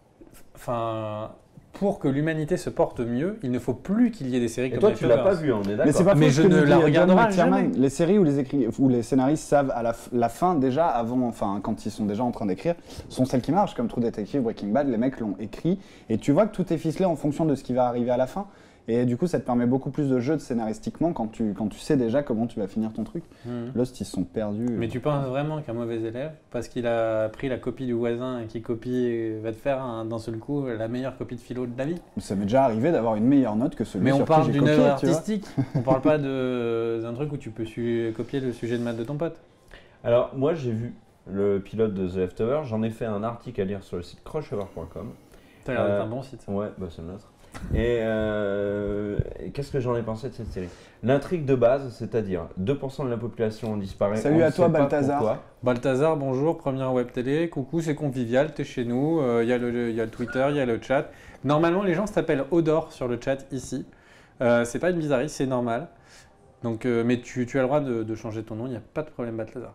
enfin, pour que l'humanité se porte mieux, il ne faut plus qu'il y ait des séries Et comme toi, tu l'as Leftovers. pas vu, on est d'accord. Mais c'est pas Mais faux je ce que ne nous la dit John regarderai McTiernan. jamais. Les séries où les, écri- où les scénaristes savent à la, f- la fin déjà, avant, enfin quand ils sont déjà en train d'écrire, sont celles qui marchent, comme True Detective, Breaking Bad, les mecs l'ont écrit, et tu vois que tout est ficelé en fonction de ce qui va arriver à la fin. Et du coup, ça te permet beaucoup plus de jeu de scénaristiquement quand tu, quand tu sais déjà comment tu vas finir ton truc. Mhm. Lost, ils se sont perdus. Mais tu penses vraiment qu'un mauvais élève, parce qu'il a pris la copie du voisin et qui copie, va te faire un- d'un seul coup la meilleure copie de philo de la vie? Ça m'est déjà arrivé d'avoir une meilleure note que celui Mais on sur qui parle j'ai d'une copié, œuvre tu vois. artistique, on parle pas de- d'un truc où tu peux su- copier le sujet de maths de ton pote. Alors, moi, j'ai vu le pilote de The Leftovers. J'en ai fait un article à lire sur le site crossover point com. Ça a l'air d'être Euh, un bon site. ça. Ouais, bah c'est le nôtre. Et, euh, et qu'est-ce que j'en ai pensé de cette série? L'intrigue de base, c'est-à-dire deux pour cent de la population disparaît. Salut on ne à toi, sait pas Balthazar. pourquoi. Balthazar, bonjour, première web télé, coucou, c'est convivial, t'es chez nous, il y, a le- y a le Twitter, il y a le chat. Normalement, les gens s'appellent Odor sur le chat ici. Euh, c'est pas une bizarrerie, c'est normal. Donc, euh, mais tu, tu as le droit de, de changer ton nom, il n'y a pas de problème, Balthazar.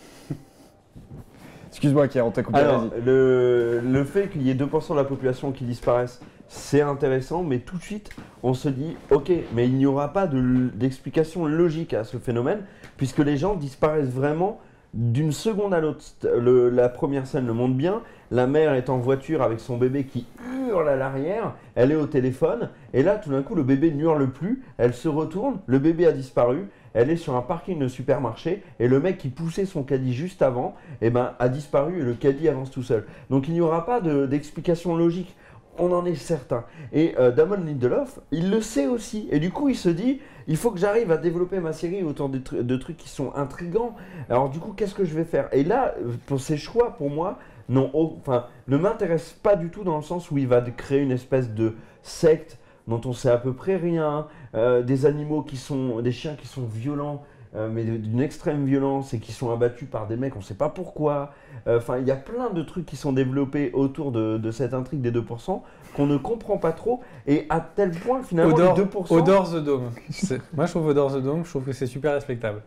Excuse-moi, Kier, on t'a coupé. Alors, vas-y. le, le fait qu'il y ait deux pour cent de la population qui disparaissent, c'est intéressant, mais tout de suite, on se dit, ok, mais il n'y aura pas de- d'explication logique à ce phénomène, puisque les gens disparaissent vraiment d'une seconde à l'autre. Le- La première scène le montre bien, la mère est en voiture avec son bébé qui hurle à l'arrière, elle est au téléphone, et là, tout d'un coup, le bébé n'hurle plus, elle se retourne, le bébé a disparu, elle est sur un parking de supermarché, et le mec qui poussait son caddie juste avant, eh ben, a disparu, et le caddie avance tout seul. Donc il n'y aura pas de- d'explication logique. On en est certain. Et euh, Damon Lindelof, il le sait aussi. Et du coup, il se dit, il faut que j'arrive à développer ma série autour de, tru- de trucs qui sont intrigants. Alors du coup, qu'est-ce que je vais faire? Et là, pour ces choix, pour moi, non, oh, enfin, ne m'intéresse pas du tout dans le sens où il va créer une espèce de secte dont on sait à peu près rien, euh, des animaux qui sont, des chiens qui sont violents, euh, mais d'une extrême violence et qui sont abattus par des mecs, on ne sait pas pourquoi. Enfin, il y a plein de trucs qui sont développés autour de, de cette intrigue des deux pour cent qu'on ne comprend pas trop, et à tel point que finalement Odor, les deux pour cent... Odor the Dome. C'est- Moi, je trouve Odor the Dome, je trouve que c'est super respectable.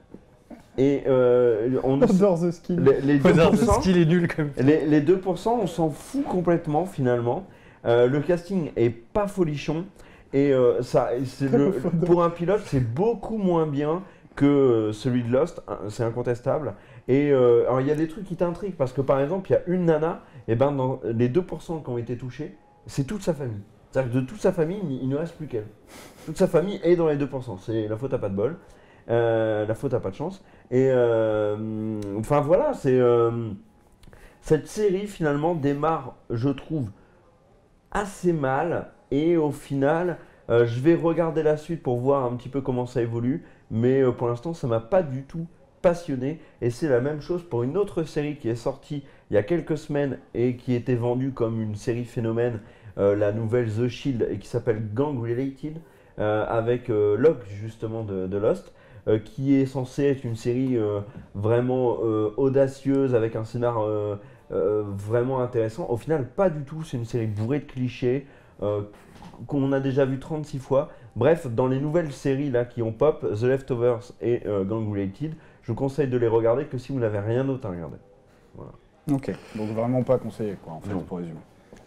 Et euh, on, Odor the Skill. les, les deux Odor pour the cent, Skill est nul comme. les, les deux pour cent, on s'en fout complètement finalement. Euh, le casting est pas folichon, et euh, ça, c'est le- pour un pilote, c'est beaucoup moins bien que euh, celui de Lost, hein, c'est incontestable. Et euh, alors il y a des trucs qui t'intriguent, parce que par exemple, il y a une nana, et ben dans les deux pour cent qui ont été touchés, c'est toute sa famille. C'est-à-dire que de toute sa famille, il il ne reste plus qu'elle. Toute sa famille est dans les deux pour cent. C'est la faute à pas de bol, euh, la faute à pas de chance. Et euh, enfin voilà, c'est euh, cette série finalement démarre, je trouve, assez mal, et au final, euh, je vais regarder la suite pour voir un petit peu comment ça évolue, mais euh, pour l'instant, ça m'a pas du tout passionné, et c'est la même chose pour une autre série qui est sortie il y a quelques semaines et qui était vendue comme une série phénomène, euh, la nouvelle The Shield, et qui s'appelle Gang Related, euh, avec euh, Locke justement de, de Lost, euh, qui est censée être une série euh, vraiment euh, audacieuse, avec un scénar euh, euh, vraiment intéressant. Au final, pas du tout, c'est une série bourrée de clichés, euh, qu'on a déjà vu trente-six fois. Bref, dans les nouvelles séries là qui ont pop, The Leftovers et euh, Gang Related, je vous conseille de les regarder que si vous n'avez rien d'autre à regarder. Ok, donc vraiment pas conseillé, quoi, en fait, Non. pour résumer.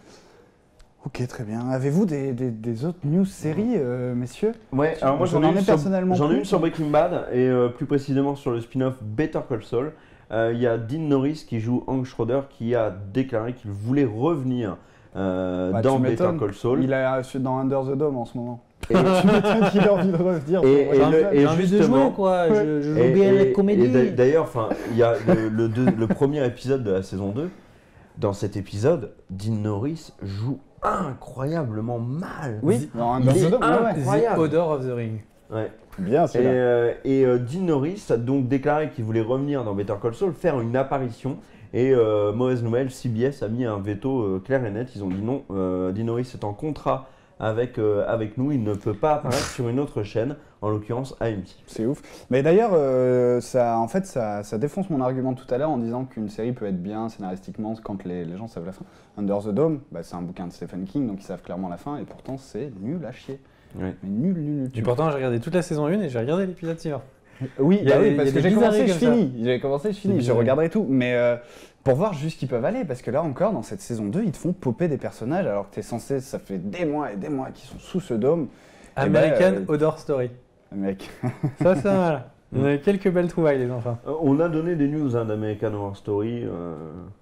Ok, très bien. Avez-vous des, des- des autres news séries, euh, messieurs? Ouais, alors moi j'en ai, J'en une ai sur- personnellement j'en ai plus. une sur Breaking Bad, et euh, plus précisément sur le spin-off Better Call Saul. Euh, Il y a Dean Norris qui joue Hank Schroeder qui a déclaré qu'il voulait revenir euh, Bah, dans tu Better m'étonnes. Call Saul. Il est dans Under the Dome en ce moment. Et, Tu m'étonnes qu'il a envie de revenir. Et- pour et voir le- ça. et J'ai envie de justement- jouer, quoi. Je, je joue et- bien et- la et comédie. d'a- D'ailleurs, enfin, il y a le, le deux- le premier épisode de la saison deux. Dans cet épisode, Dean Norris joue incroyablement mal. Oui, dans un Il dans est The Dome, ouais, ouais. incroyable. The Odor of the Ring. Ouais. Bien, Et, c'est là. euh, et euh, Dean Norris a donc déclaré qu'il voulait revenir dans Better Call Saul, faire une apparition. Et euh, mauvaise nouvelle, C B S a mis un veto euh, clair et net. Ils ont dit non, euh, Dean Norris est en contrat avec, euh, avec nous, il ne peut pas apparaître sur une autre chaîne, en l'occurrence A M C. C'est ouf. Mais d'ailleurs, euh, ça, en fait, ça, ça défonce mon argument tout à l'heure en disant qu'une série peut être bien scénaristiquement quand les, les gens savent la fin. Under the Dome, bah, c'est un bouquin de Stephen King, donc ils savent clairement la fin, et pourtant c'est nul à chier. Ouais. Mais nul, nul, nul. Et pourtant, j'ai regardé toute la saison un et j'ai regardé l'épisode suivant. Oui, Il y a bah oui, des- parce il y a que des j'ai commencé, bizarreries je comme ça. finis. J'ai commencé, je finis. Je bizarre. regarderai tout. Mais euh, pour voir jusqu'où ils peuvent aller, parce que là encore, dans cette saison deux, ils te font popper des personnages alors que t'es censé, ça fait des mois et des mois qu'ils sont sous ce dôme. Et American ben, euh, Odor Story. Mec, Ça, ça, voilà. On a quelques belles trouvailles, les enfants. Euh, on a donné des news hein, d'American Horror Story. euh,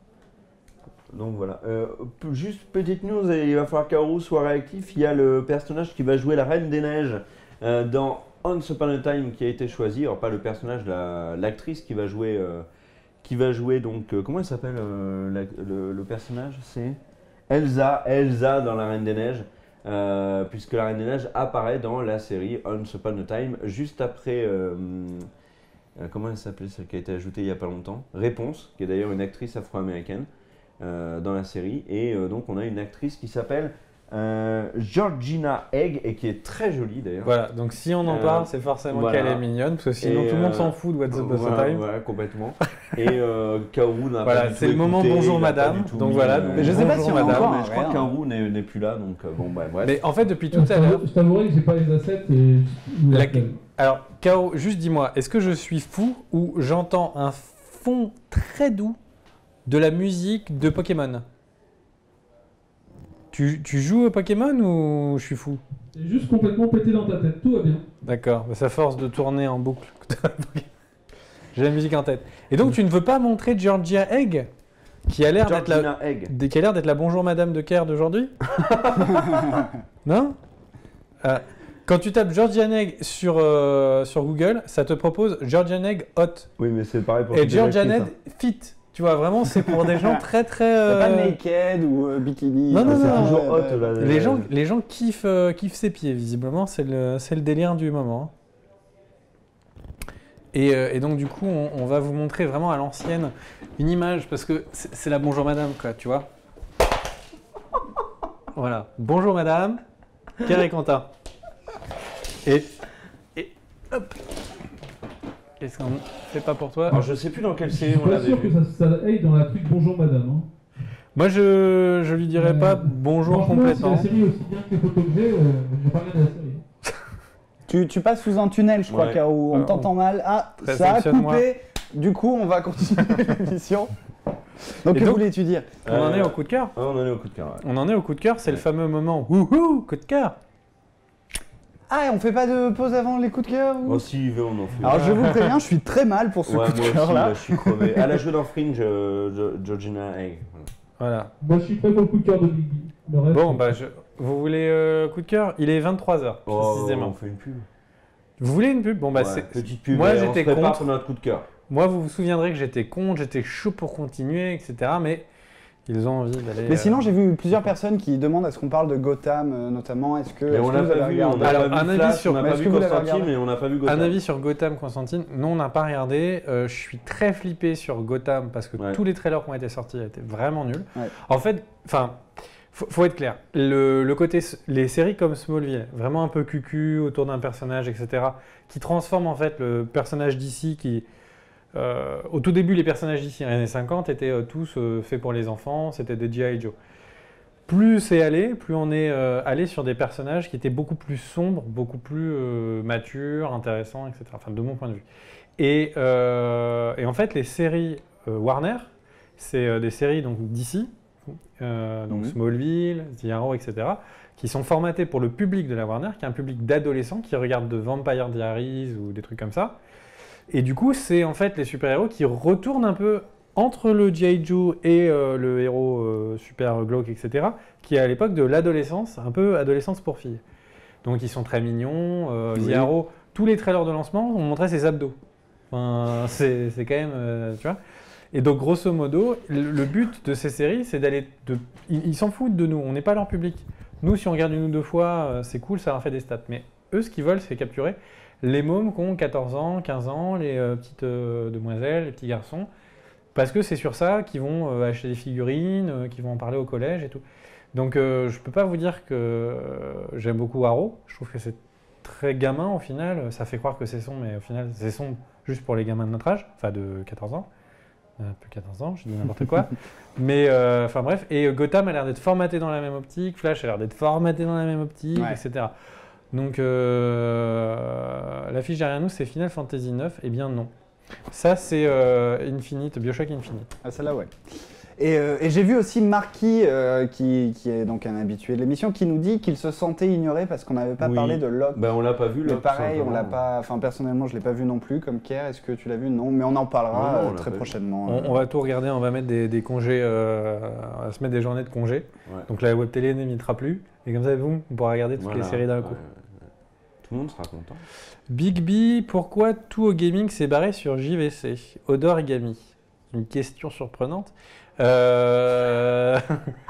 Donc voilà. Euh, p- juste petite news, et il va falloir qu'Aru soit réactif. Il y a le personnage qui va jouer la Reine des Neiges euh, dans Once Upon a Time qui a été choisi. Alors pas le personnage, la- l'actrice qui va jouer, euh, qui va jouer donc euh, comment elle s'appelle euh, la- le, le personnage, c'est Elsa, Elsa dans la Reine des Neiges. Euh, puisque la Reine des Neiges apparaît dans la série Once Upon a Time juste après. euh, euh, comment elle s'appelait celle qui a été ajoutée il n'y a pas longtemps, Réponse, qui est d'ailleurs une actrice afro-américaine euh, dans la série. Et euh, donc on a une actrice qui s'appelle euh, Georgina Egg et qui est très jolie d'ailleurs. Voilà, donc si on en Euh, parle, c'est forcément voilà. qu'elle est mignonne, parce que sinon Et, tout le monde euh, s'en fout de What's Up What's Voilà, Time. voilà, complètement. Et euh, Kaoru n'a Voilà, pas du c'est tout le moment écouté, bonjour il a pas madame, du tout donc mis, voilà, euh, donc Mais je sais pas si on a madame, encore mais un je crois rien. que Kaoru n'est n'est plus là, donc euh, bon bah bref. Mais en fait, depuis tout à l'heure, Je t'avouerai que j'ai pas les assets et. La- alors, K O, juste dis-moi, est-ce que je suis fou ou j'entends un fond très doux de la musique de Pokémon? Tu, tu joues au Pokémon ou je suis fou? C'est juste complètement pété dans ta tête, tout va bien. D'accord, bah, ça force de tourner en boucle. J'ai la musique en tête. Et donc, tu ne veux pas montrer Georgia Egg, qui a l'air d'être la, Georgina Egg. qui a l'air d'être la bonjour madame de Caire d'aujourd'hui? Non? Ah, quand tu tapes Georgian Egg sur, euh, sur Google, ça te propose Georgian Egg Hot. Oui, mais c'est pareil pour Et toutes les Georgian actrices, Egg Fit. Tu vois, vraiment, c'est pour des gens très très. T'as pas euh, naked ou euh, bikini. Non, non, c'est non, toujours non, hot, ouais, là. ouais. Les gens, les gens kiffent, euh, kiffent ses pieds, visiblement, c'est le, c'est le délire du moment. Et, euh, et donc, du coup, on, on va vous montrer vraiment à l'ancienne une image, parce que c'est c'est la bonjour madame, quoi, tu vois. Voilà, bonjour madame, Pierre et Quentin. Et, et hop. Qu'est-ce qu'on fait pas pour toi? Alors, je sais plus dans quelle Je série suis on pas l'avait sûr que vu. ça, ça aille dans la truc Bonjour Madame. Hein. Moi, je, je lui dirais pas bonjour Franchement, complètement. Si la série est aussi bien que les photos que j'ai, euh, j'ai pas regardé la série. Tu, tu passes sous un tunnel, je crois, Ouais. K.O. On Euh, t'entend mal. Ah, ça a Réceptionne-moi. coupé. Du coup, on va continuer l'émission. Donc, Et que donc- voulais-tu dire? On en est Euh, au coup de cœur. Ah, on en est au coup de cœur. ouais. On en est au coup de cœur, c'est le Ouais. fameux moment wouhou, coup de cœur. Ah, et on fait pas de pause avant les coups de cœur ou... Oh, si il veut, on en fait. Alors, je vous préviens, je suis très mal pour ce Ouais, coup de moi cœur aussi, là. là, je suis crevé. Elle a joué dans Fringe, euh, Jo- Georgina Egg. Voilà. Voilà. Moi, je suis prêt pour le coup de cœur de Biggie. Le reste, Bon, bah, je... vous voulez euh, coup de cœur? Il est vingt-trois heures, Oh, précisément. on fait une pub. Vous voulez une pub? Bon, bah, Ouais, c'est... petite pub. Moi, allez, j'étais on se prépare contre. pour notre coup de cœur. Moi, vous vous souviendrez que j'étais con, j'étais chaud pour continuer, et cetera. Mais ils ont envie d'aller. Mais sinon, euh, j'ai vu plusieurs personnes qui demandent à ce qu'on parle de Gotham, euh, notamment. Est-ce que. Mais est-ce on que l'a vous avez pas vu, regardé on a Alors, pas vu un avis Flash, sur- on n'a mais pas est-ce vu que vous l'avez Constantine, regardé mais on n'a pas vu Gotham. Un avis sur Gotham, Constantine. Non, on n'a pas regardé. Euh, je suis très flippé sur Gotham parce que Ouais. tous les trailers qui ont été sortis étaient vraiment nuls. Ouais. En fait, enfin, faut, faut être clair. Le, le côté, les séries comme Smallville, vraiment un peu cucu autour d'un personnage, et cetera, qui transforment en fait le personnage d'ici qui. Euh, au tout début, les personnages d'ici, les années cinquante, étaient euh, tous euh, faits pour les enfants, c'était des G I Joe. Plus c'est allé, plus on est euh, allé sur des personnages qui étaient beaucoup plus sombres, beaucoup plus euh, matures, intéressants, et cetera. Enfin, de mon point de vue. Et, euh, et en fait, les séries euh, Warner, c'est euh, des séries donc d'ici, euh, donc Mhm. Smallville, The Arrow, et cetera, qui sont formatées pour le public de la Warner, qui est un public d'adolescents qui regardent de Vampire Diaries ou des trucs comme ça. Et du coup, c'est en fait les super-héros qui retournent un peu entre le G I Joe et euh, le héros euh, super glauque, et cetera, qui est à l'époque de l'adolescence, un peu adolescence pour filles. Donc ils sont très mignons. Euh, Oui. The Arrow, tous les trailers de lancement ont montré ses abdos. Enfin, c'est c'est quand même, euh, tu vois. Et donc grosso modo, le, le but de ces séries, c'est d'aller, de, ils, ils s'en foutent de nous. On n'est pas leur public. Nous, si on regarde une ou deux fois, euh, c'est cool, ça leur fait des stats. Mais eux, ce qu'ils veulent, c'est capturer les mômes qui ont quatorze ans, quinze ans, les euh, petites euh, demoiselles, les petits garçons, parce que c'est sur ça qu'ils vont euh, acheter des figurines, euh, qu'ils vont en parler au collège et tout. Donc euh, je peux pas vous dire que euh, j'aime beaucoup Arrow, je trouve que c'est très gamin au final, ça fait croire que c'est son, mais au final c'est son juste pour les gamins de notre âge, enfin de quatorze ans. Euh, plus quatorze ans, je dis n'importe quoi. Mais euh, enfin bref, et Gotham a l'air d'être formaté dans la même optique, Flash a l'air d'être formaté dans la même optique, Ouais. et cetera. Donc euh, l'affiche derrière nous, c'est Final Fantasy neuf. Eh bien non. Ça, c'est euh, Infinite, Bioshock Infinite. Ah, celle-là, ouais. Et, euh, et j'ai vu aussi Marquis, euh, qui, qui est donc un habitué de l'émission, qui nous dit qu'il se sentait ignoré parce qu'on n'avait pas Oui. parlé de Locke. Ben, on l'a pas vu, Mais Locke, pareil, on simplement. l'a pas. Enfin, personnellement, je l'ai pas vu non plus. Comme Kier, est-ce que tu l'as vu? Non, mais on en parlera Non, non, on euh, l'a très pas vu. prochainement. On, on va tout regarder, on va mettre des, des congés, euh, on va se mettre des journées de congés. Ouais. Donc la web télé n'imitera plus. Et comme ça, boum, on pourra regarder toutes Voilà. les séries d'un coup. Ouais, ouais, ouais. Tout le monde sera content. Big B, pourquoi tout au gaming s'est barré sur J V C? Odor Gami. Une question surprenante. Euh...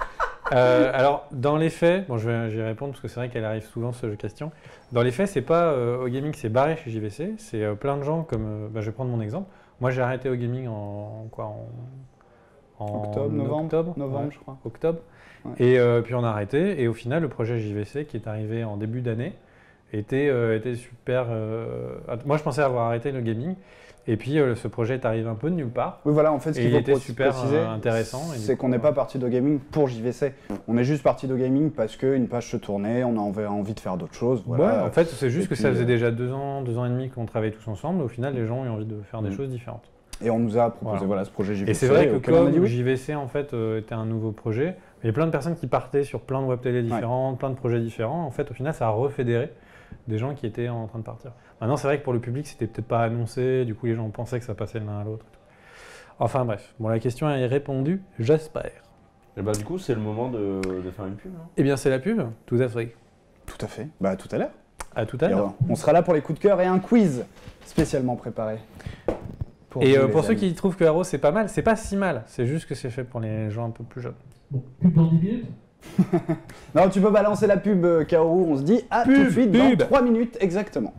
euh, alors, dans les faits, bon, je vais, je vais répondre parce que c'est vrai qu'elle arrive souvent ce jeu question. Dans les faits, c'est pas euh, au gaming qui s'est barré chez J V C, c'est euh, plein de gens comme. Euh, bah, je vais prendre mon exemple. Moi, j'ai arrêté au gaming en, en quoi en, en Octobre, novembre, octobre, novembre, ouais, je crois. octobre. Ouais. Et euh, puis on a arrêté. Et au final, le projet J V C qui est arrivé en début d'année était, euh, était super. Euh... Moi, je pensais avoir arrêté le gaming. Et puis, euh, ce projet est arrivé un peu de nulle part. Oui, voilà, en fait, ce Et qu'il il faut était pré- super, préciser, euh, intéressant, et du c'est coup, qu'on n'est euh, pas parti de gaming pour J V C. On est juste parti de gaming parce qu'une page se tournait, on avait envie de faire d'autres choses. Voilà. Ouais, en fait, c'est juste Et que puis, ça faisait euh, déjà deux ans, deux ans et demi qu'on travaillait tous ensemble. Au final, les gens ont eu envie de faire des Mm. choses différentes. Et on nous a proposé Voilà. voilà, ce projet J V C. Et c'est vrai que auquel on a dit comme oui. J V C en fait euh, était un nouveau projet, il y a plein de personnes qui partaient sur plein de web télé différentes, plein de projets différents. En fait, au final, ça a refédéré des gens qui étaient en train de partir. Maintenant, c'est vrai que pour le public, c'était peut-être pas annoncé. Du coup, les gens pensaient que ça passait de l'un à l'autre. Enfin bref, bon, la question est répondue, j'espère. Et bah, du coup, c'est le moment de, de faire une pub. Hein. Eh bien, c'est la pub, tout à fait. Tout à fait. Bah, tout à l'heure. À tout à Et, l'heure. euh, On sera là pour les coups de cœur et un quiz spécialement préparé. Pour Et vous, euh, les pour ceux amis. qui trouvent que Arrow c'est pas mal, c'est pas si mal. C'est juste que c'est fait pour les gens un peu plus jeunes. Bon, pub dans dix minutes. Non, tu peux balancer la pub, euh, Kaoru. On se dit à tout de Pub, suite pub. dans trois minutes exactement.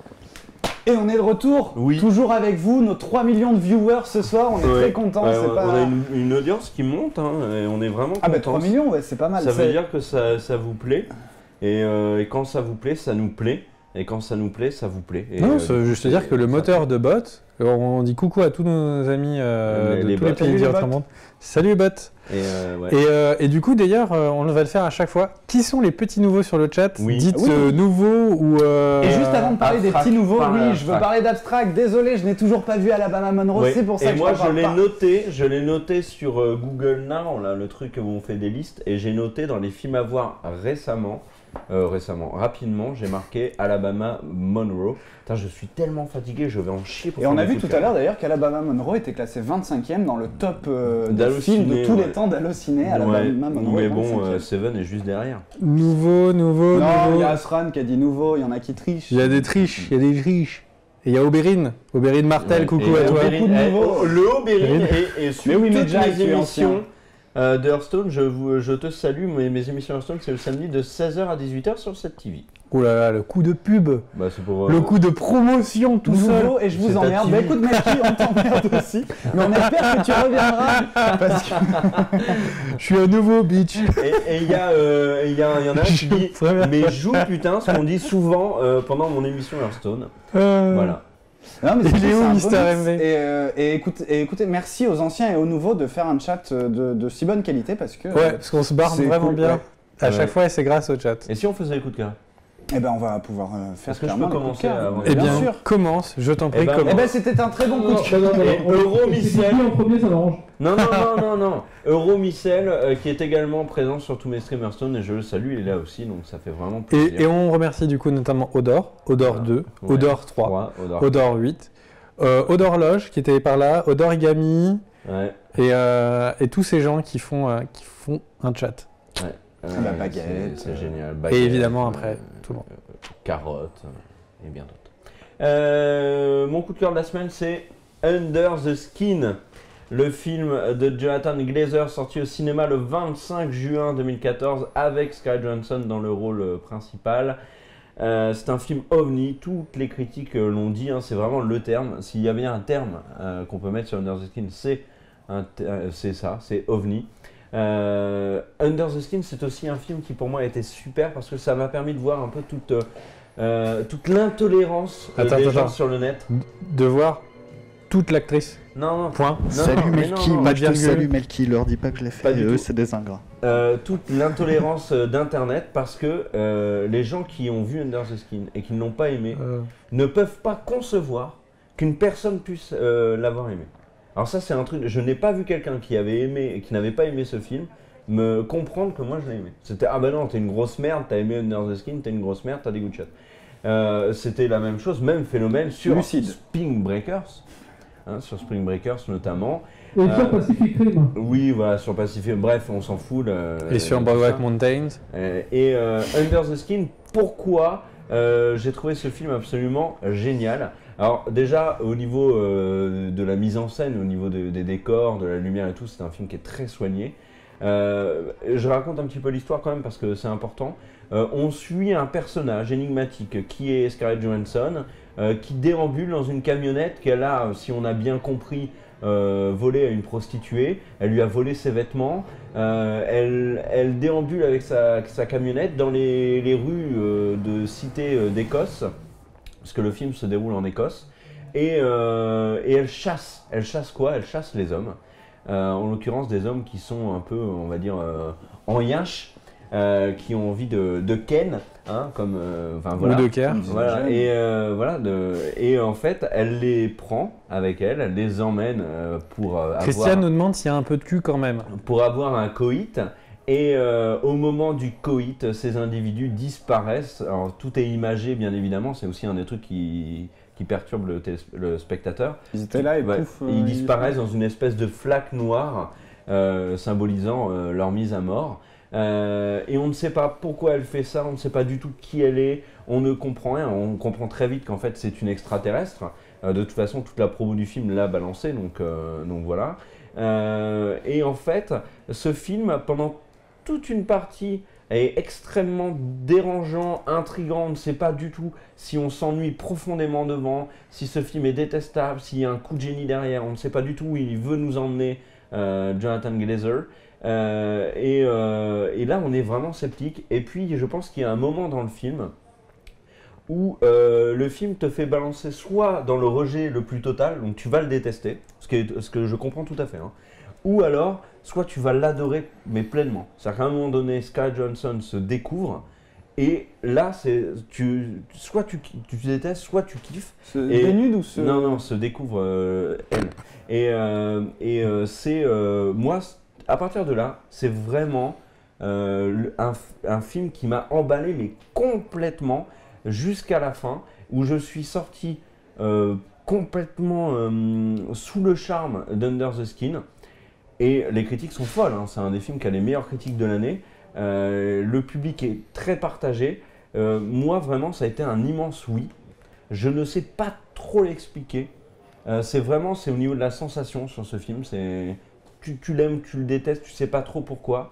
Et on est de retour, Oui. toujours avec vous, nos trois millions de viewers ce soir. On est Ouais. très contents. Ouais, c'est on, pas... on a une, une audience qui monte, hein, et on est vraiment Ah, bah contents. trois millions, ouais, c'est pas mal. Ça C'est- veut dire que ça, ça vous plaît. Et, euh, et quand ça vous plaît, ça nous plaît. Et quand ça nous plaît, ça vous plaît. Et, non, euh, c'est du coup, juste c'est- dire que le ça- moteur de bot, on dit coucou à tous nos amis euh, Les- de les tous les bots. pays Salut les du bots. monde. Salut les bots. Et, euh, ouais. Et, euh, et du coup, d'ailleurs, euh, on va le faire à chaque fois. Qui sont les petits nouveaux sur le chat? Oui. Dites Oui. euh, nouveaux ou. euh, Et juste avant de parler des Abstract, petits nouveaux, parle oui, je veux abstract. parler d'Abstract. Désolé, je n'ai toujours pas vu Alabama Monroe, Ouais. c'est pour ça et que moi je je t'en parle l'ai pas. noté, je l'ai noté sur euh, Google Now, là, le truc où on fait des listes, et j'ai noté dans les films à voir récemment, euh, récemment, rapidement, j'ai marqué Alabama Monroe. Putain, je suis tellement fatigué, je vais en chier pour Et faire on a des vu coups tout de à cœur. l'heure d'ailleurs qu'Alabama Monroe était classé vingt-cinquième dans le top euh, des D'Allociné, films de tous ouais. les temps d'Allociné. Ouais, Alabama Monroe mais est bon, vingt-cinquième. euh, Seven est juste derrière. Nouveau, nouveau, Non, il nouveau. y a Asran qui a dit nouveau, il y en a qui trichent. Il y a des triches, il y a des triches. Et il y a Aubérine. Aubérine Martel, Ouais. coucou Et à toi. Aubérine, Beaucoup de eh, nouveaux. oh, le Aubérine et, et sur Mais oui, mais toutes Jack, mes tu es ancien. émissions euh, de Hearthstone, je, vous, je te salue. Mes, mes émissions Hearthstone, c'est le samedi de seize heures à dix-huit heures sur cette T V. Oh là là, le coup de pub. Bah, c'est pour, euh, Le coup de promotion tout seul. Nouveau et je C'est vous ta emmerde. T V. Bah écoute Mikey, on t'emmerde aussi. Mais on espère que tu reviendras parce que Je suis un nouveau bitch. Et il y, a, euh, et y, a- y en a un qui dit Très bien. mais joue putain, ce qu'on dit souvent euh, pendant mon émission Hearthstone. Euh, Voilà. Non, mais Il c'est est où, c'est un Mister beau mix. M V? Et, euh, et, écoute, et écoutez, merci aux anciens et aux nouveaux de faire un chat euh, de, de si bonne qualité parce que Ouais, parce qu'on se barre c'est vraiment cool, bien. ouais. À Ouais. chaque fois, et c'est grâce au chat. Et si on faisait les coups de cœur? eh ben on va pouvoir euh, faire Est-ce que je clairement peux le coup de commencer cœur. avant Eh bien, bien, sûr. commence, je t'en prie, Eh ben, Eh commence. ben c'était un très bon coup de Non, cœur. non, non, non, Et on- Euro c'est Micel. qui en premier, ça m'arrange. Non, non, non, non, non. Euromicel, euh, qui est également présent sur tous mes streams Hearthstone, et je le salue, il est là aussi, donc ça fait vraiment plaisir. Et, et on remercie du coup notamment Odor, Odor Voilà. deux, Ouais. Odor trois, Trois, Odor. Odor huit, euh, Odor Loge qui était par là, Odor Igami Ouais. et, euh, et tous ces gens qui font, euh, qui font un chat. Ouais. Euh, La baguette, c'est- C'est euh, génial. Et Baguette, évidemment, euh, après, tout le monde. carottes euh, et bien d'autres. Euh, mon coup de cœur de la semaine, c'est Under the Skin, le film de Jonathan Glazer sorti au cinéma le vingt-cinq juin deux mille quatorze avec Scarlett Johansson dans le rôle euh, principal. Euh, c'est un film ovni, toutes les critiques euh, l'ont dit, hein, c'est vraiment le terme. S'il y avait un terme euh, qu'on peut mettre sur Under the Skin, c'est un ter- euh, c'est ça, c'est ovni. Euh, Under the Skin, c'est aussi un film qui pour moi a été super parce que ça m'a permis de voir un peu toute, euh, toute l'intolérance euh, Attends, des attends, gens attends. sur le net. De voir toute l'actrice. Non, non, Point. non, Salut non, mais Melky, non, non, moi je te virgule. salue Melky, leur dis pas que je l'ai fait, Pas du eux tout. c'est des ingrats. Euh, toute l'intolérance euh, d'internet parce que euh, les gens qui ont vu Under the Skin et qui ne l'ont pas aimé Euh, ne peuvent pas concevoir qu'une personne puisse euh, l'avoir aimé. Alors ça c'est un truc, je n'ai pas vu quelqu'un qui avait aimé et qui n'avait pas aimé ce film me comprendre que moi je l'ai aimé. C'était ah bah non t'es une grosse merde, t'as aimé Under the Skin, t'es une grosse merde, t'as des goûts de chatte. Euh, C'était la même chose, même phénomène sur Lucide. Spring Breakers, hein, sur Spring Breakers notamment. Et Euh, sur Pacific Rim. Oui voilà sur Pacific, bref on s'en fout. le- et sur tout Brokeback ça. Mountains. Euh, et euh, Under the Skin, pourquoi euh, j'ai trouvé ce film absolument génial. Alors déjà au niveau euh, de la mise en scène, au niveau de- des décors, de la lumière et tout, c'est un film qui est très soigné. Euh, je raconte un petit peu l'histoire quand même parce que c'est important. Euh, on suit un personnage énigmatique qui est Scarlett Johansson, euh, qui déambule dans une camionnette qu'elle a, si on a bien compris, euh, volé à une prostituée. Elle lui a volé ses vêtements. Euh, elle, elle déambule avec sa, sa camionnette dans les, les rues euh, de cités euh, d'Écosse, parce que le film se déroule en Écosse. Et, euh, et elle chasse. Elle chasse quoi? Elle chasse les hommes. Euh, en l'occurrence des hommes qui sont un peu, on va dire, euh, en yinche, euh, qui ont envie de, de ken, hein, comme, euh, enfin voilà. Ou de Caire. Comme disait Voilà, Jeanne. et euh, voilà, de, et en fait, elle les prend avec elle, elle les emmène euh, pour euh, Christiane avoir, nous demande s'il y a un peu de cul quand même. pour avoir un coït. Et euh, au moment du coït, ces individus disparaissent. Alors tout est imagé, bien évidemment. C'est aussi un des trucs qui, qui perturbe le, télé- le spectateur. Ils étaient là et Ouais, pouf. euh, ils disparaissent dans une espèce de flaque noire euh, symbolisant euh, leur mise à mort. Euh, et on ne sait pas pourquoi elle fait ça, on ne sait pas du tout qui elle est, on ne comprend rien. On comprend très vite qu'en fait c'est une extraterrestre. Euh, de toute façon, toute la promo du film l'a balancé, donc, euh, donc voilà. Euh, et en fait, ce film, pendant toute une partie, est extrêmement dérangeant, intriguant. On ne sait pas du tout si on s'ennuie profondément devant, si ce film est détestable, s'il y a un coup de génie derrière. On ne sait pas du tout où il veut nous emmener, euh, Jonathan Glazer. Euh, et, euh, et là, on est vraiment sceptique. Et puis, je pense qu'il y a un moment dans le film où euh, le film te fait balancer soit dans le rejet le plus total, donc tu vas le détester, ce, qui est- ce que je comprends tout à fait, hein, ou alors soit tu vas l'adorer mais pleinement. C'est-à-dire qu'à un moment donné, Scarlett Johansson se découvre et là, c'est tu, soit tu, tu détestes, soit tu kiffes. Se Et- dénude ou se. Non, non, se découvre euh, elle. Et, euh, et euh, c'est euh, moi, à partir de là, c'est vraiment euh, le- un, f- un film qui m'a emballé mais complètement jusqu'à la fin, où je suis sorti euh, complètement euh, sous le charme d'Under the Skin. Et les critiques sont folles, hein. C'est un des films qui a les meilleures critiques de l'année. Euh, le public est très partagé. Euh, moi, vraiment, ça a été un immense oui. Je ne sais pas trop l'expliquer. Euh, c'est vraiment, c'est au niveau de la sensation sur ce film. C'est, tu, tu l'aimes, tu le détestes, tu sais pas trop pourquoi.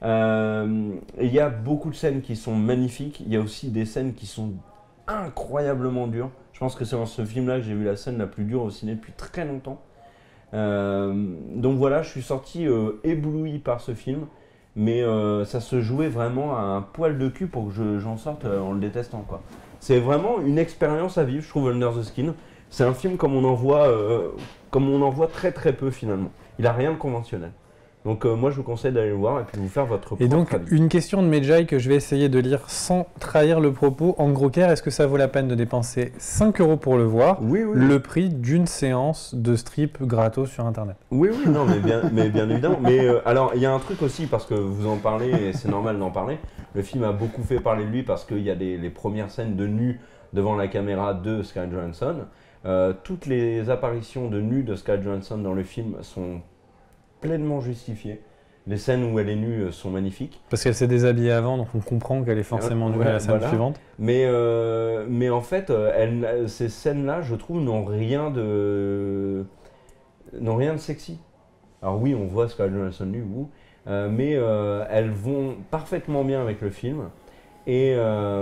Euh, Il y a beaucoup de scènes qui sont magnifiques. Il y a aussi des scènes qui sont incroyablement dures. Je pense que c'est dans ce film-là que j'ai vu la scène la plus dure au ciné depuis très longtemps. Euh, donc voilà, je suis sorti euh, ébloui par ce film. Mais euh, ça se jouait vraiment à un poil de cul pour que je- j'en sorte euh, en le détestant, quoi. C'est vraiment une expérience à vivre, je trouve, Under the Skin. C'est un film comme on en voit, euh, comme on en voit très très peu finalement. Il a rien de conventionnel. Donc euh, moi je vous conseille d'aller le voir et puis vous faire votre propre Et donc, avis. une question de Medjay que je vais essayer de lire sans trahir le propos. En gros clair, est-ce que ça vaut la peine de dépenser cinq euros pour le voir, Oui, oui, le prix d'une séance de strip gratos sur Internet? oui, oui, non, mais bien, mais bien évidemment. Mais euh, alors, il y a un truc aussi, parce que vous en parlez, et c'est normal d'en parler. Le film a beaucoup fait parler de lui parce qu'il y a des, les premières scènes de nu devant la caméra de Scarlett Johansson. Euh, toutes les apparitions de nu de Scarlett Johansson dans le film sont pleinement justifiées. Il Les scènes où elle est nue euh, sont magnifiques. Parce qu'elle s'est déshabillée avant, donc on comprend qu'elle est forcément nue Ouais, à la scène voilà. suivante. Mais, euh, mais en fait, euh, elle- ces scènes-là, je trouve, n'ont rien de n'ont rien de sexy. Alors oui, on voit Scarlett Johansson nue, ouh, euh, mais euh, elles vont parfaitement bien avec le film. Et, euh,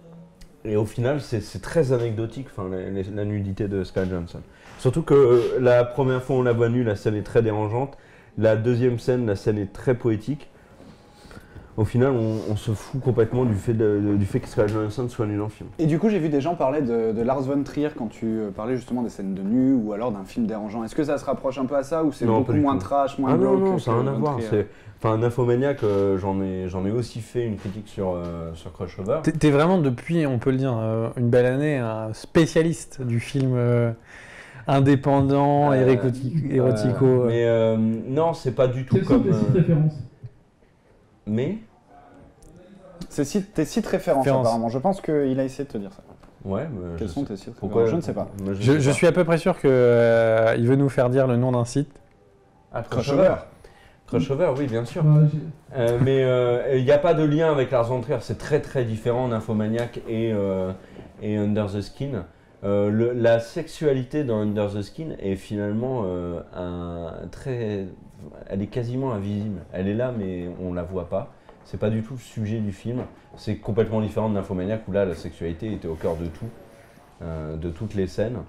et au final, c'est c'est très anecdotique, enfin, la, la- la nudité de Scarlett Johansson. Surtout que euh, la première fois où on la voit nue, la scène est très dérangeante. La deuxième scène, la scène est très poétique. Au final, on, on se fout complètement du fait, de- de- du fait que Scarlett Johansson soit nulle en film. Et du coup, j'ai vu des gens parler de, de Lars von Trier quand tu euh, parlais justement des scènes de nu ou alors d'un film dérangeant. Est-ce que ça se rapproche un peu à ça ou c'est Non, beaucoup pas du moins tout. trash, moins Ah non, glauque non, que ça n'a rien à Von voir. Trier C'est- Enfin, un infomaniac, euh, j'en ai, j'en ai aussi fait une critique sur, euh, sur Crossover. T'es t'es vraiment, depuis, on peut le dire, euh, une belle année, un spécialiste du film euh, indépendant, Euh, éricoti- érotico. Euh, euh. mais euh, non, c'est pas du tout Quelles sont comme. tes sites euh, références? mais C'est site- tes sites références Références. apparemment. Je pense qu'il a essayé de te dire ça. ouais. bah, Quels je sont sais- tes sites Pourquoi références Je ne sais pas. Moi, je Je, sais je pas. suis à peu près sûr qu'il veut nous faire dire le nom d'un site. Ah, Crossover. Crossover, oui, bien sûr. Bah, j'ai- Euh, mais il n'y a pas de lien avec Lars von Trier, c'est très très différent d'Infomaniac et, euh, et Under the Skin. Euh, le- la sexualité dans Under the Skin est finalement euh, un, très. Elle est quasiment invisible. Elle est là, mais on la voit pas. C'est pas du tout le sujet du film. C'est complètement différent de l'Infomaniac où là la sexualité était au cœur de tout, euh, de toutes les scènes.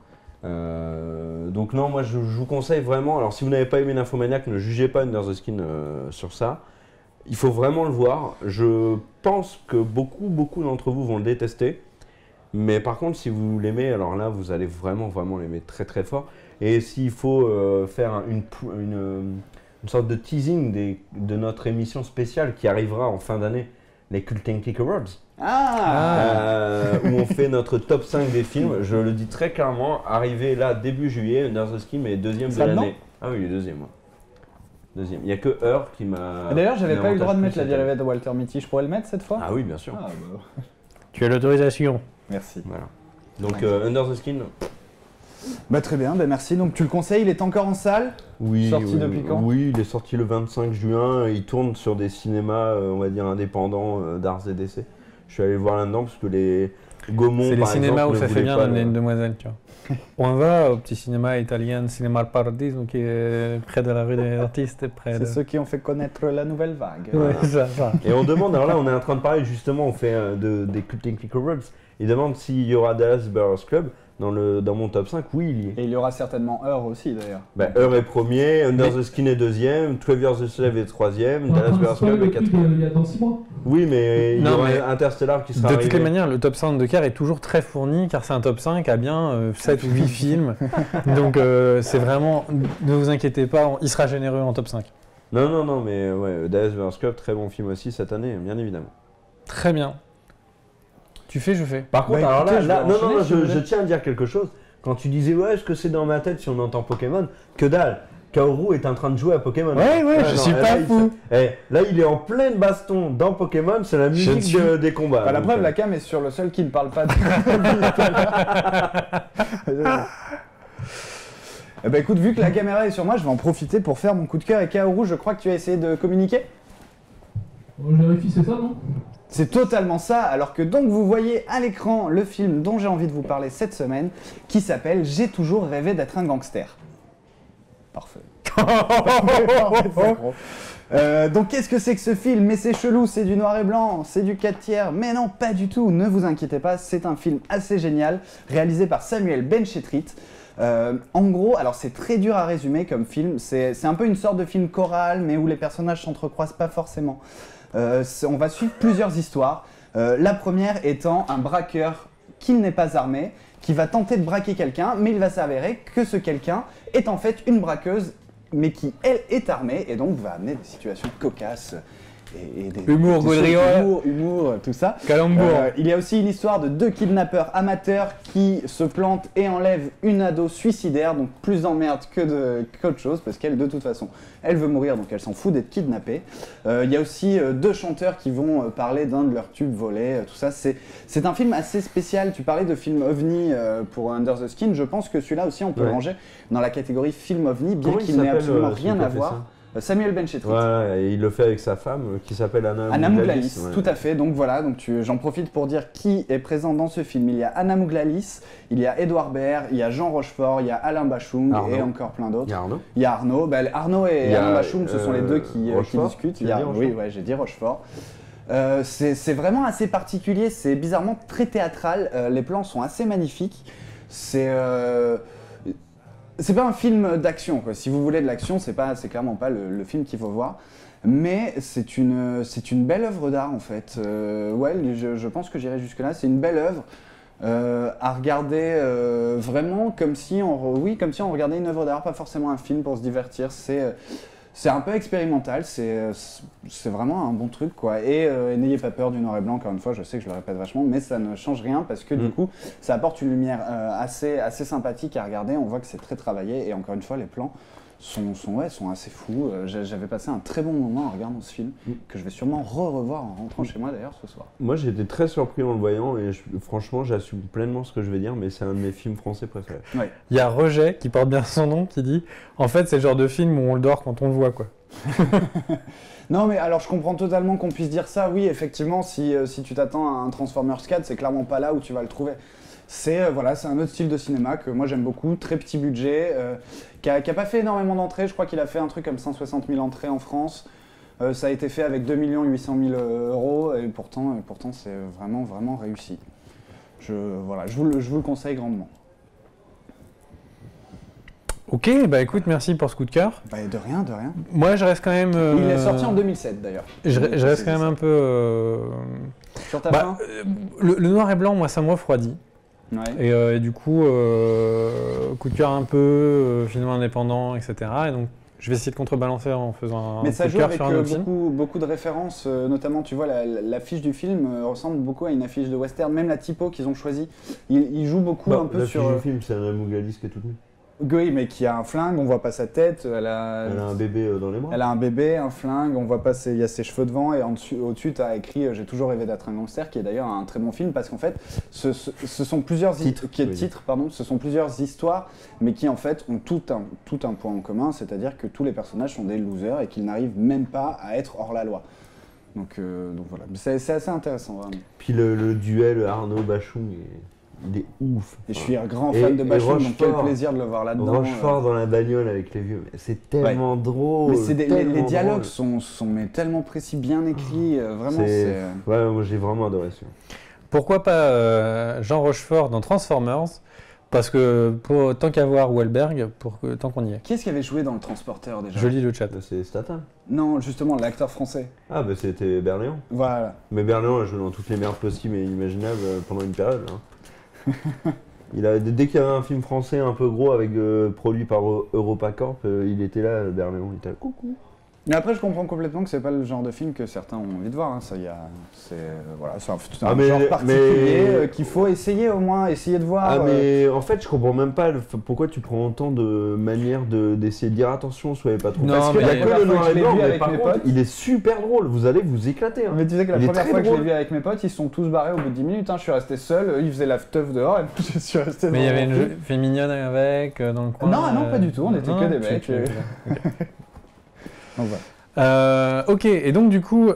Euh, donc non, moi je, je vous conseille vraiment, alors si vous n'avez pas aimé l'Infomaniac, ne jugez pas Under the Skin euh, sur ça. Il faut vraiment le voir. Je pense que beaucoup, beaucoup d'entre vous vont le détester. Mais par contre, si vous l'aimez, alors là, vous allez vraiment, vraiment l'aimer très, très fort. Et s'il faut euh, faire un- une, pou- une, euh, une sorte de teasing des- de notre émission spéciale qui arrivera en fin d'année, les Culting Click Awards, Ah, euh, où on fait notre top cinq des films. Je le dis très clairement, arrivé là début juillet, Under the Skin est deuxième de Ça dedans l'année. Ah oui, il est deuxième. ouais. Deuxième. Il n'y a que Heur qui m'a. Et D'ailleurs, j'avais un pas eu le droit de avantage mettre la plus cette dérivée de Walter Mitty. Je pourrais le mettre cette fois année. Ah oui, bien sûr. Ah, bah, Tu as l'autorisation. Merci. Voilà. Donc euh, Under the Skin. Bah très bien, bah merci. Donc tu le conseilles, il est encore en salle. Oui. Sorti oui, depuis quand Oui, il est sorti le vingt-cinq juin. Il tourne sur des cinémas, euh, on va dire indépendants euh, d'arts et d'essai. Je suis allé le voir là-dedans parce que les Gaumont, C'est les par cinémas exemple, où ne ça fait voulaient bien pas d'amener le- une demoiselle, tu vois. On va au petit cinéma italien, Cinéma Paradiso, qui est près de la rue des artistes, près C'est de... ceux qui ont fait connaître la nouvelle vague. Ouais, ça, ça. Et on demande, alors là on est en train de parler justement, on fait euh, de, des Culting Click Awards. Il demande s'il y aura Dallas Buyers Club dans, le, dans mon top cinq. Oui, il y est. Et il y aura certainement Heure aussi d'ailleurs. Bah, Heur est premier, Under the Skin est deuxième, twelve Years a Slave est troisième, On est en Dallas train de Buyers spoiler Club est le truc quatrième. il y a dans six mois. Oui, mais il y Non, aura mais Interstellar qui sera De toutes les arrivé. manières, le top cinq de Car est toujours très fourni, car c'est un top cinq à bien euh, sept ou huit films. Donc euh, c'est vraiment, ne vous inquiétez pas, on- il sera généreux en top cinq. Non, non, non, mais ouais, Dallas Buyers Club, très bon film aussi cette année, bien évidemment. Très bien. Tu fais, je fais. Par contre, Bah, alors écoutez, là, je là- vais non, enchaîner, non, non, si vous je, voulez. je tiens à dire quelque chose. Quand tu disais, ouais, est-ce que c'est dans ma tête si on entend Pokémon? Que dalle! Kaoru est en train de jouer à Pokémon. Ouais, ouais, je suis là, pas il fou. se- eh, là, il est en pleine baston dans Pokémon, c'est la Je musique suis- de- des combats. Bah, la donc, preuve, euh, la cam est sur le seul qui ne parle pas de Eh bah écoute, vu que la caméra est sur moi, je vais en profiter pour faire mon coup de cœur. Et Kaoru, je crois que tu as essayé de communiquer. On vérifie, c'est ça, non? C'est totalement ça, alors que donc vous voyez à l'écran le film dont j'ai envie de vous parler cette semaine, qui s'appelle J'ai toujours rêvé d'être un gangster. Parfait. Parfait, parfait, c'est gros. Euh, donc qu'est-ce que c'est que ce film? Mais c'est chelou, c'est du noir et blanc, c'est du quatre tiers. Mais non, pas du tout, ne vous inquiétez pas, c'est un film assez génial, réalisé par Samuel Benchetrit. Euh, en gros, alors c'est très dur à résumer comme film, c'est c'est un peu une sorte de film choral, mais où les personnages s'entrecroisent pas forcément. Euh, c'est- on va suivre plusieurs histoires. Euh, la première étant un braqueur qui n'est pas armé, qui va tenter de braquer quelqu'un, mais il va s'avérer que ce quelqu'un est en fait une braqueuse, mais qui, elle, est armée, et donc va amener des situations cocasses. Et, et des, Humour, des choses- gaudriole. humour, humour, tout ça. Calembour. Euh, il y a aussi une histoire de deux kidnappeurs amateurs qui se plantent et enlèvent une ado suicidaire, donc plus d'emmerde que de- qu'autre chose, parce qu'elle, de toute façon, elle veut mourir, donc elle s'en fout d'être kidnappée. Euh, il y a aussi euh, deux chanteurs qui vont euh, parler d'un de leurs tubes volés, euh, tout ça. C'est c'est un film assez spécial. Tu parlais de film ovni euh, pour Under the Skin, je pense que celui-là aussi, on peut Ouais. le ranger dans la catégorie film ovni, bien Comment il qu'il n'ait s'appelle, absolument euh, celui rien qui a à fait voir. ça Samuel Benchetrit. Ouais, et il le fait avec sa femme euh, qui s'appelle Anna, Anna Mouglalis. Mouglalis, Ouais. tout à fait. Donc voilà, donc tu- j'en profite pour dire qui est présent dans ce film. Il y a Anna Mouglalis, il y a Édouard Baird, il y a Jean Rochefort, il y a Alain Bachung Arnaud. et encore plein Il d'autres. y a Arnaud. Il y a Arnaud, bah, Arnaud et Il y a, Alain Bachung, ce sont les euh, deux qui, euh, qui Rochefort, discutent. tu Il y as a, dit oui, Rochefort ouais, j'ai dit Rochefort. Euh, c'est c'est vraiment assez particulier, c'est bizarrement très théâtral, euh, les plans sont assez magnifiques. C'est euh, c'est pas un film d'action, quoi. Si vous voulez de l'action, c'est pas, c'est clairement pas le, le film qu'il faut voir. Mais c'est une, c'est une belle œuvre d'art en fait. Euh, ouais, je, je pense que j'irai jusque là. C'est une belle œuvre euh, à regarder euh, vraiment comme si on, re- oui, comme si on regardait une œuvre d'art, pas forcément un film pour se divertir. C'est euh, C'est un peu expérimental, c'est c'est vraiment un bon truc quoi. Et, euh, et n'ayez pas peur du noir et blanc, encore une fois, je sais que je le répète vachement, mais ça ne change rien parce que du Mm. coup, ça apporte une lumière euh, assez, assez sympathique à regarder. On voit que c'est très travaillé et encore une fois, les plans sont, sont, ouais, sont assez fous. Euh, j'a- J'avais passé un très bon moment en regardant ce film, Mm. que je vais sûrement re-revoir en rentrant chez moi d'ailleurs ce soir. Moi, j'ai été très surpris en le voyant et je- franchement, j'assume pleinement ce que je vais dire, mais c'est un de mes films français préférés. Il y a Roger, qui porte bien son nom, qui dit « En fait, c'est le genre de film où on le dort quand on le voit, quoi. » Non mais alors je comprends totalement qu'on puisse dire ça, oui effectivement si, euh, si tu t'attends à un Transformers quatre, c'est clairement pas là où tu vas le trouver. C'est euh, voilà, c'est un autre style de cinéma que moi j'aime beaucoup, très petit budget, euh, qui a, qui a pas fait énormément d'entrées, je crois qu'il a fait un truc comme cent soixante mille entrées en France. Euh, ça a été fait avec deux millions huit cent mille euros et pourtant, et pourtant c'est vraiment vraiment réussi. Je, voilà, je, vous le, je vous le conseille grandement. Ok, bah écoute, merci pour ce coup de cœur. Bah, de rien, de rien. Moi, je reste quand même... euh, Il est sorti en deux mille sept d'ailleurs. Je, je reste quand même un peu... euh, Sur ta bah, fin euh, le, le noir et blanc, moi, ça me refroidit. Ouais. Et, euh, et du coup, euh, coup de cœur un peu, euh, film indépendant, et cetera. Et donc, je vais essayer de contrebalancer en faisant un Mais coup ça de joue cœur avec sur un euh, autre film. beaucoup, beaucoup de références, euh, notamment tu vois la- la- l'affiche du film euh, ressemble beaucoup à une affiche de western, même la typo qu'ils ont choisie, il, il joue beaucoup Bah, un peu la sur... fiche euh, du film, c'est Anna Mouglalis qui est toute nue. Oui, mais qui a un flingue, on voit pas sa tête, elle a, Elle a un bébé euh, dans les bras. elle a un bébé, un flingue, on voit pas ses, il y a ses cheveux devant et en dessus, au-dessus tu as écrit euh, J'ai toujours rêvé d'être un gangster, qui est d'ailleurs un très bon film parce qu'en fait ce, ce- ce sont plusieurs Titres, qui est oui. titre, pardon, ce sont plusieurs histoires, mais qui en fait ont tout un, tout un point en commun, c'est-à-dire que tous les personnages sont des losers et qu'ils n'arrivent même pas à être hors la loi. Donc, euh, donc voilà, c'est c'est assez intéressant vraiment. Puis le, le duel Arnaud-Bachung, il est ouf. Et je suis un grand Et- fan de et Bachung, donc quel Rochefort. plaisir de le voir là-dedans. Rochefort euh. dans la bagnole avec les vieux, mais c'est tellement drôle. Mais c'est des- les, les tellement dialogues drôle. sont, sont mais tellement précis, bien écrits, euh, vraiment C'est- c'est... euh, Ouais, moi j'ai vraiment adoré ce film. Pourquoi pas euh, Jean Rochefort dans Transformers? Parce que pour, tant qu'à voir Wahlberg, pour que, tant qu'on y est. Qui est-ce qui avait joué dans Le Transporteur déjà? Je lis le chat. Bah, c'est Statham. Non, justement, l'acteur français. Ah bah c'était Berléand. Voilà. Mais Berléand a joué dans toutes les merdes possibles et imaginables euh, pendant une période. hein. Il a, dès qu'il y avait un film français un peu gros avec euh, produit par Eu- EuropaCorp, euh, il était là, euh, Berléand, il était là, coucou. Mais après, je comprends complètement que c'est pas le genre de film que certains ont envie de voir. hein. Ça, y a, c'est euh, voilà, c'est un, c'est un Ah, mais- genre particulier mais- euh, qu'il faut essayer au moins, essayer de voir. Ah euh, mais en fait je comprends même pas le- pourquoi tu prends autant de manières de- d'essayer de dire attention, soyez pas trop... Non, Parce que mais il y a la que première le fois noir que et je l'ai blanc, vu mais avec par mes contre potes- il est super drôle, vous allez vous éclater. hein. Mais tu sais que la Il est première très fois que je l'ai drôle. vu avec mes potes, ils se sont tous barrés au bout de dix minutes. hein. Je suis resté seul, eux, ils faisaient la teuf dehors et moi je suis resté Mais il y dans avait mon une truc. fille mignonne avec, euh, dans le coin. Non, non, euh, pas du tout, on était non, que des tu- mecs, tu- euh. ok. Donc, voilà. Euh, ok, et donc du coup,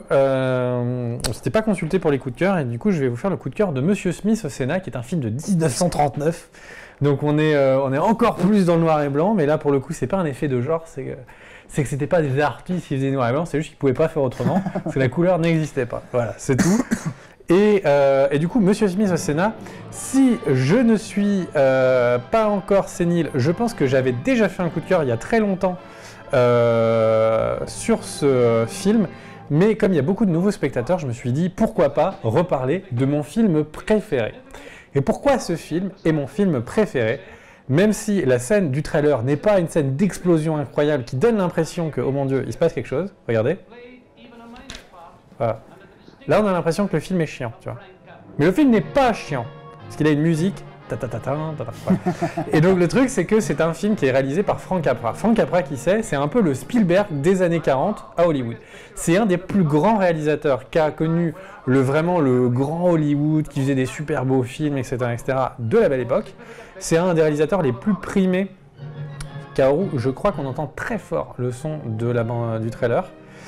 euh, on s'était pas consulté pour les coups de cœur, et du coup, je vais vous faire le coup de cœur de Monsieur Smith au Sénat, qui est un film de dix-neuf cent trente-neuf. Donc on est, euh, on est encore plus dans le noir et blanc, mais là pour le coup, c'est pas un effet de genre, c'est que c'est que c'était pas des artistes qui faisaient noir et blanc, c'est juste qu'ils pouvaient pas faire autrement, parce que la couleur n'existait pas. Voilà, c'est tout. Et, euh, et du coup, Monsieur Smith au Sénat, si je ne suis euh, pas encore sénile, je pense que j'avais déjà fait un coup de cœur il y a très longtemps euh, sur ce film, mais comme il y a beaucoup de nouveaux spectateurs, je me suis dit pourquoi pas reparler de mon film préféré. Et pourquoi ce film est mon film préféré? Même si la scène du trailer n'est pas une scène d'explosion incroyable qui donne l'impression que, oh mon Dieu, il se passe quelque chose, regardez. Voilà. Là, on a l'impression que le film est chiant, tu vois. Mais le film n'est pas chiant, parce qu'il a une musique. ta ta ta ta ta ta, voilà. Et donc le truc, c'est que c'est un film qui est réalisé par Frank Capra. Frank Capra, qui c'est C'est un peu le Spielberg des années quarante à Hollywood. C'est un des plus grands réalisateurs qui a connu le, vraiment le grand Hollywood, qui faisait des super beaux films, et cetera, et cetera, de la belle époque. C'est un des réalisateurs les plus primés Kaoru, je crois qu'on entend très fort le son de la bande, du trailer.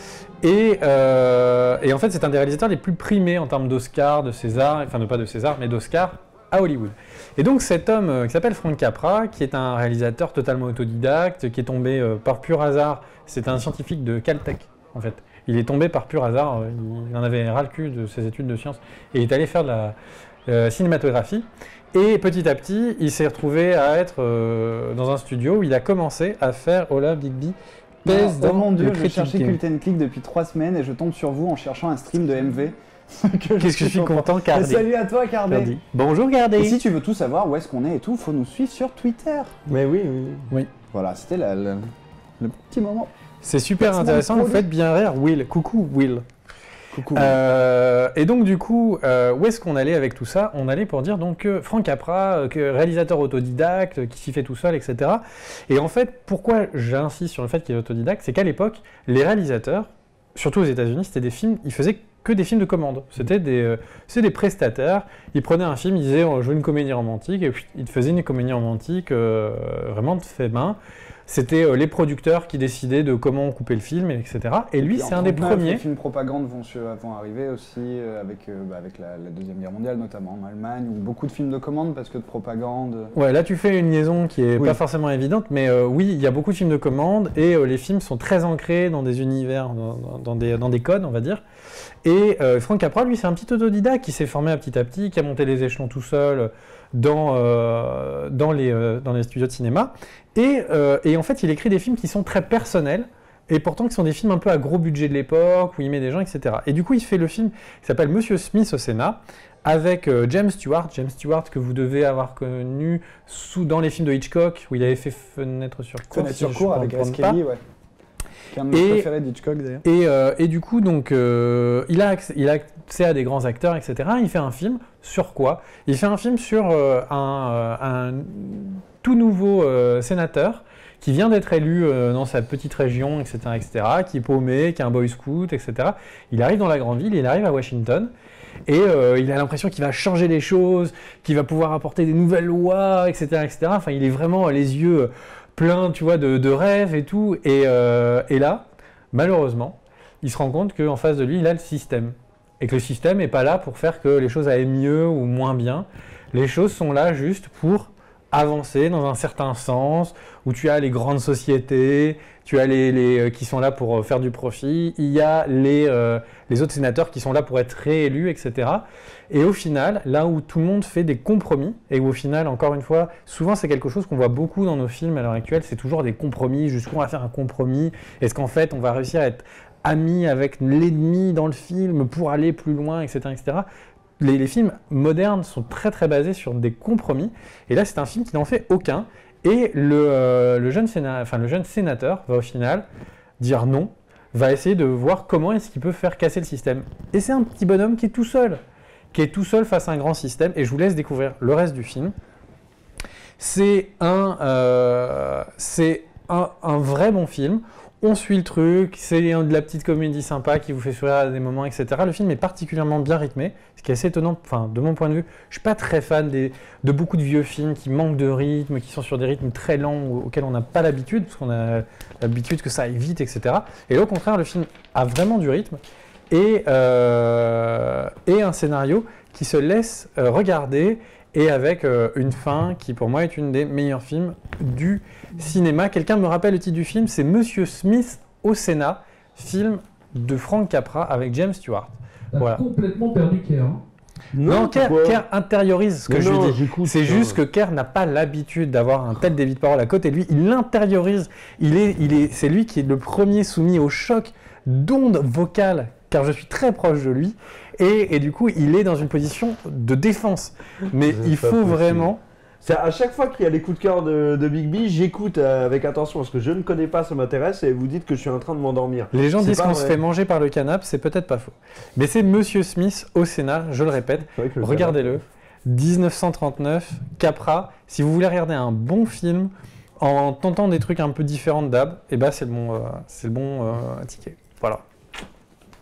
Et, euh, et en fait, c'est un des réalisateurs les plus primés en termes d'Oscar, de César, enfin de pas de César, mais d'Oscar à Hollywood. Et donc cet homme euh, qui s'appelle Frank Capra, qui est un réalisateur totalement autodidacte, qui est tombé euh, par pur hasard, c'est un scientifique de Caltech en fait. Il est tombé par pur hasard, euh, il en avait ras le cul de ses études de sciences, et il est allé faire de la euh, cinématographie. Et petit à petit, il s'est retrouvé à être euh, dans un studio où il a commencé à faire Oh là, Big B pèse Oh dans mon dieu, le je Critic cherchais Game. Cult and Click depuis trois semaires et je tombe sur vous en cherchant un stream de M V. Qu'est-ce que je suis content, Et Cardé. salut à toi, Cardé. Cardé. Bonjour, Cardé. Et si tu veux tout savoir où est-ce qu'on est et tout, faut nous suivre sur Twitter. Mais oui, oui. Voilà, c'était la- la- le petit moment. C'est super Placement de intéressant, vous produit. faites bien rire, Will. Coucou, Will. Coucou. Euh, et donc du coup, euh, où est-ce qu'on allait avec tout ça? On allait pour dire donc que Frank Capra, euh, que réalisateur autodidacte, euh, qui s'y fait tout seul, et cetera. Et en fait, pourquoi j'insiste sur le fait qu'il est autodidacte, c'est qu'à l'époque, les réalisateurs, surtout aux États-Unis, c'était des films, ils faisaient que des films de commande. C'était des, euh, c'est des prestataires. Ils prenaient un film, ils disaient on joue une comédie romantique, et puis ils te faisaient une comédie romantique euh, vraiment de fait main. C'était euh, les producteurs qui décidaient de comment couper le film, et cetera. Et lui, Puis en c'est un des trente-neuf, premiers. Les films propagande vont, sur- vont arriver aussi euh, avec, euh, bah, avec la, la Deuxième Guerre mondiale, notamment en Allemagne, où beaucoup de films de commande parce que de propagande. Ouais, là tu fais une liaison qui est Oui. pas forcément évidente, mais euh, oui, il y a beaucoup de films de commande et euh, les films sont très ancrés dans des univers, dans, dans- dans des, dans des codes, on va dire. Et euh, Frank Capra, lui, c'est un petit autodidacte qui s'est formé à petit à petit, qui a monté les échelons tout seul dans, euh, dans, les, euh, dans les studios de cinéma. Et, euh, et en fait, il écrit des films qui sont très personnels. Et pourtant, qui sont des films un peu à gros budget de l'époque, où il met des gens, et cetera. Et du coup, il fait le film qui s'appelle Monsieur Smith au Sénat, avec euh, James Stewart. James Stewart que vous devez avoir connu sous, dans les films de Hitchcock, où il avait fait Fenêtre sur cour. Fenêtre si sur je cour ne avec me Grace trompe pas. Kelly, ouais. Qui est un de mes Et- préférés d'Hitchcock d'ailleurs. Et, euh, et du coup, donc, euh, il, a accès, il a accès à des grands acteurs, et cetera. Il fait un film sur quoi? Il fait un film sur euh, un, euh, un tout nouveau euh, sénateur qui vient d'être élu euh, dans sa petite région, et cetera, et cetera, qui est paumé, qui est un boy scout, et cetera. Il arrive dans la grande ville, il arrive à Washington, et euh, il a l'impression qu'il va changer les choses, qu'il va pouvoir apporter des nouvelles lois, et cetera, et cetera. Enfin, il est vraiment les yeux pleins, tu vois, de, de rêves et tout. Et, euh, et là, malheureusement, il se rend compte qu'en face de lui, il a le système. Et que le système n'est pas là pour faire que les choses aillent mieux ou moins bien. Les choses sont là juste pour avancer dans un certain sens, où tu as les grandes sociétés, tu as les, les euh, qui sont là pour euh, faire du profit, il y a les, euh, les autres sénateurs qui sont là pour être réélus, et cetera. Et au final, là où tout le monde fait des compromis, et où au final, encore une fois, souvent c'est quelque chose qu'on voit beaucoup dans nos films à l'heure actuelle, c'est toujours des compromis, jusqu'où on va faire un compromis, est-ce qu'en fait on va réussir à être amis avec l'ennemi dans le film pour aller plus loin, et cetera, et cetera. Les, les films modernes sont très très basés sur des compromis, et là c'est un film qui n'en fait aucun, et le, euh, le, jeune séna- enfin, le jeune sénateur va au final dire non, va essayer de voir comment est-ce qu'il peut faire casser le système. Et c'est un petit bonhomme qui est tout seul, qui est tout seul face à un grand système, et je vous laisse découvrir le reste du film. C'est un, euh, c'est un, un vrai bon film. On suit le truc, c'est de la petite comédie sympa qui vous fait sourire à des moments, et cetera. Le film est particulièrement bien rythmé, ce qui est assez étonnant, enfin, de mon point de vue. Je ne suis pas très fan des, de beaucoup de vieux films qui manquent de rythme, qui sont sur des rythmes très lents auxquels on n'a pas l'habitude, parce qu'on a l'habitude que ça aille vite, et cetera. Et là, au contraire, le film a vraiment du rythme et, euh, et un scénario qui se laisse euh, regarder, et avec euh, une fin qui, pour moi, est une des meilleurs films du cinéma. Quelqu'un me rappelle le titre du film, c'est Monsieur Smith au Sénat, film de Frank Capra avec James Stewart. T'as Voilà. complètement perdu Kerr. Hein. Non, Kerr, pourquoi Kerr intériorise ce que Mais je non, lui dis. j'écoute, C'est ça. juste que Kerr n'a pas l'habitude d'avoir un tel débit de parole à côté de lui. Il l'intériorise. Il est, il est, c'est lui qui est le premier soumis au choc d'ondes vocales, car je suis très proche de lui. Et, et du coup, il est dans une position de défense. Mais C'est il pas faut possible. vraiment... C'est à chaque fois qu'il y a les coups de cœur de, de Big B, j'écoute euh, avec attention parce que je ne connais pas, ça m'intéresse et vous dites que je suis en train de m'endormir. Les gens C'est disent pas qu'on se vrai. fait manger par le canapé, c'est peut-être pas faux. Mais c'est Monsieur Smith au Sénat, je le répète. C'est vrai que le Regardez-le. dix-neuf cent trente-neuf, Capra. Si vous voulez regarder un bon film en tentant des trucs un peu différents de d'hab, eh ben c'est le bon, euh, c'est le bon euh, ticket. Voilà.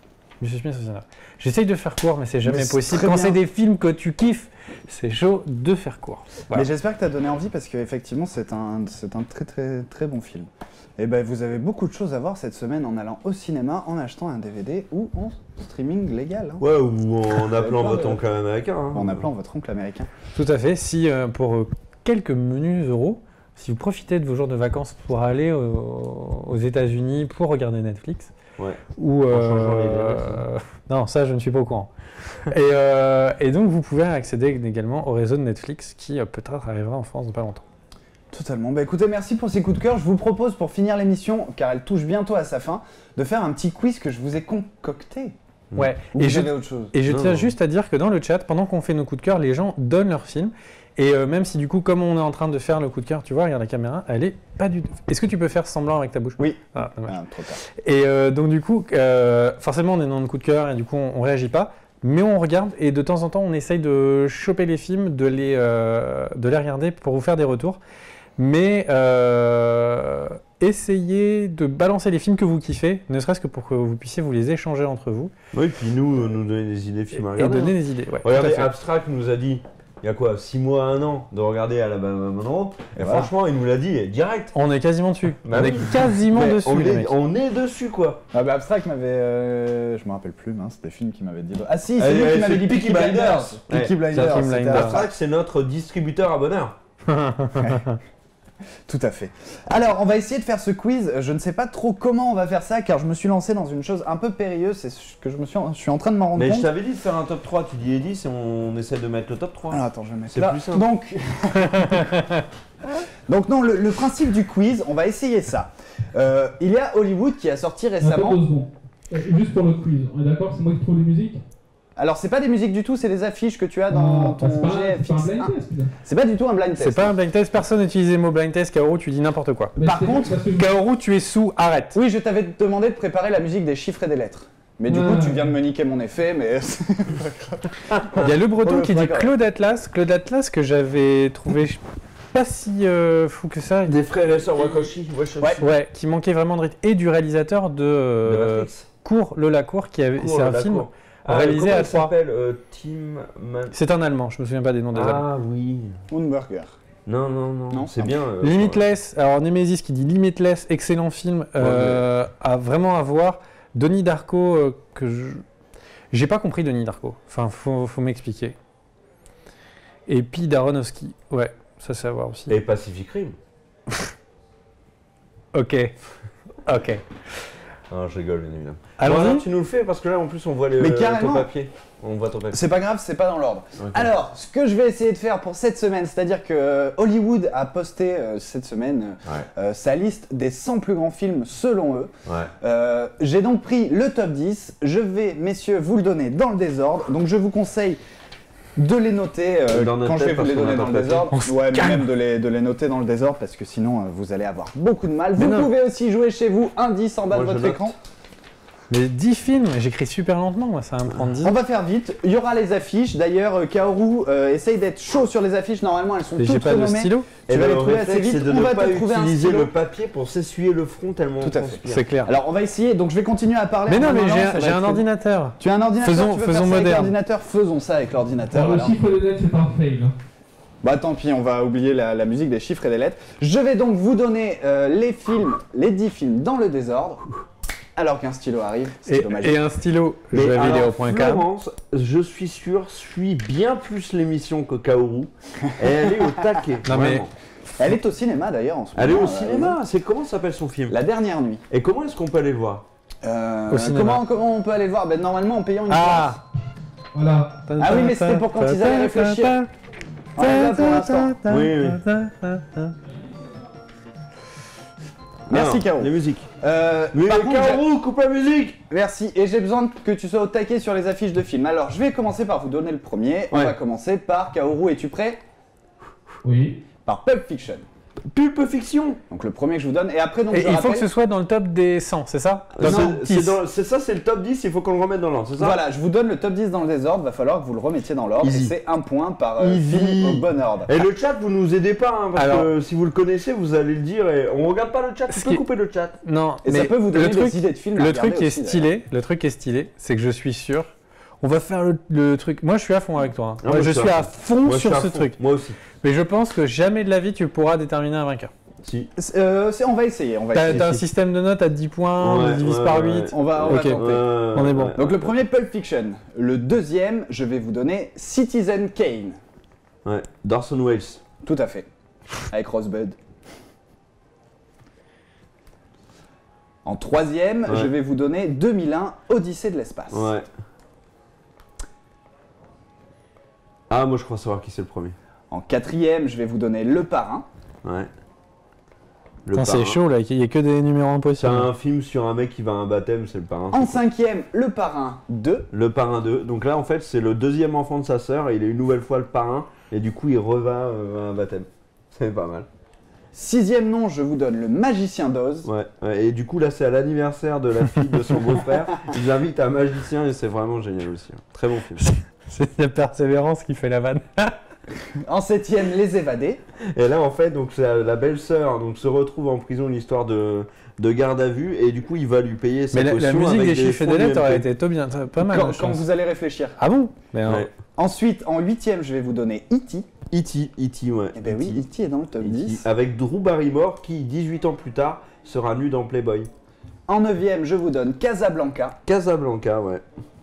Monsieur Smith au scénario. J'essaye de faire court, mais c'est jamais Mais c'est possible. très Quand bien. c'est des films que tu kiffes, c'est chaud de faire court. Voilà. Mais j'espère que tu as donné envie parce qu'effectivement, c'est un, c'est un très très très bon film. Et ben, vous avez beaucoup de choses à voir cette semaine en allant au cinéma, en achetant un D V D ou en streaming légal. Hein. Ouais, ou en appelant pas, votre euh, oncle américain. Hein. En appelant votre oncle américain. Tout à fait. Si euh, pour euh, quelques menus euros, si vous profitez de vos jours de vacances pour aller au- aux États-Unis pour regarder Netflix, Ouais. ou euh, changeant les lunettes, euh, non, ça je ne suis pas au courant. et, euh, et donc vous pouvez accéder également au réseau de Netflix qui euh, peut-être arrivera en France dans pas longtemps. Totalement. Bah écoutez, merci pour ces coups de cœur. Je vous propose pour finir l'émission, car elle touche bientôt à sa fin, de faire un petit quiz que je vous ai concocté. Ouais. Ou Et vous je, avez autre chose. et je Non, tiens non. juste à dire que dans le chat, pendant qu'on fait nos coups de cœur, les gens donnent leurs films. Et euh, même si du coup, comme on est en train de faire le coup de cœur, tu vois, regarde la caméra, elle est pas du tout. Est-ce que tu peux faire semblant avec ta bouche? Oui. Ah, dommage. Ah, trop tard. Et euh, donc du coup, euh, forcément, on est dans le coup de cœur et du coup, on, on réagit pas. Mais on regarde et de temps en temps, on essaye de choper les films, de les, euh, de les regarder pour vous faire des retours. Mais euh, essayez de balancer les films que vous kiffez, ne serait-ce que pour que vous puissiez vous les échanger entre vous Oui, puis nous, euh, nous donner des idées de films à et regarder. donner hein. des idées. Ouais, tout à Regardez, fait. Abstract nous a dit, il y a quoi, six mois, un an, de regarder Alabama Monroe. Et Voilà. franchement, il nous l'a dit direct. On est quasiment dessus. Bah on oui. est quasiment Mais dessus, on, les est, mecs. on est dessus, quoi. Ah bah Abstract m'avait... euh, je me rappelle plus, mince, c'était film qui m'avait dit... Ah si, c'est Allez, lui allez, qui m'avait c'est dit Peaky Peaky Blinders. Blinders. Peaky Ouais, Blinders, Peaky c'était Blinders. Abstract. Abstract, c'est notre distributeur à bonheur. Tout à fait. Alors, on va essayer de faire ce quiz. Je ne sais pas trop comment on va faire ça, car je me suis lancé dans une chose un peu périlleuse. C'est ce que je me suis, je suis en train de m'en rendre Mais je compte. t'avais dit de faire un top trois, tu dis Eddy, et on essaie de mettre le top trois. Alors attends, je vais mettre C'est là. plus simple. Donc, donc non, le, le principe du quiz, on va essayer ça. Euh, il y a Hollywood qui a sorti Attends récemment. deux secondes. Euh, Juste pour le quiz, on est d'accord, c'est moi qui trouve les musiques? Alors c'est pas des musiques du tout, c'est des affiches que tu as dans Ah, ton c'est pas, G c'est F pas un X blind un. test. là. C'est pas du tout un blind test. C'est pas un blind test, personne n'utilise le mot blind test, Kaoru, tu dis n'importe quoi. Mais Par c'est- contre, parce que- Kaoru, tu es sous, arrête. Oui, je t'avais demandé de préparer la musique des chiffres et des lettres. Mais du Ouais. coup, tu viens de me niquer mon effet, mais Il y a le breton Ouais, qui c'est dit pas grave. Claude Atlas, Claude Atlas que j'avais trouvé pas si euh, fou que ça. Des frères et sœurs Wakoshi, Washoshi. Ouais. Ouais, qui manquait vraiment de rythme. Et du réalisateur de De euh, Matrix. Cours, Lola Cour, qui avait, Cours, c'est un la film cour. Ah, réalisé comment à il trois. s'appelle euh, Tim Man... C'est un allemand, je me souviens pas des noms des allemands. Ah oui. Moonburger. Non, non, non, Non, c'est ah. bien. euh, Limitless, alors Nemesis qui dit Limitless, excellent film, euh, à vraiment à voir. Donnie Darko, euh, que je. J'ai pas compris Donnie Darko, enfin, faut, faut m'expliquer. Et puis Daronowski, ouais, ça c'est à voir aussi. Et Pacific Rim. Ok, ok. Ah, je rigole, bien évidemment. Allons-y. Voilà, tu nous le fais parce que là, en plus, on voit les, Mais euh, carrément. ton papier. On voit ton papier. C'est pas grave, c'est pas dans l'ordre. Ok. Alors, ce que je vais essayer de faire pour cette semaine, c'est-à-dire que euh, Hollywood a posté euh, cette semaine Ouais, euh, sa liste des cent plus grands films selon eux. ouais. Euh, J'ai donc pris le top dix. Je vais, messieurs, vous le donner dans le désordre. Donc je vous conseille de les noter euh, Dans notre quand je vais tête, vous les parce qu'on donner a dans pas le de désordre. papier. Ouais, mais même de les, de les noter dans le désordre parce que sinon euh, vous allez avoir beaucoup de mal. Mais Vous non. pouvez aussi jouer chez vous un dix en bas Moi, de je votre note. écran. Mais dix films, j'écris super lentement, moi, ça va me prendre dix On ans. va faire vite. Il y aura les affiches. D'ailleurs, euh, Kaoru euh, essaye d'être chaud sur les affiches. Normalement, elles sont Mais j'ai toutes pas de renommées. stylo, Tu Et vas les le trouver assez réflexe, vite. c'est de On ne va pas te trouver un utiliser stylo. le papier pour s'essuyer le front tellement Tout on à fait. transpire. c'est clair. Alors, on va essayer. Donc, je vais continuer à parler. Mais en non, mais attendant, j'ai ça un, va j'ai être un très- ordinateur. Tu as un ordinateur. Faisons- tu veux faisons faire ça avec moderne. l'ordinateur. Faisons ça avec l'ordinateur. Alors, le alors. chiffre des lettres, c'est un fail. hein. Bah tant pis, on va oublier la, la musique des chiffres et des lettres. Je vais donc vous donner euh, les films, les dix films dans le désordre, alors qu'un stylo arrive, c'est Et, dommage. et un stylo, Mais jeux alors, vidéo point com. Florence, je suis sûr, suit bien plus l'émission que Kaoru. Et elle est au taquet. Non, mais- vraiment. Elle est au cinéma d'ailleurs en ce Elle est moment. au euh, cinéma. C'est comment s'appelle son film La dernière nuit. Et comment est-ce qu'on peut aller le voir? Euh, Au cinéma. comment, comment on peut aller le voir? Ben, normalement en payant une Ah Voilà. Ah oui, mais c'était pour quand ils allaient réfléchir. place. On est là pour l'instant. Oui, oui. Merci Alors, Kaoru. Les musiques. Euh, Mais par contre, j'ai- Kaoru, coupe la musique. merci. Et j'ai besoin que tu sois au taquet sur les affiches de films. Alors je vais commencer par vous donner le premier. On Ouais. va commencer par Kaoru. Es-tu prêt? Oui. Par Pulp Fiction. Pulp Fiction. Donc le premier que je vous donne. Et après, donc, Et je il faut rappelle... que ce soit dans le top des cent, c'est ça? Dans le C'est- top c'est dix. dans- C'est ça, c'est le top dix, il faut qu'on le remette dans l'ordre, c'est ça? Voilà, je vous donne le top dix dans le désordre, va falloir que vous le remettiez dans l'ordre. Et Easy. c'est un point par euh, Easy. film au bon ordre. Et le chat, vous nous aidez pas, hein, parce Alors- que si vous le connaissez, vous allez le dire. Et on regarde pas le chat, tu Ce peux qui- couper le chat. Non, Et mais ça peut vous donner le truc, des idées de films à le regarder truc qui est aussi, stylé, le truc qui est stylé, c'est que je suis sûr. On va faire le, le truc. Moi, je suis à fond avec toi. hein. Ah, Ouais, moi, je je suis suis à à fond Moi, je sur suis à ce fond. truc. Moi aussi. Mais je pense que jamais de la vie tu pourras déterminer un vainqueur. Si. Euh, c'est- on va essayer, on va T'as essayer. t'as un système de notes à dix points, on Ouais, le divise ouais, par ouais. huit. On va, on va Ok. tenter. On est bon. Donc le premier, Pulp Fiction. Le deuxième, je vais vous donner Citizen Kane. Ouais. Dorson Welles. Tout à fait. Avec Rosebud. En troisième, Ouais. je vais vous donner deux mille un, Odyssée de l'espace. Ouais. Ah, moi je crois savoir qui c'est le premier. En quatrième, je vais vous donner Le Parrain. Ouais. Le Putain, c'est Parrain. chaud là, il y a que des numéros C'est impossibles. un film sur un mec qui va à un baptême, c'est le parrain. En cinquième, Le Parrain deux. Le parrain deux. Donc là, en fait, c'est le deuxième enfant de sa sœur et il est une nouvelle fois le parrain. Et du coup, il reva euh, à un baptême. C'est pas mal. Sixième nom, je vous donne Le Magicien d'Oz. Ouais, ouais, et du coup là c'est à l'anniversaire de la fille de son beau-frère. Ils invitent un magicien et c'est vraiment génial aussi. hein. Très bon film. C'est la persévérance qui fait la vanne. En septième, Les Évadés. Et là en fait donc c'est la, la belle-sœur donc se retrouve en prison, une histoire de, de garde à vue et du coup il va lui payer sa Mais la, la caution musique avec des chiffres et fonds des du lettres aurait M P. été tôt bien, pas mal. Quand, je quand pense. vous allez réfléchir. Ah bon? Mais non. Ouais. Ensuite, en huitième, je vais vous donner E T. E T, E T ouais. Eh ben oui, E T est dans le top E T. dix. Avec Drew Barrymore qui dix-huit ans plus tard sera nu dans Playboy. En neuvième, je vous donne Casablanca. Casablanca, ouais.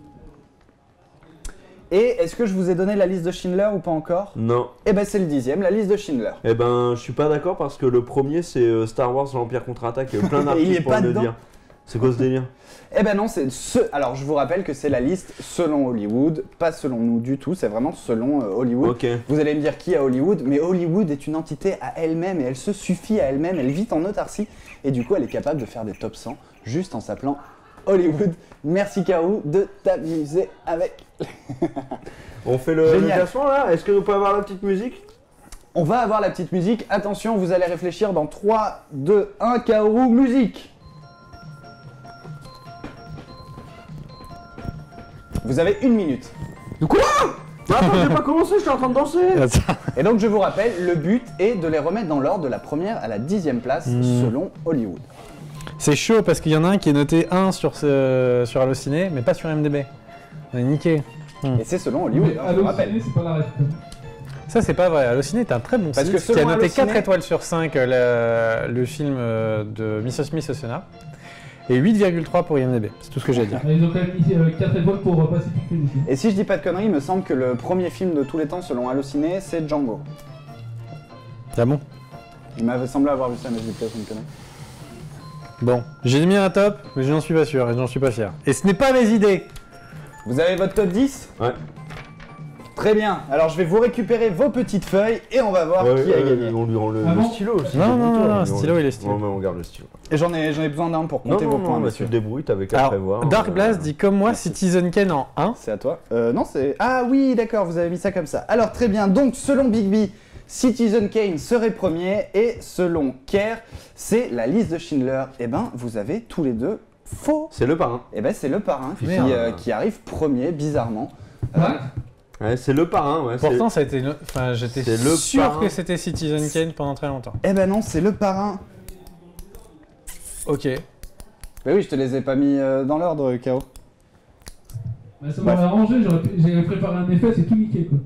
Et est-ce que je vous ai donné la liste de Schindler ou pas encore? Non. Eh ben c'est le dixième, la liste de Schindler. Eh ben je suis pas d'accord parce que le premier c'est euh, Star Wars l'Empire contre-attaque. Il y a plein Il d'articles est pour pas le dedans. dire. C'est quoi ce délire? Eh ben non, c'est ce. Alors je vous rappelle que c'est la liste selon Hollywood, pas selon nous du tout, c'est vraiment selon euh, Hollywood. Ok. Vous allez me dire qui à Hollywood, mais Hollywood est une entité à elle-même et elle se suffit à elle-même, elle vit en autarcie et du coup elle est capable de faire des top cent juste en s'appelant Hollywood. Merci Karou de t'amuser avec. On fait le, le Génial. classement là? Est-ce que vous pouvez avoir la petite musique? On va avoir la petite musique, attention, vous allez réfléchir dans trois, deux, un, Karou, musique. Vous avez une minute. Quoi? Attends, j'ai pas commencé, je suis en train de danser. Et donc je vous rappelle, le but est de les remettre dans l'ordre de la première à la dixième place Mmh. selon Hollywood. C'est chaud parce qu'il y en a un qui est noté un sur, ce, sur Allociné, mais pas sur M D B. On est niqué. Et c'est selon Hollywood, Mais hein, je vous rappelle. Allociné, c'est pas la ref. Ça, c'est pas vrai. Allociné est un très bon Parce site que qui a selon noté Allociné- quatre étoiles sur cinq euh, le, le film euh, de Missus Smith au Sénat et huit virgule trois pour I M D B. C'est tout ce que j'ai à dire. Ils ont quand même mis euh, quatre étoiles pour euh, Pacific Rim aussi. Et si je dis pas de conneries, il me semble que le premier film de tous les temps selon Allociné, c'est Django. Ah bon? Il m'avait semblé avoir vu ça, mais je dis peut-être une connerie. Bon, j'ai mis un top, mais je n'en suis pas sûr et j'en suis pas fier. Et ce n'est pas mes idées. Vous avez votre top dix? Ouais. Très bien, alors je vais vous récupérer vos petites feuilles et on va voir Ouais, qui a ouais, gagné. On lui rend le, Ah le bon stylo aussi. Non, non, débrouille-toi, non, non, on- le stylo, il est stylé. Ouais, mais on garde le stylo. Et j'en ai, j'en ai besoin d'un pour Non, compter non, vos non, points, bah, tu monsieur. te débrouilles, t'avais qu'à Alors, prévoir. Dark euh, Blast dit comme moi merci. Citizen Kane en un. C'est à toi. Euh, non, c'est... Ah oui, d'accord, vous avez mis ça comme ça. Alors très bien, donc selon Big B, Citizen Kane serait premier et selon Kerr, c'est la liste de Schindler. Eh ben, vous avez tous les deux faux. C'est le parrain. Eh ben, c'est le parrain qui, Merde. euh, qui arrive premier, bizarrement. What? Ouais, c'est le parrain, ouais. Pourtant, ça a été. no- Enfin, j'étais c'est le sûr parrain. que c'était Citizen Kane pendant très longtemps. Eh ben non, c'est le parrain. Ok. Mais oui, je te les ai pas mis euh, dans l'ordre, K O. Bah, ça m'aurait arrangé, j'aurais pu- j'avais préparé un effet, c'est tout niqué quoi.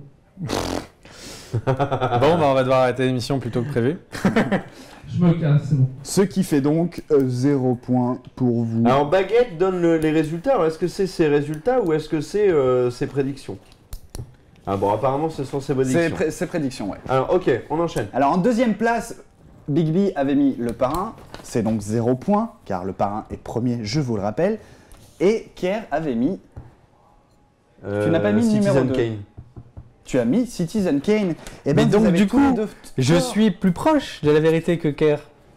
Bon, bah, on va devoir arrêter l'émission plus tôt que prévu. Je me casse, c'est bon. Ce qui fait donc euh, zéro point pour vous. Alors, Baguette donne le- les résultats. Alors, est-ce que c'est ses résultats ou est-ce que c'est euh, ses prédictions? Ah bon, apparemment, ce sont ses c'est, prédictions. pré- c'est prédiction, ouais. Alors, ok, on enchaîne. Alors en deuxième place, Big B avait mis le parrain, c'est donc zéro point, car le parrain est premier, je vous le rappelle. Et Kerr avait mis, Euh, n'as pas mis le Citizen numéro deux. Kane. tu as mis Citizen Kane. Et Mais donc, du coup, Je tort. suis plus proche de la vérité que Kerr.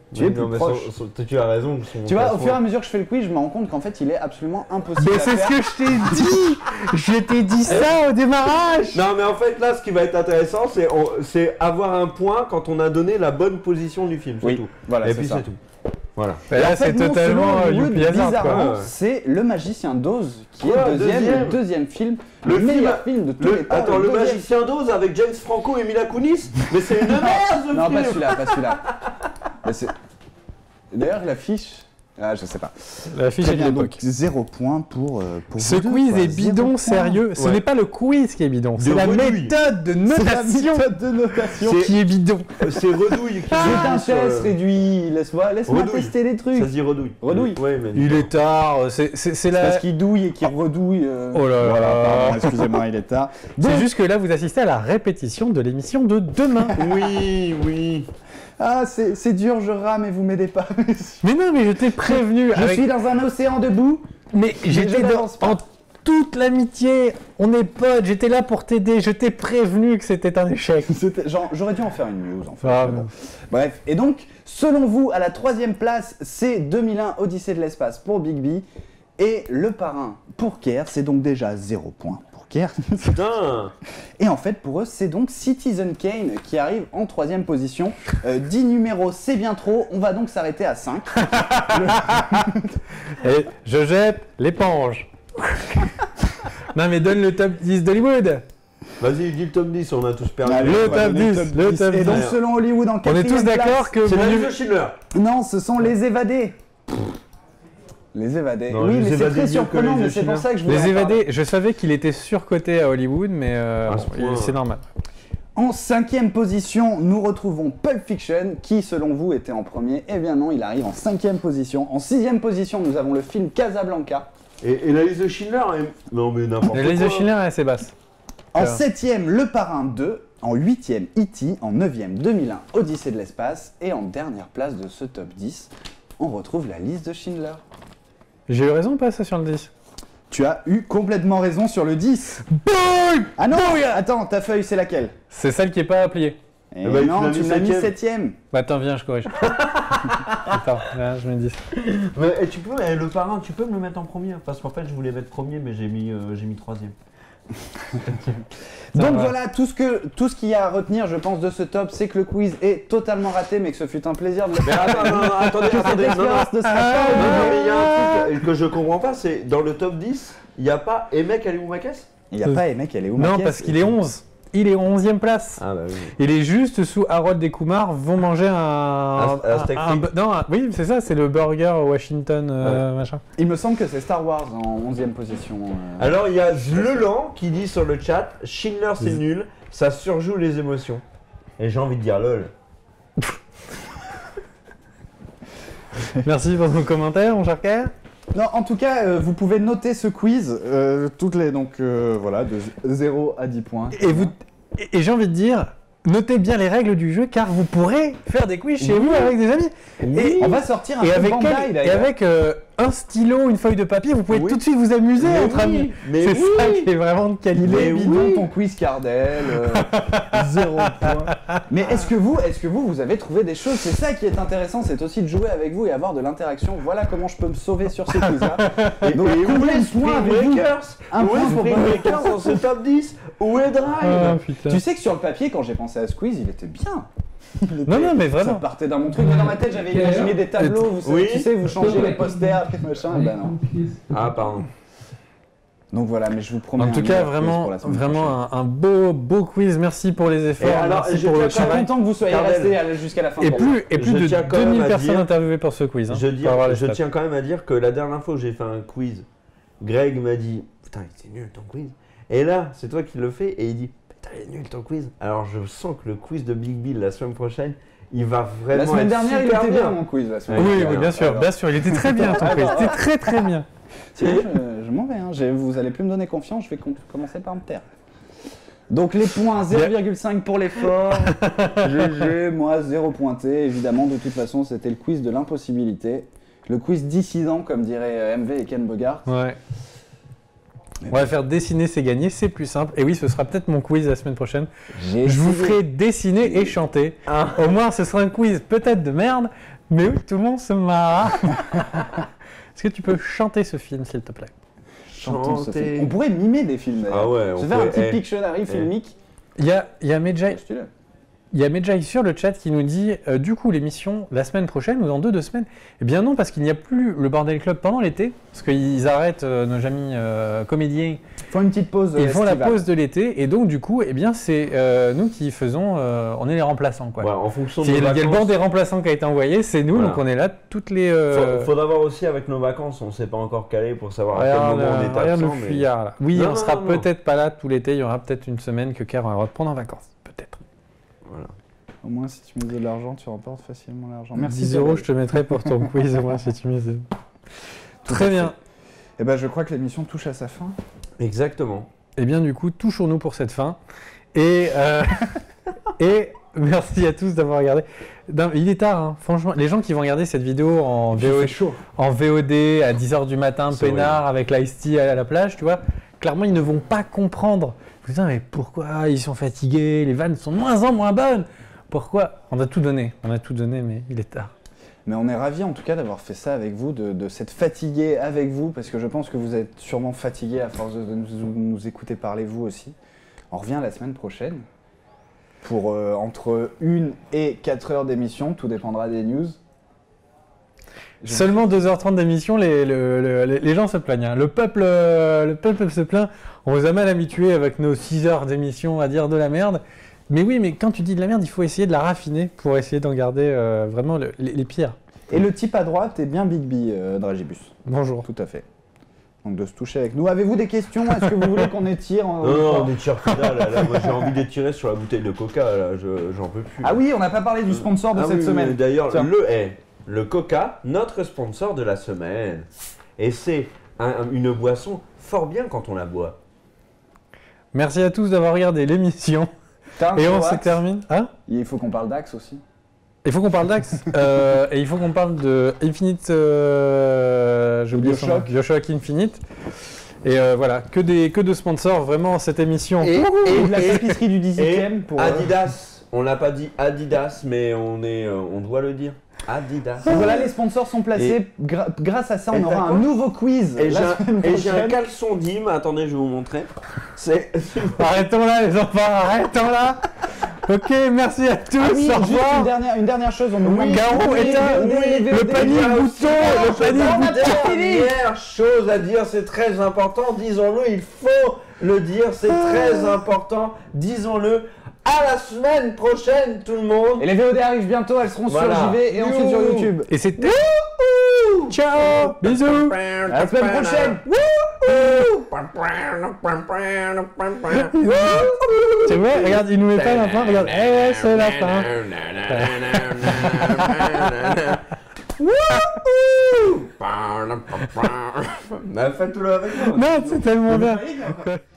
Tu Oui, es plus non, mais proche. son- son- tu as raison. son Tu vois, au classement- fur et à mesure que je fais le quiz, je me rends compte qu'en fait, il est absolument impossible Mais à c'est faire. ce que je t'ai dit. Je t'ai dit ça au démarrage. Non, mais en fait, là, ce qui va être intéressant, c'est on- c'est avoir un point quand on a donné la bonne position du film. C'est Oui, tout. voilà, Et c'est puis ça. c'est tout. Voilà. Bah Et là, en fait, c'est non, totalement selon euh, Hollywood, Youpi Hazard, bizarrement, quoi. Ouais. c'est Le Magicien d'Oz qui Quoi, est le deuxième, deuxième le deuxième film, Le le meilleur film- film de tous Le- les temps. Attends, le deuxième. magicien d'Oz avec James Franco et Mila Kunis. Mais c'est une merde ce Non, pas film. celui-là, pas celui-là. Mais c'est- D'ailleurs, l'affiche. Ah, je sais pas. La fiche Très est de bien, donc l'époque. zéro point pour, euh, pour Ce vous deux, quiz quoi. est Zéro bidon point. sérieux. Ce Ouais. n'est pas le quiz qui est bidon, c'est De la redouille. méthode de C'est la notation méthode de notation. C'est- qui est bidon. Euh, C'est Redouille qui C'est un sur, euh, test réduit. Laisse-moi laisse-moi Redouille. tester les trucs. Ça se dit Redouille. Redouille. Ouais, mais Il est tard, c'est c'est- c'est C'est la... parce qu'il douille et qu'il redouille. euh. Oh là là. Voilà, pardon, excusez-moi, il est tard. C'est Donc- juste que là, vous assistez à la répétition de l'émission de demain. Oui, oui. Ah, c'est c'est dur, je rame et vous m'aidez pas. Mais non, mais je t'ai prévenu. Je avec- suis dans un océan de boue. Mais j'étais je dans... n'avance pas. en toute l'amitié. On est potes, j'étais là pour t'aider. Je t'ai prévenu que c'était un échec. C'était- genre, J'aurais dû en faire une news en fait. Ah, mais bon. bon. Bref, et donc, selon vous, à la troisième place, c'est deux mille un Odyssée de l'espace pour Big B. Et le parrain pour Kerr, c'est donc déjà zéro point pour Kerr. Putain. Et en fait, pour eux, c'est donc Citizen Kane qui arrive en troisième position. Euh, dix numéros, c'est bien trop. On va donc s'arrêter à cinq. Et je jette l'éponge. Non, mais donne le top dix d'Hollywood. Vas-y, dis le top dix, on a tous perdu. Allez, Le on va top donner dix, le top Et donc, dix. selon Hollywood, en On est quatrième tous d'accord place- que C'est mon la nu- liste de Schindler. Non, ce sont les évadés. Les évadés. Non, oui, les mais c'est évadés très mieux que surprenant, les mais c'est pour Schindler. ça que je voulais Les en parler. évadés, je savais qu'il était surcoté à Hollywood, mais euh, À ce bon, point. c'est normal. En cinquième position, nous retrouvons Pulp Fiction, qui selon vous était en premier. Eh bien non, il arrive en cinquième position. En sixième position, nous avons le film Casablanca. Et, et la liste de Schindler est... Non mais n'importe quoi. La liste de Schindler est assez basse. En Alors. septième, Le Parrain deux. En huitième, E T. En neuvième, deux mille un, Odyssée de l'espace. Et en dernière place de ce top dix, on retrouve la liste de Schindler. J'ai eu raison ou pas ça sur le dix? Tu as eu complètement raison sur le dix. Ah non, attends, ta feuille, c'est laquelle? C'est celle qui est pas pliée. Eh Eh ben, tu non, l'as tu mis me l'as mis septième. septième. Bah attends, viens, je corrige. Attends, là, je mets dix. Mais et tu peux, eh, le parrain, tu peux me le mettre en premier? Parce qu'en fait, je voulais mettre premier, mais j'ai mis, euh, j'ai mis troisième. Donc va. voilà, tout ce que tout ce qu'il y a à retenir, je pense, de ce top, c'est que le quiz est totalement raté, mais que ce fut un plaisir de le Mais faire. attends, non, non, attendez, Que cette attendez, non, non. expérience ne sera Ah, pas Non, non, oubliée. mais il y a un truc que je comprends pas, c'est dans le top dix, il n'y a pas Emek Alimoumakes? Il n'y a pas Emek, elle est où Non, parce qu'il est onze. Il est onzième place. Ah bah oui. Il est juste sous Harold et Kumar vont manger un. Un- un steak frites. bu- non, un- oui, c'est ça, c'est le burger Washington euh, machin. Il me semble que c'est Star Wars en onzième position. euh. Alors il y a Zlelan qui dit sur le chat, Schindler c'est nul, ça surjoue les émotions. Et j'ai envie de dire lol. Merci pour ton commentaire, mon cher Kerr. Non, en tout cas, euh, vous pouvez noter ce quiz, euh, toutes les, donc euh, voilà, de zéro à dix points. Et, vous, et, et j'ai envie de dire, notez bien les règles du jeu car vous pourrez faire des quiz chez vous avec des amis. Et on va sortir un Et peu avec, Bandai, quel- et d'ailleurs. avec euh, un stylo, une feuille de papier, vous pouvez Oui. tout de suite vous amuser Mais entre oui, amis. mais C'est oui. ça qui est vraiment de Il qualité. est Mais bidon oui. ton quiz Cardel, euh, zéro point. Mais est-ce que vous, est-ce que vous, vous avez trouvé des choses? C'est ça qui est intéressant, c'est aussi de jouer avec vous et avoir de l'interaction. Voilà comment je peux me sauver sur ces quiz-là. Et, Donc, et où combien est de points Spring avez-vous? Breakers? Un Où point est pour Spring Bonne Breakers dans ce top dix? Où est Drive? Ah, putain. Tu sais que sur le papier, quand j'ai pensé à ce quiz, il était bien. Il était- Non, non, mais Ça vraiment. partait d'un bon truc, mais dans ma tête, j'avais Quelle imaginé heure des tableaux, vous savez, Oui. tu sais, vous changez les posters, machin, bah non. Ah pardon. Donc voilà, mais je vous promets. En tout un cas, meilleur quiz vraiment, pour la semaine vraiment un, un beau, beau quiz. Merci pour les efforts. Et alors, merci je pour tiens le quand prochain. Je suis travail. content que vous soyez Cardel. restés à- jusqu'à la fin. Et pour moi. plus, et plus Je de tiens quand deux même mille à personnes dire- interviewées pour ce quiz. Hein, Je, pour dire- avoir les je stats. tiens quand même à dire que la dernière fois où j'ai fait un quiz, Greg m'a dit putain, il était nul ton quiz. Et là, c'est toi qui le fais et il dit putain, il est nul ton quiz. Alors je sens que le quiz de Big Bill la semaine prochaine, il va vraiment La semaine être dernière, il super était bien bien. mon quiz. La semaine Oui, dernière. oui, bien sûr, Alors, bien sûr. Il était très bien ton quiz. C'était très, très bien. sinon, je, je m'en vais. Hein. J'ai- Vous allez plus me donner confiance. Je vais com- commencer par me taire. Donc les points zéro virgule cinq pour l'effort. G G, moi zéro pointé. Évidemment, de toute façon, c'était le quiz de l'impossibilité. Le quiz dissident, comme dirait euh, M V et Ken Bogart. Ouais. On va faire dessiner, c'est gagner, c'est plus simple. Et oui, ce sera peut-être mon quiz la semaine prochaine. J'ai Je vous essayé. ferai dessiner et chanter. Ah. Au moins, ce sera un quiz peut-être de merde, mais oui, tout le monde se marre. Est-ce que tu peux chanter ce film, s'il te plaît? Chantons ce Chanter. film. On pourrait mimer des films d'ailleurs. Ah ouais, on Se faire un pourrait- petit eh. Pictionary filmique. Il y a, il y a Medjay, Achetez-le. il y a Medjay sur le chat qui nous dit euh, du coup, l'émission la semaine prochaine ou dans deux, deux semaines? Eh bien non, parce qu'il n'y a plus le Bordel Club pendant l'été, parce qu'ils arrêtent euh, nos amis euh, comédiens. Ils font une petite pause. Ils font la estivale. pause de l'été, et donc du coup, eh bien, c'est euh, nous qui faisons, euh, on est les remplaçants, quoi. Ouais, en fonction de C'est- nos Il y a le vacances. banc des remplaçants qui a été envoyé, c'est nous, Voilà. donc on est là toutes les. euh, Faut- Faudra voir aussi avec nos vacances, on s'est pas encore calé pour savoir à quel Regarde, moment on euh, est regarde le absent. mais- fuyard là. Oui, Non, on non, sera non, non. peut-être pas là tout l'été, il y aura peut-être une semaine que Kerr va prendre en vacances, peut-être. Voilà. Au moins, si tu mets de l'argent, tu remportes facilement l'argent. Merci. dix euros, Isabelle. je te mettrai pour ton quiz, au moins si tu mises. Tout Très à bien. Eh ben, je crois que l'émission touche à sa fin. Exactement. Et bien du coup, touchons-nous pour cette fin. Et, euh, et merci à tous d'avoir regardé. Non, il est tard, hein. Franchement. Les gens qui vont regarder cette vidéo en, Il V O, fait chaud. en V O D à dix heures du matin, C'est peinard, avec l'ice tea à la plage, tu vois, clairement, ils ne vont pas comprendre. Putain, mais pourquoi ils sont fatigués? Les vannes sont de moins en moins bonnes. Pourquoi? On a tout donné. On a tout donné, mais il est tard. Mais on est ravis en tout cas d'avoir fait ça avec vous, de, de s'être fatigué avec vous, parce que je pense que vous êtes sûrement fatigués à force de nous, nous écouter parler vous aussi. On revient la semaine prochaine pour euh, entre une et quatre heures d'émission, tout dépendra des news. Je- Seulement deux heures trente d'émission, les, le- le- les, les gens se plaignent. hein. Le, peuple, euh, le peuple se plaint. On vous a mal habitués avec nos six heures d'émission à dire de la merde. Mais oui, mais quand tu dis de la merde, il faut essayer de la raffiner pour essayer d'en garder euh, vraiment le- les, les pires. Et le type à droite est bien Big B, euh, Dragibus. Bonjour. Tout à fait. Donc de se toucher avec nous. Avez-vous des questions? Est-ce que vous voulez qu'on étire en- Non, non, on étire plus là, là, là. Moi j'ai envie d'étirer sur la bouteille de coca, là, je- j'en peux plus. Ah oui, on n'a pas parlé du sponsor de Ah cette oui, semaine. oui, D'ailleurs, Tiens. le est le Coca, notre sponsor de la semaine. Et c'est un- une boisson fort bien quand on la boit. Merci à tous d'avoir regardé l'émission. T'as un Et on gros se axe. termine. Hein? Il faut qu'on parle d'Axe aussi. Il faut qu'on parle d'Axe. euh, et il faut qu'on parle de Infinite. euh, J'ai oublié son nom. Bioshock. Bioshock Infinite. Et euh, voilà, que, des, que de sponsors, vraiment, cette émission. Et, Et de la et- tapisserie du et dix-huitième pour... euh, Adidas. On l'a pas dit Adidas, mais on, est, euh, on doit le dire. Adidas. Donc voilà, les sponsors sont placés. Gra- grâce à ça, Et on aura t'as un quoi nouveau quiz Et j'ai la un, semaine et j'ai un prochaine. caleçon d'hymne, attendez, je vais vous montrer. C'est. Arrêtons là, les enfants, arrêtons là. Ok, merci à tous. Ah oui, au juste revoir. une dernière, une dernière chose, on nous Oui, manque- Garou Oui, est un- oui, oui, oui, le oui, panier oui, bouton, le panier bouton. Dernière chose à dire, c'est très important, disons-le, il faut le dire, c'est très important, disons-le. À la semaine prochaine, tout le monde. Et les V O D arrivent bientôt, elles seront Voilà. sur J V et ensuite sur Youhou. YouTube. Et c'était. Ciao. Bisous. À la semaine prochaine. C'est vrai, regarde, il nous met pas la fin. Regarde, eh ouais, c'est la fin. Bah, faites-le avec moi. Non, c'est tellement bien.